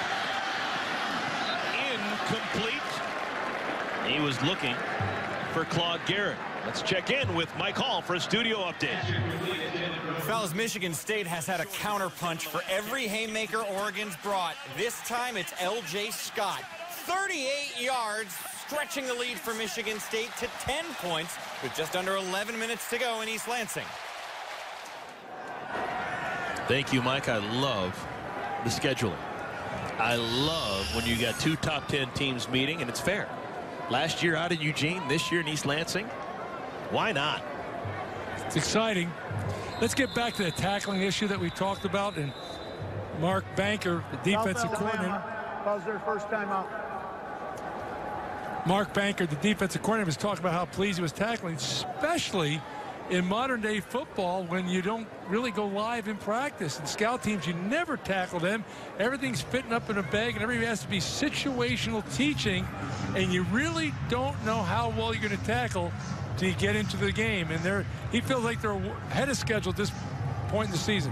Incomplete. He was looking for Claude Garrett. Let's check in with Mike Hall for a studio update. Fellas, Michigan State has had a counterpunch for every haymaker Oregon's brought. This time it's L J Scott. thirty-eight yards, stretching the lead for Michigan State to ten points with just under eleven minutes to go in East Lansing. Thank you, Mike. I love the scheduling. I love when you got two top ten teams meeting, and it's fair. Last year out in Eugene, this year in East Lansing. Why not? It's exciting. Let's get back to the tackling issue that we talked about. And Mark Banker, the defensive coordinator. Pause their first time out. Mark Banker, the defensive coordinator, was talking about how pleased he was tackling, especially in modern day football when you don't really go live in practice. And scout teams, you never tackle them. Everything's fitting up in a bag, and everything has to be situational teaching, and you really don't know how well you're going to tackle till you get into the game. And they're he feels like they're ahead of schedule at this point in the season.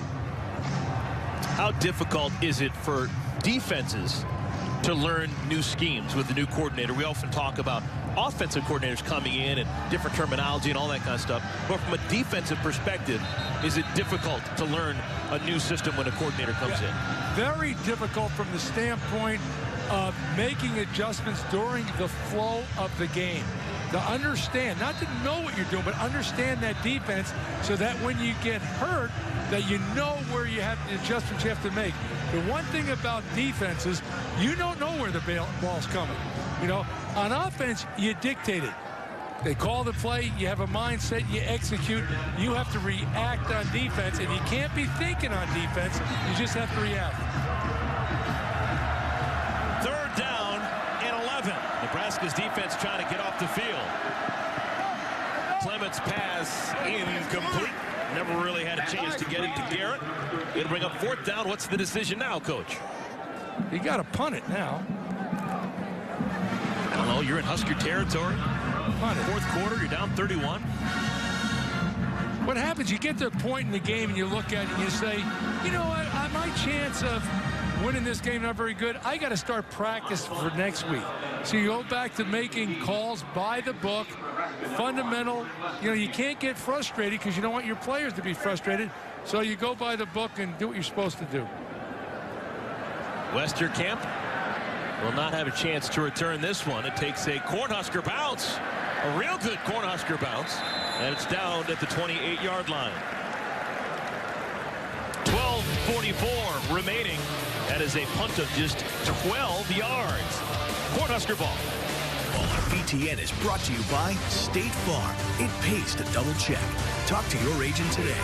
How difficult is it for defenses to learn new schemes with the new coordinator? We often talk about offensive coordinators coming in and different terminology and all that kind of stuff. But from a defensive perspective, is it difficult to learn a new system when a coordinator comes yeah, in? Very difficult from the standpoint of making adjustments during the flow of the game. To understand, not to know what you're doing, but understand that defense so that when you get hurt, that you know where you have the adjustments you have to make. The one thing about defense is you don't know where the ball's coming. You know, on offense, you dictate it. They call the play, you have a mindset, you execute. You have to react on defense, and you can't be thinking on defense. You just have to react. Third down and eleven. Nebraska's defense trying to get off the field. Clement's pass incomplete. Never really had a chance to get it to Garrett. It'll bring up fourth down. What's the decision now, Coach? You got to punt it now. I don't know. You're in Husker territory. Punt it. Fourth quarter, you're down thirty-one. What happens, you get to a point in the game and you look at it and you say, you know what, I, my chance of winning this game not very good. I got to start practice for next week. So you go back to making calls by the book, fundamental. You know, you can't get frustrated because you don't want your players to be frustrated. So you go by the book and do what you're supposed to do. Westerkamp will not have a chance to return this one. It takes a Cornhusker bounce, a real good Cornhusker bounce, and it's down at the twenty-eight yard line. twelve forty-four remaining. That is a punt of just twelve yards. Cornhusker ball. B T N is brought to you by State Farm. It pays to double check. Talk to your agent today.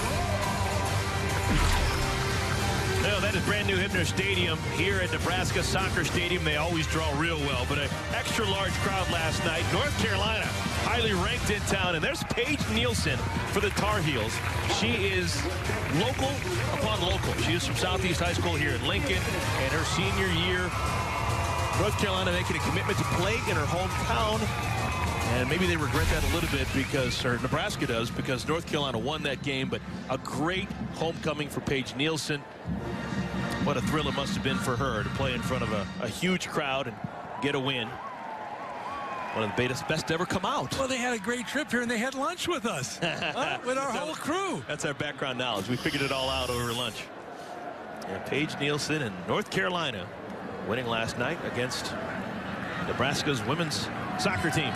Well, that is brand new Hibner Stadium here at Nebraska Soccer Stadium. They always draw real well, but an extra large crowd last night. North Carolina, highly ranked in town, and there's Paige Nielsen for the Tar Heels. She is local upon local. She is from Southeast High School here in Lincoln, and her senior year, North Carolina making a commitment to play in her hometown. And maybe they regret that a little bit because, or Nebraska does, because North Carolina won that game, but a great homecoming for Paige Nielsen. What a thrill it must have been for her to play in front of a, a huge crowd and get a win. One of the best to ever come out. Well, they had a great trip here and they had lunch with us, huh? With our whole crew. That's our background knowledge. We figured it all out over lunch. And Paige Nielsen and North Carolina winning last night against Nebraska's women's soccer team.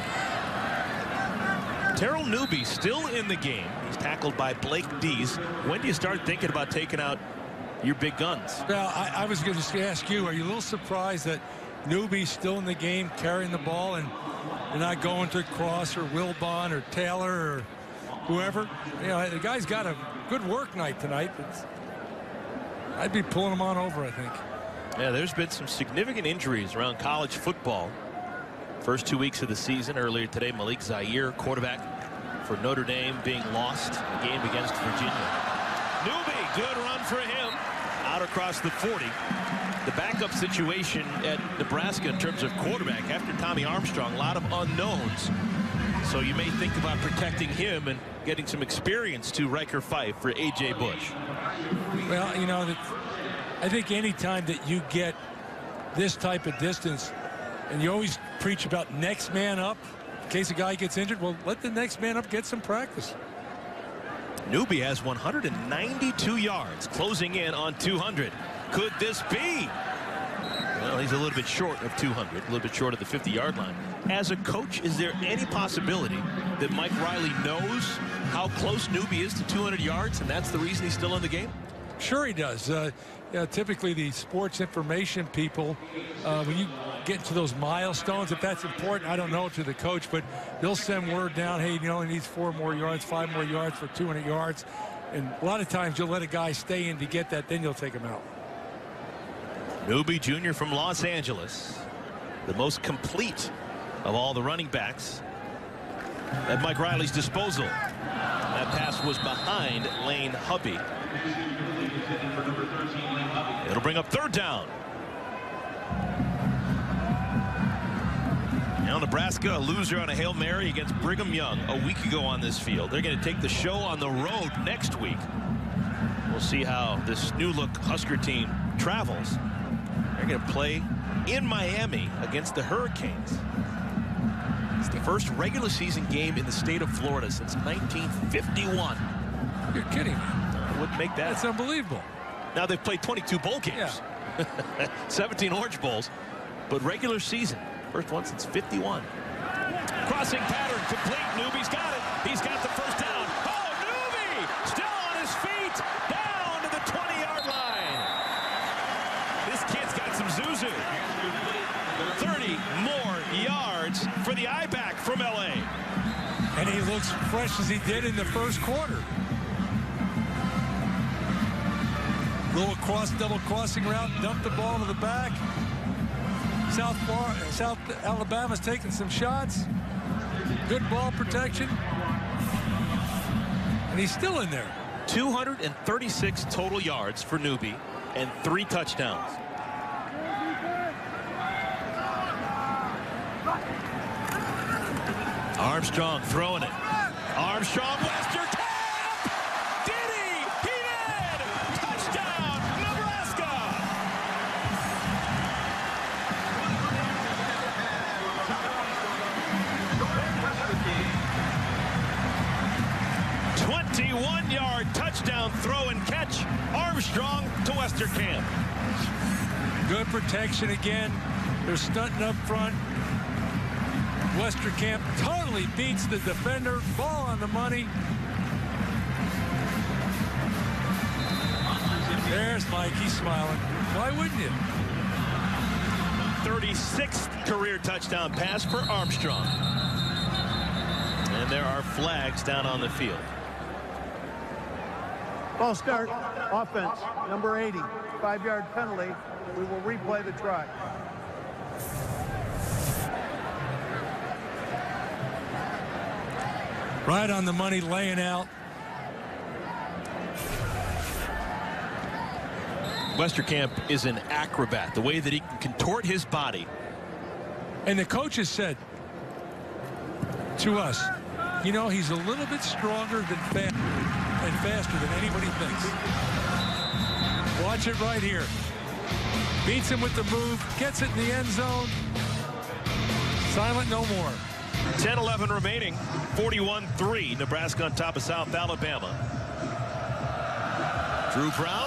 Terrell Newby still in the game. He's tackled by Blake Dees. When do you start thinking about taking out your big guns? Well, I, I was going to ask you, are you a little surprised that Newby's still in the game carrying the ball and they're not going to Cross or Wilbon or Taylor or whoever? You know, the guy's got a good work night tonight. But I'd be pulling him on over, I think. Yeah, there's been some significant injuries around college football. First two weeks of the season. Earlier today, Malik Zaire, quarterback for Notre Dame, being lost in the game against Virginia. Newby, good run for him. Out across the forty. The backup situation at Nebraska in terms of quarterback after Tommy Armstrong, a lot of unknowns. So you may think about protecting him and getting some experience to Riker Fife for A J Bush. Well, you know, I think any time that you get this type of distance, and you always preach about next man up in case a guy gets injured, well, let the next man up get some practice. Newby has one hundred ninety-two yards, closing in on two hundred. Could this be? Well, he's a little bit short of two hundred, a little bit short of the fifty yard line. As a coach, is there any possibility that Mike Riley knows how close Newby is to two hundred yards, and that's the reason he's still in the game? Sure he does. Uh, you know, typically the sports information people, uh, when you get to those milestones, if that's important, I don't know to the coach, but they'll send word down, hey, he only needs four more yards, five more yards for two hundred yards. And a lot of times you'll let a guy stay in to get that, then you'll take him out. Newby Junior from Los Angeles, the most complete of all the running backs at Mike Riley's disposal. That pass was behind Lane Hubby. It'll bring up third down. Now Nebraska, a loser on a Hail Mary against Brigham Young a week ago on this field. They're going to take the show on the road next week. We'll see how this new look Husker team travels. They're going to play in Miami against the Hurricanes. It's the first regular season game in the state of Florida since nineteen fifty-one. You're kidding me. I wouldn't make that. That's unbelievable. Now they've played twenty-two bowl games. Yeah. seventeen Orange Bowls. but regular season, first one since fifty-one. Crossing pattern complete. Newby's got it. He's got the first down. Oh, Newby still on his feet, down to the twenty-yard line. This kid's got some Zuzu. thirty more yards for the I-back from L A. And he looks fresh as he did in the first quarter. Little cross, double crossing route, dump the ball to the back. South, Bar South Alabama's taking some shots. Good ball protection. And he's still in there. two hundred thirty-six total yards for Newby and three touchdowns. Armstrong throwing it. Armstrong, Western Camp! Did he? He did! Touchdown, Nebraska! twenty-one yard touchdown throw and catch. Armstrong to Western Camp. Good protection again. They're stunting up front. Westerkamp totally beats the defender. Ball on the money. There's Mike. He's smiling. Why wouldn't you? thirty-sixth career touchdown pass for Armstrong. And there are flags down on the field. Ball start. Offense. Number eighty. Five-yard penalty. We will replay the try. Right on the money, laying out. Westerkamp is an acrobat. The way that he can contort his body. And the coaches said to us, you know, he's a little bit stronger than fast and faster than anybody thinks. Watch it right here. Beats him with the move, gets it in the end zone. Silent no more. ten eleven remaining. forty-one three. Nebraska on top of South Alabama. Drew Brown.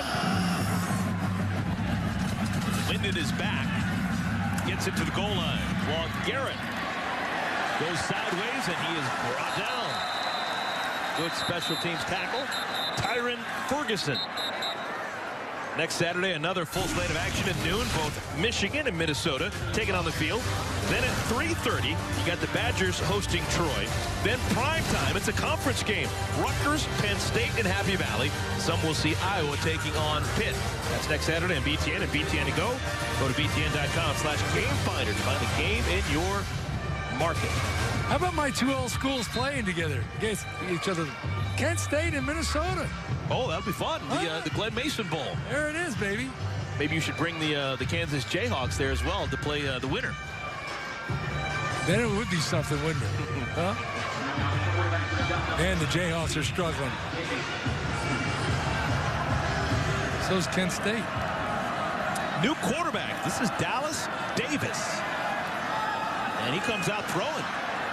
Linden is back. Gets it to the goal line. Long Garrett goes sideways and he is brought down. Good special teams tackle. Tyron Ferguson. Next Saturday, another full slate of action at noon. Both Michigan and Minnesota taking on the field. Then at three thirty, you got the Badgers hosting Troy. Then prime time, it's a conference game. Rutgers, Penn State, and Happy Valley. Some will see Iowa taking on Pitt. That's next Saturday on B T N and B T N to go. Go to B T N dot com slash game finder to find the game in your market. How about my two old schools playing together against each other? Kent State and Minnesota. Oh, that'll be fun. The, uh, the Glenn Mason Bowl. There it is, baby. Maybe you should bring the uh, the Kansas Jayhawks there as well to play uh, the winner. Then it would be something, wouldn't it? Huh? And the Jayhawks are struggling. So's Kent State. New quarterback. This is Dallas Davis. And he comes out throwing.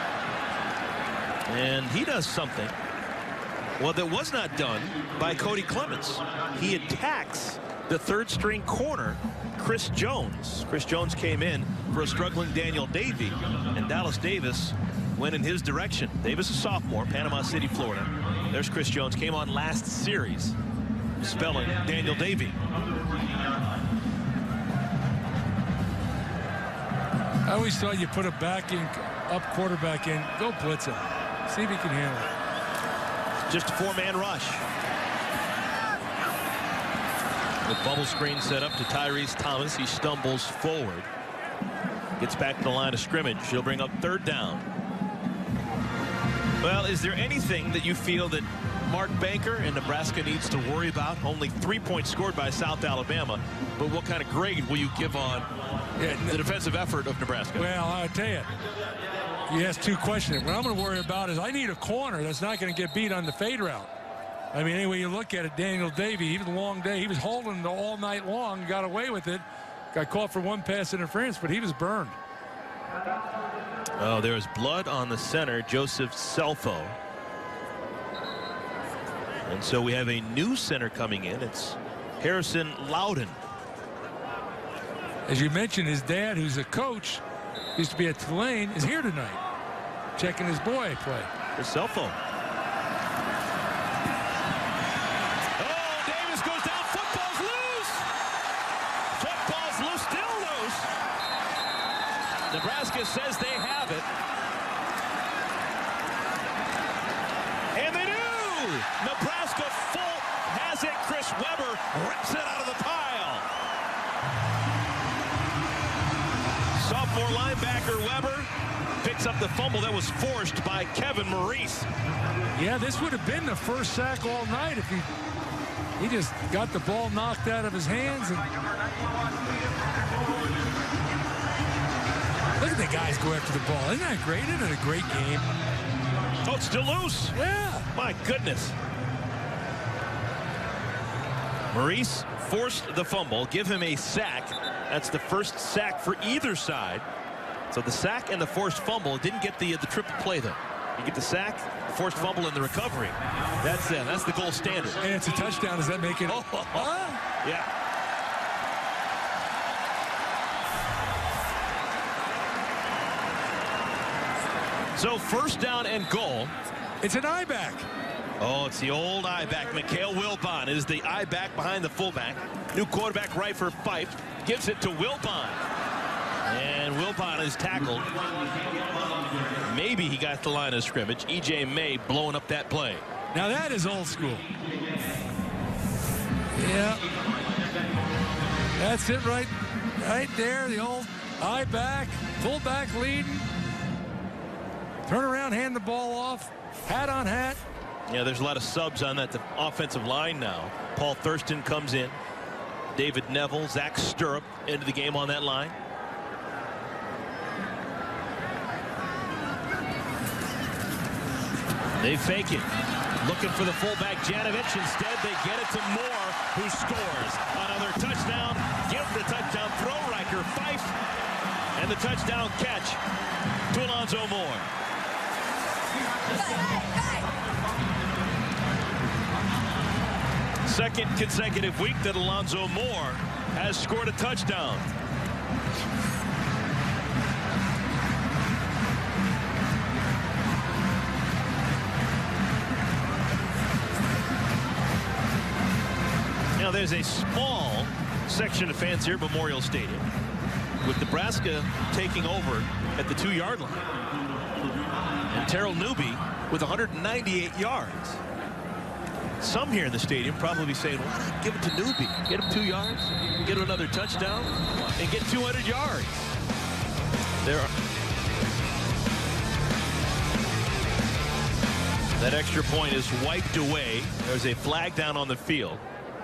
And he does something, well, that was not done by Cody Clements. He attacks the third string corner, Chris Jones. Chris Jones came in for a struggling Daniel Davey, and Dallas Davis went in his direction. Davis, a sophomore, Panama City, Florida. There's Chris Jones, came on last series, spelling Daniel Davey. I always thought you put a back in, up quarterback in, go blitz him. See if he can handle it. Just a four-man rush. The bubble screen set up to Tyrese Thomas. He stumbles forward. Gets back to the line of scrimmage. He'll bring up third down. Well, is there anything that you feel that Mark Banker and Nebraska needs to worry about? Only three points scored by South Alabama. But what kind of grade will you give on yeah, the defensive effort of Nebraska? Well, I'll tell you. You asked two questions. What I'm going to worry about is I need a corner that's not going to get beat on the fade route. I mean, any way you look at it, Daniel Davey, he was a long day. He was holding all night long, got away with it. Got caught for one pass interference, but he was burned. Oh, there's blood on the center, Joseph Selfo. And so we have a new center coming in. It's Harrison Loudon. As you mentioned, his dad, who's a coach, used to be at Tulane, is here tonight, checking his boy play. His cell phone. Oh, Davis goes down. Football's loose. Football's loose, still loose. Nebraska says they have it. And they do. Nebraska full has it. Chris Webber rips it out of the pile. Sophomore linebacker Webber picks up the fumble that was forced by Kevin Maurice. Yeah, this would have been the first sack all night if he he just got the ball knocked out of his hands. And look at the guys go after the ball. Isn't that great? Isn't it a great game? Oh, it's still loose. Yeah. My goodness. Maurice forced the fumble, give him a sack. That's the first sack for either side. So the sack and the forced fumble didn't get the the triple play though. You get the sack, the forced fumble, and the recovery. That's it. That's the gold standard. And it's a touchdown. Does that make it? Oh, oh, oh. Yeah. So first down and goal. It's an I-back. Oh, it's the old I-back. Mikhail Wilbon is the I-back behind the fullback. New quarterback right for Fife. Gives it to Wilbon. And Wilbon is tackled. Maybe he got the line of scrimmage. E J May blowing up that play. Now that is old school. Yeah. That's it right, right there. The old I-back, fullback leading. Turn around, hand the ball off. Hat on hat. Yeah, there's a lot of subs on that offensive line now. Paul Thurston comes in. David Neville, Zach Stirrup into the game on that line. They fake it. Looking for the fullback, Janovich. Instead, they get it to Moore, who scores. Another touchdown. Give the touchdown throw. Riker Fife. And the touchdown catch to Alonzo Moore. Second consecutive week that Alonzo Moore has scored a touchdown. Now there's a small section of fans here at Memorial Stadium with Nebraska taking over at the two-yard line. And Terrell Newby with one hundred ninety-eight yards. Some here in the stadium probably saying, why not give it to Newby? Get him two yards, get him another touchdown, and get two hundred yards. There are... That extra point is wiped away. There's a flag down on the field.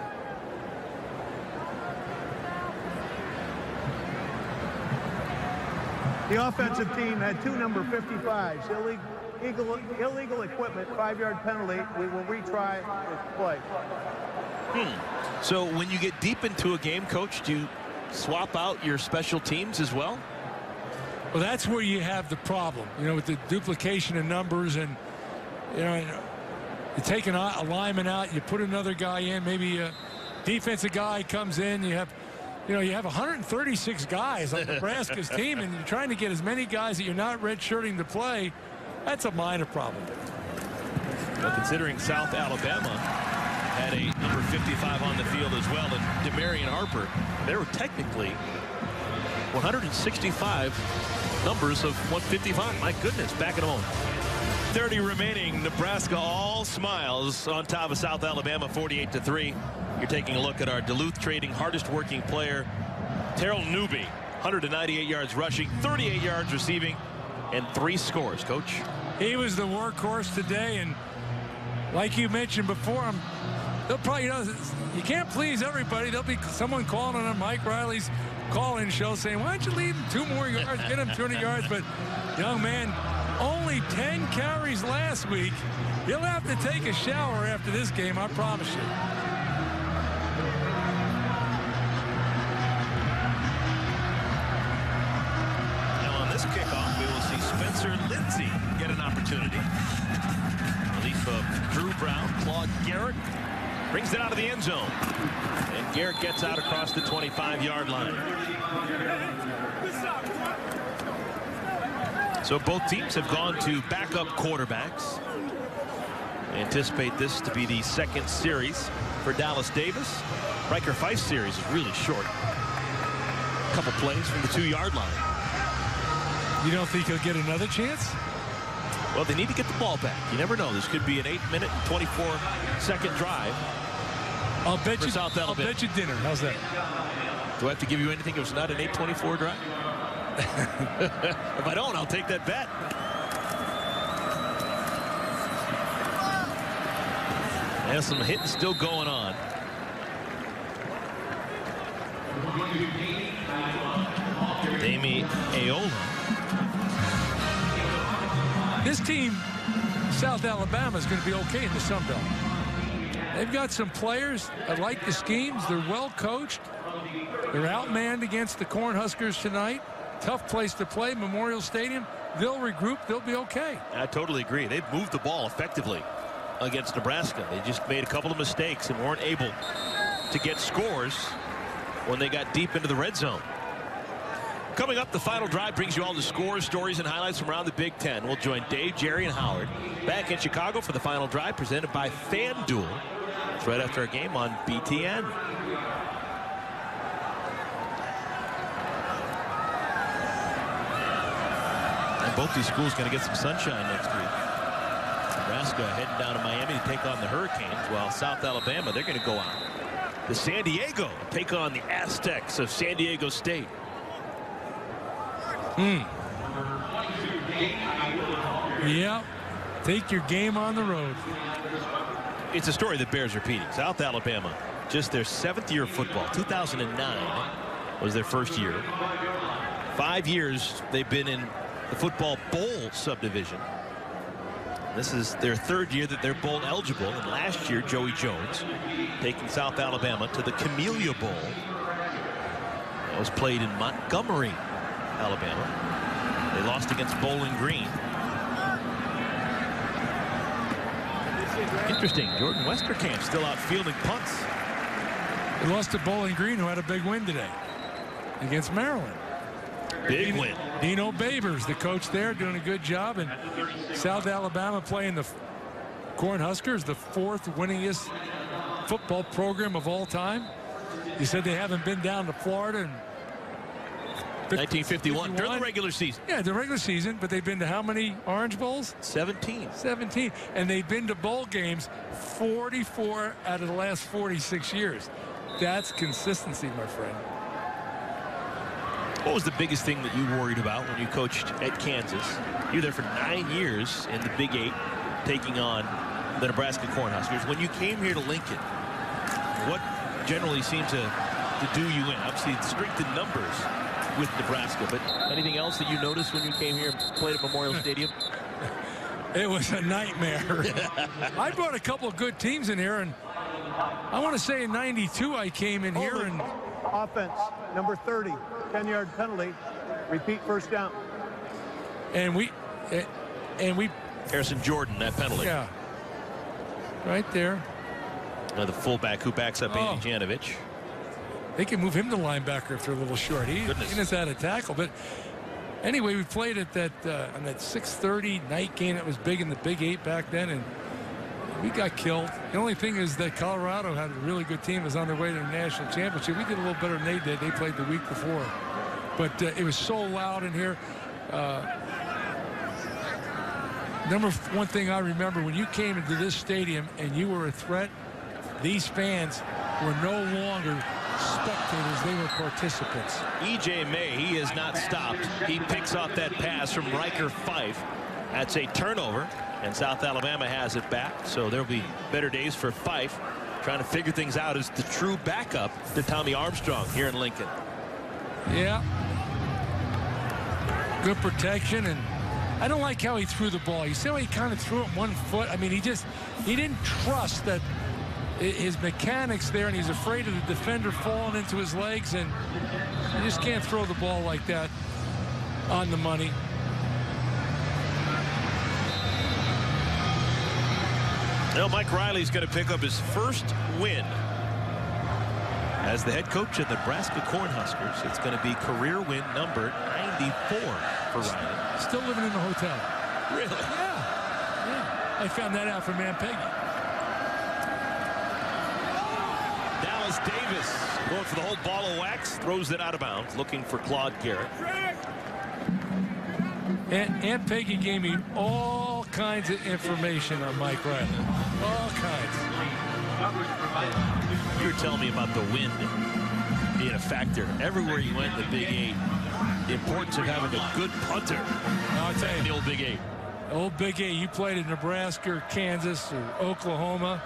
The offensive team had two number fifty-fives. Illegal, illegal, illegal equipment, five-yard penalty. We will retry the play. Hmm. So when you get deep into a game, Coach, do you swap out your special teams as well? Well, that's where you have the problem, you know, with the duplication of numbers. And, you know, you take an, a lineman out, you put another guy in, maybe a defensive guy comes in, you have, you know, you have one hundred thirty-six guys on Nebraska's team, and you're trying to get as many guys that you're not redshirting to play. That's a minor problem. Well, considering South Alabama had a number fifty-five on the field as well, and Demarion Harper, there were technically one hundred sixty-five numbers of one fifty-five. My goodness, back in a moment. thirty remaining. Nebraska all smiles on top of South Alabama, forty-eight to three. You're taking a look at our Duluth Trading hardest working player, Terrell Newby. one hundred ninety-eight yards rushing, thirty-eight yards receiving, and three scores. Coach, he was the workhorse today, and like you mentioned before, him, they'll probably, you know, you can't please everybody. There'll be someone calling on Mike Riley's call-in show saying, why don't you leave him two more yards, get him two hundred yards. But young man, only ten carries last week. He'll have to take a shower after this game, I promise you. Now on this kickoff, we will see Spencer Lindsey get an opportunity. Relief of Drew Brown, Claude Garrett, Brings it out of the end zone. And Garrett gets out across the twenty-five yard line. So both teams have gone to backup quarterbacks. I anticipate this to be the second series for Dallas Davis. Riker Fife's series is really short. A couple plays from the two yard line. You don't think he'll get another chance? Well, they need to get the ball back. You never know. This could be an eight minute and twenty-four second drive. I'll bet you. South I'll bet you dinner. How's that? Do I have to give you anything if it's not an eight twenty-four drive? If I don't, I'll take that bet. And some hitting still going on. Dami Aola. This team, South Alabama, is going to be okay in the Sun Belt. They've got some players that like the schemes. They're well coached. They're outmanned against the Cornhuskers tonight. Tough place to play, Memorial Stadium. They'll regroup. They'll be okay. I totally agree. They've moved the ball effectively against Nebraska. They just made a couple of mistakes and weren't able to get scores when they got deep into the red zone. Coming up, the final drive brings you all the scores, stories, and highlights from around the Big Ten. We'll join Dave, Jerry, and Howard back in Chicago for the final drive presented by FanDuel. It's right after our game on B T N. And both these schools going to get some sunshine next week. Nebraska heading down to Miami to take on the Hurricanes, while South Alabama, they're going to go out to San Diego, take on the Aztecs of San Diego State. Hmm. Yeah. Take your game on the road. It's a story that bears repeating. South Alabama, just their seventh year of football. two thousand nine was their first year. Five years they've been in the football bowl subdivision. This is their third year that they're bowl eligible. And last year, Joey Jones taking South Alabama to the Camellia Bowl. That was played in Montgomery, Alabama. They lost against Bowling Green. Interesting. Jordan Westerkamp still out fielding punts. They lost to Bowling Green, who had a big win today against Maryland. Big Dino, win. Dino Babers, the coach there, doing a good job. And South Alabama playing the Cornhuskers, the fourth winningest football program of all time. You said they haven't been down to Florida in nineteen fifty-one, during the regular season. Yeah, the regular season, but they've been to how many Orange Bowls? seventeen. seventeen. And they've been to bowl games forty-four out of the last forty-six years. That's consistency, my friend. What was the biggest thing that you worried about when you coached at Kansas? You were there for nine years in the Big Eight, taking on the Nebraska Cornhuskers. When you came here to Lincoln, what generally seemed to, to do you in? Obviously, the strength in numbers with Nebraska, but anything else that you noticed when you came here and played at Memorial Stadium? It was a nightmare. I brought a couple of good teams in here, and I want to say in ninety-two I came in here and offense number thirty, ten yard penalty, repeat first down. And we and we Harrison Jordan, that penalty. Yeah. Right there. Now the fullback who backs up Oh. Andy Janovich. They can move him to linebacker if they're a little short. He, he knows how to tackle. But anyway, we played at that uh, on that six thirty night game that was big in the Big Eight back then, and we got killed. The only thing is that Colorado had a really good team, was on their way to the national championship. We did a little better than they did. They played the week before. But uh, it was so loud in here. Uh, number one thing I remember, when you came into this stadium and you were a threat, these fans were no longer spectators, they were participants. E J May, he has not stopped. He picks off that pass from Riker Fife. That's a turnover, and South Alabama has it back. So there'll be better days for Fife, trying to figure things out as the true backup to Tommy Armstrong here in Lincoln. Yeah. Good protection, and I don't like how he threw the ball. You see how he kind of threw it one foot? I mean, he just, he didn't trust that his mechanics there, and he's afraid of the defender falling into his legs, and you just can't throw the ball like that on the money. Now Mike Riley's going to pick up his first win as the head coach of the Nebraska Cornhuskers. It's going to be career win number ninety-four for Riley. Still living in the hotel. Really? Yeah. Yeah. I found that out from Aunt Peggy. Dallas Davis going for the whole ball of wax, throws it out of bounds, looking for Claude Garrett. Aunt, Aunt Peggy gave me all kinds of information on Mike Riley. All kinds. You were telling me about the wind being a factor. Everywhere you went in the Big Eight, the importance of having a good punter. I'll tell you. The old Big Eight. Old Big Eight. You played in Nebraska or Kansas or Oklahoma.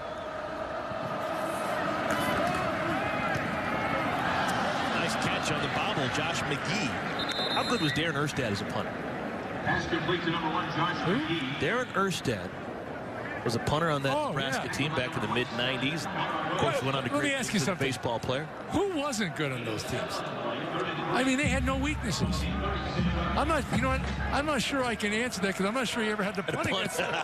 Nice catch on the bobble, Josh McGee. How good was Darren Erstad as a punter? Pass complete to number one, Josh McGee. Darren Erstad was a punter on that oh, Nebraska yeah. team back in the mid nineties. Of course, went on to Let great me ask you something. baseball player. Who wasn't good on those teams? I mean, they had no weaknesses. I'm not, you know what? I'm not sure I can answer that because I'm not sure he ever had to punt against us.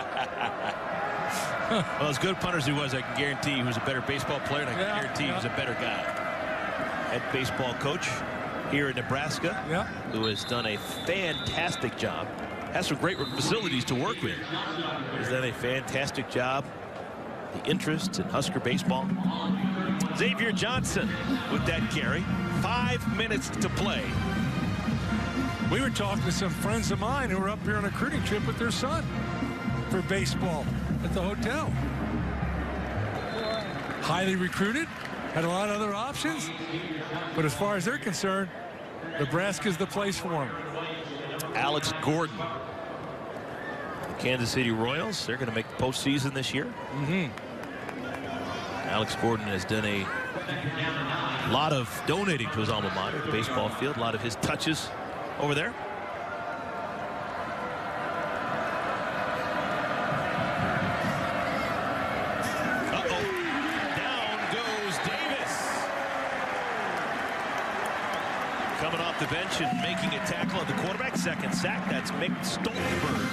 Well, as good punters he was, I can guarantee he was a better baseball player, and I can yeah, guarantee yeah. he was a better guy. Head baseball coach here in Nebraska, yeah. who has done a fantastic job. Has some great facilities to work with. Has done a fantastic job. The interest in Husker baseball. Xavier Johnson with that carry. Five minutes to play. We were talking to some friends of mine who were up here on a recruiting trip with their son for baseball at the hotel. Highly recruited, had a lot of other options, but as far as they're concerned, Nebraska's the place for them. Alex Gordon. The Kansas City Royals, they're going to make the postseason this year. Mm-hmm. Alex Gordon has done a lot of donating to his alma mater, the baseball field, a lot of his touches over there. Uh-oh. Down goes Davis. Coming off the bench and making a tackle at the quarterback. Second sack. That's Mick Stoltenberg.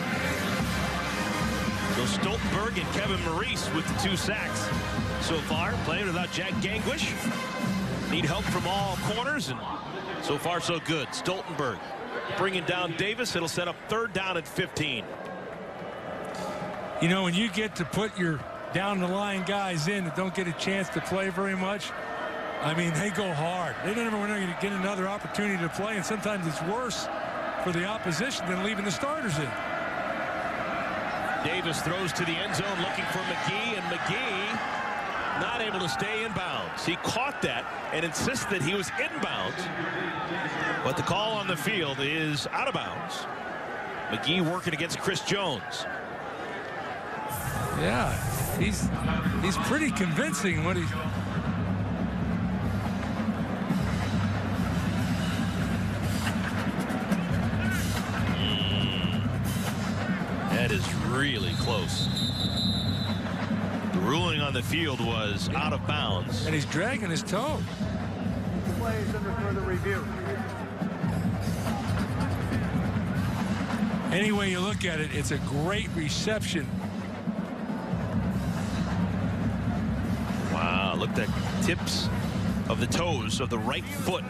So Stoltenberg and Kevin Maurice with the two sacks so far. Playing without Jack Gangwish. Need help from all corners, and so far so good. Stoltenberg bringing down Davis. It'll set up third down at fifteen. You know, when you get to put your down the line guys in that don't get a chance to play very much, I mean, they go hard. They never want to get another opportunity to play, and sometimes it's worse for the opposition than leaving the starters in. Davis throws to the end zone looking for McGee, and McGee not able to stay in bounds. He caught that and insists that he was inbounds, but the call on the field is out of bounds. McGee working against Chris Jones. Yeah, he's he's pretty convincing what he's. That is really close. The ruling on the field was out of bounds. And he's dragging his toe. The play is under further review. Any way you look at it, it's a great reception. Wow, look at the tips of the toes of the right foot.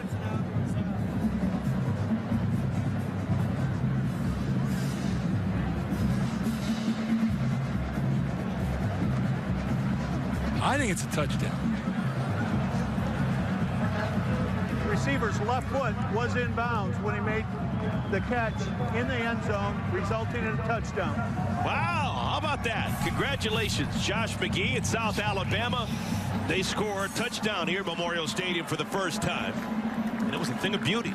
I think it's a touchdown. The receiver's left foot was in bounds when he made the catch in the end zone, resulting in a touchdown. Wow, how about that? Congratulations, Josh McGee in South Alabama. They score a touchdown here at Memorial Stadium for the first time. And it was a thing of beauty.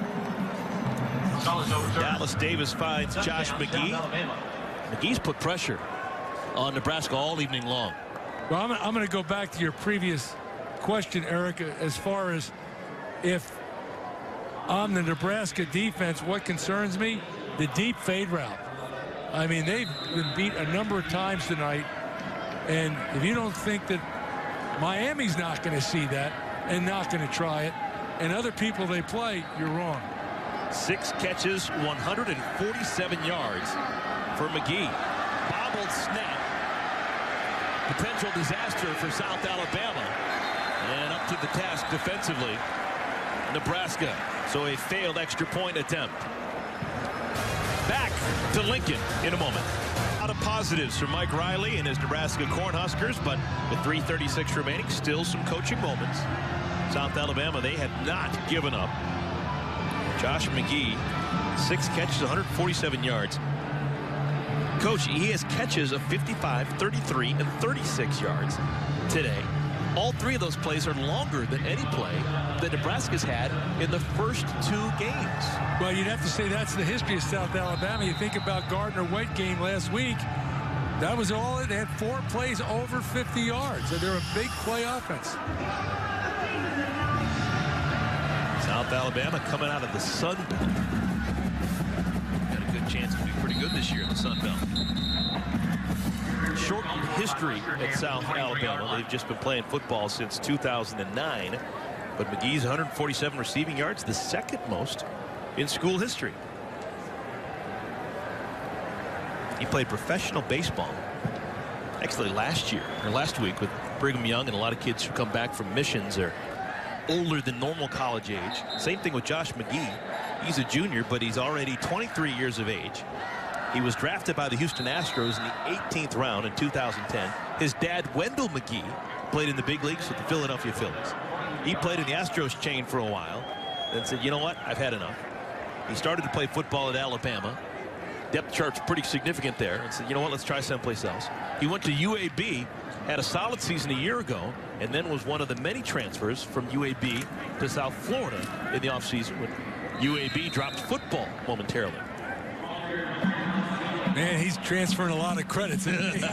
Dallas Davis finds Josh McGee. McGee's put pressure on Nebraska all evening long. Well, I'm, I'm going to go back to your previous question, Eric, as far as if I'm the Nebraska defense, what concerns me? The deep fade route. I mean, they've been beat a number of times tonight, and if you don't think that Miami's not going to see that and not going to try it, and other people they play, you're wrong. Six catches, one hundred forty-seven yards for McGee. Bobbled snap. potential disaster for South Alabama. And up to the task defensively, Nebraska. So a failed extra point attempt. Back to Lincoln in a moment. A lot of positives from Mike Riley and his Nebraska Cornhuskers, but with three thirty-six remaining, still some coaching moments. South Alabama, they have not given up. Josh McGee, six catches, one hundred forty-seven yards. Coach, he has catches of fifty-five, thirty-three, and thirty-six yards today. All three of those plays are longer than any play that Nebraska's had in the first two games. Well, you'd have to say that's the history of South Alabama. You think about Gardner-Webb game last week. That was all. They had four plays over fifty yards. So they're a big play offense. South Alabama coming out of the Sun Belt. Got a good chance to be pretty good this year in the Sun Belt. Shortened history at South Alabama. They've just been playing football since two thousand nine. But McGee's one hundred forty-seven receiving yards, the second most in school history. He played professional baseball actually last year or last week with Brigham Young, and a lot of kids who come back from missions are older than normal college age. Same thing with Josh McGee. He's a junior, but he's already twenty-three years of age. He was drafted by the Houston Astros in the eighteenth round in two thousand ten. His dad, Wendell McGee, played in the big leagues with the Philadelphia Phillies. He played in the Astros chain for a while, then said, you know what, I've had enough. He started to play football at Alabama. Depth chart's pretty significant there, and said, you know what, let's try someplace else. He went to U A B, had a solid season a year ago, and then was one of the many transfers from U A B to South Florida in the offseason when U A B dropped football momentarily. Man, he's transferring a lot of credits.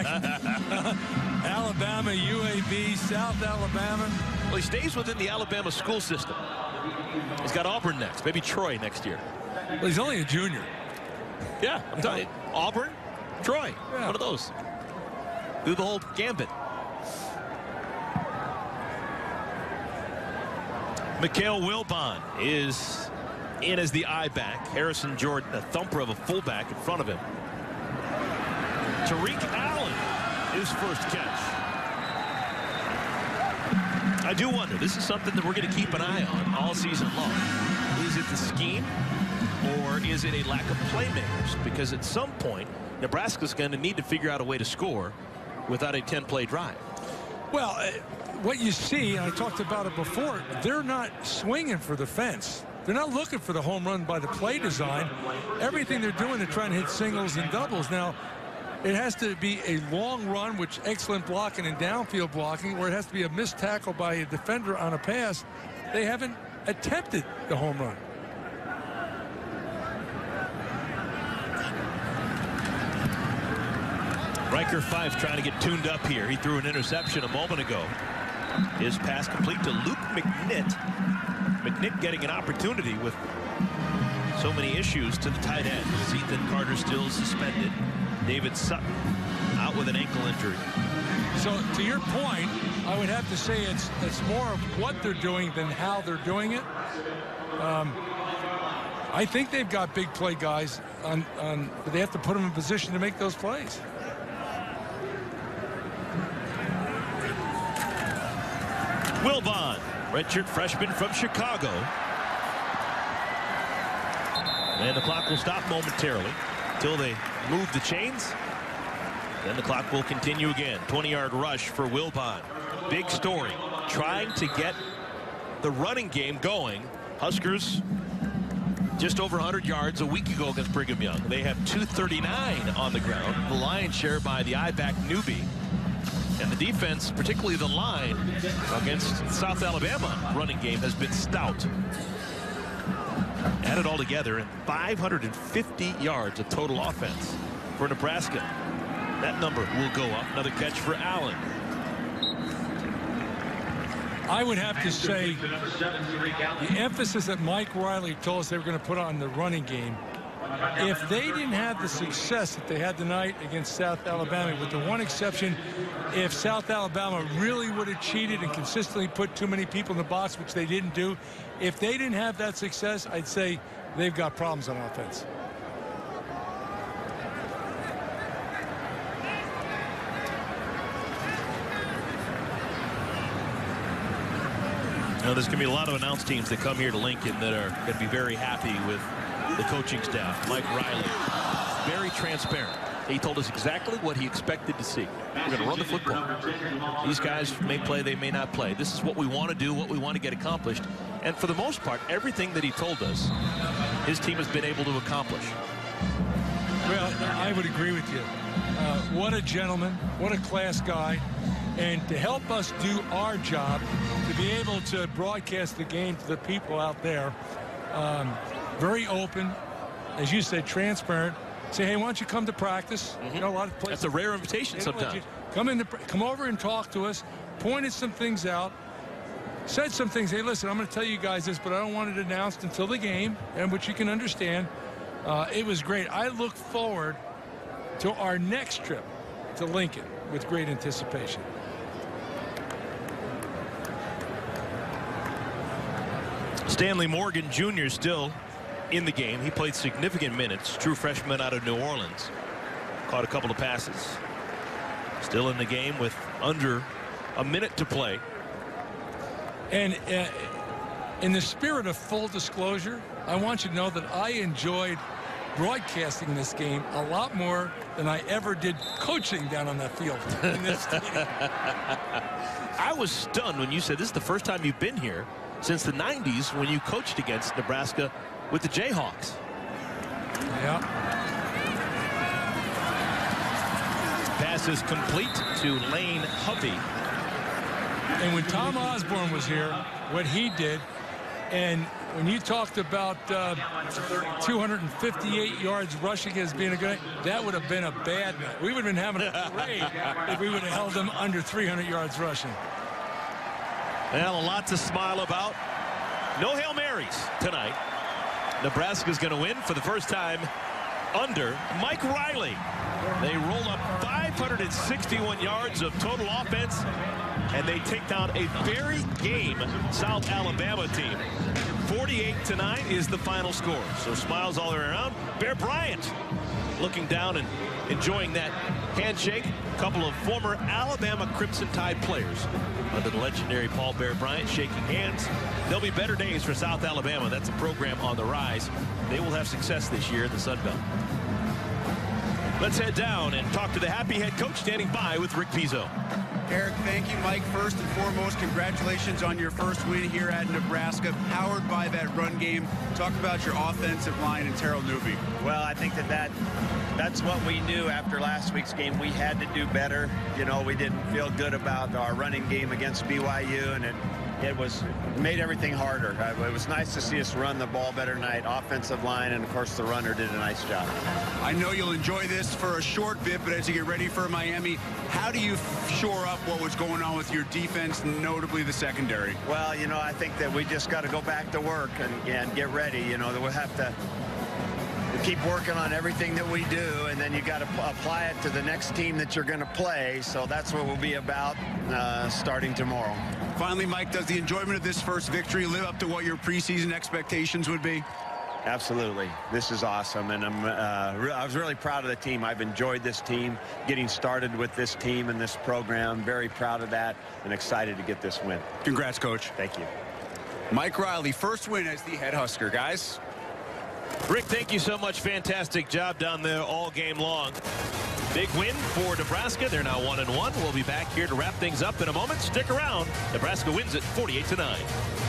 Alabama, U A B, South Alabama. Well, he stays within the Alabama school system. He's got Auburn next, maybe Troy next year. Well, he's only a junior. Yeah, I'm telling you. Auburn, Troy, yeah. One of those. Do the whole gambit. Mikhail Wilbon is in as the I-back. Harrison Jordan, a thumper of a fullback in front of him. Tariq Allen, his first catch. I do wonder, this is something that we're going to keep an eye on all season long. Is it the scheme, or is it a lack of playmakers? Because at some point, Nebraska's going to need to figure out a way to score without a ten-play drive. Well, uh, what you see, and I talked about it before, they're not swinging for the fence. They're not looking for the home run by the play design. Everything they're doing, they're trying to hit singles and doubles. Now, it has to be a long run, which excellent blocking and downfield blocking, or it has to be a missed tackle by a defender on a pass. They haven't attempted the home run. Riker Fife trying to get tuned up here. He threw an interception a moment ago. His pass complete to Luke McNitt. McNitt getting an opportunity with so many issues to the tight end. Ethan Carter still suspended. David Sutton out with an ankle injury. So to your point, I would have to say it's it's more of what they're doing than how they're doing it. Um, I think they've got big play guys on, on, but they have to put them in position to make those plays. Wilbon, redshirt freshman from Chicago. And the clock will stop momentarily until they move the chains. Then the clock will continue again. twenty-yard rush for Wilbon. Big story. Trying to get the running game going. Huskers just over one hundred yards a week ago against Brigham Young. They have two thirty-nine on the ground. The lion's share by the I-back newbie. And the defense, particularly the line against South Alabama running game, has been stout. Add it all together, and five hundred fifty yards of total offense for Nebraska. That number will go up. Another catch for Allen. I would have to say the emphasis that Mike Riley told us they were going to put on the running game. If they didn't have the success that they had tonight against South Alabama, with the one exception, if South Alabama really would have cheated and consistently put too many people in the box, which they didn't do, if they didn't have that success, I'd say they've got problems on offense. know, there's going to be a lot of announced teams that come here to Lincoln that are going to be very happy with the coaching staff. Mike Riley, very transparent. He told us exactly what he expected to see. We're going to run the football. These guys may play, they may not play. This is what we want to do, what we want to get accomplished. And for the most part, everything that he told us, his team has been able to accomplish. Well, I would agree with you. Uh, what a gentleman, what a class guy. And to help us do our job, to be able to broadcast the game to the people out there, um, very open, as you said, transparent. Say, hey, why don't you come to practice? Mm-hmm. You know, a lot of places. That's a rare invitation sometimes. Come in, to, come over and talk to us. Pointed some things out. Said some things. Hey, listen, I'm going to tell you guys this, but I don't want it announced until the game, and which you can understand. Uh, it was great. I look forward to our next trip to Lincoln with great anticipation. Stanley Morgan Junior still in the game. He played significant minutes. True freshman out of New Orleans. Caught a couple of passes. Still in the game with under a minute to play. And uh, in the spirit of full disclosure, I want you to know that I enjoyed broadcasting this game a lot more than I ever did coaching down on that field in this stadium. I was stunned when you said this is the first time you've been here since the nineties when you coached against Nebraska with the Jayhawks. Yeah. Pass is complete to Lane Hovey. And when Tom Osborne was here, what he did, and when you talked about uh, two hundred fifty-eight yards rushing as being a good, that would have been a bad night. We would have been having a parade if we would have held them under three hundred yards rushing. Well, a lot to smile about. No Hail Marys tonight. Nebraska's going to win for the first time under Mike Riley. They roll up five hundred sixty-one yards of total offense, and they take down a very game South Alabama team. forty-eight to nine is the final score. So smiles all around. Bear Bryant looking down and enjoying that handshake. A couple of former Alabama Crimson Tide players under the legendary Paul Bear Bryant shaking hands. There'll be better days for South Alabama. That's a program on the rise. They will have success this year in the Sun Belt. Let's head down and talk to the happy head coach standing by with Rick Pizzo. Eric, thank you, Mike. First and foremost, congratulations on your first win here at Nebraska, powered by that run game. Talk about your offensive line and Terrell Newby. Well, I think that, that that's what we knew after last week's game. We had to do better. You know, we didn't feel good about our running game against B Y U, and it, it was made everything harder. It was nice to see us run the ball better tonight. Offensive line, and, of course, the runner did a nice job. I know you'll enjoy this for a short bit, but as you get ready for Miami, how do you shore up what was going on with your defense, notably the secondary? Well, you know, I think that we just got to go back to work and, and get ready. You know, that we'll have to keep working on everything that we do, and then you got to apply it to the next team that you're going to play. So that's what we'll be about uh, starting tomorrow. Finally, Mike, does the enjoyment of this first victory live up to what your preseason expectations would be? Absolutely. This is awesome, and I'm, uh, I was really proud of the team. I've enjoyed this team, getting started with this team and this program. Very proud of that and excited to get this win. Congrats, Coach. Thank you. Mike Riley, first win as the head Husker, guys. Rick, thank you so much. Fantastic job down there all game long. Big win for Nebraska. They're now one and one. We'll be back here to wrap things up in a moment. Stick around. Nebraska wins it forty-eight to nine.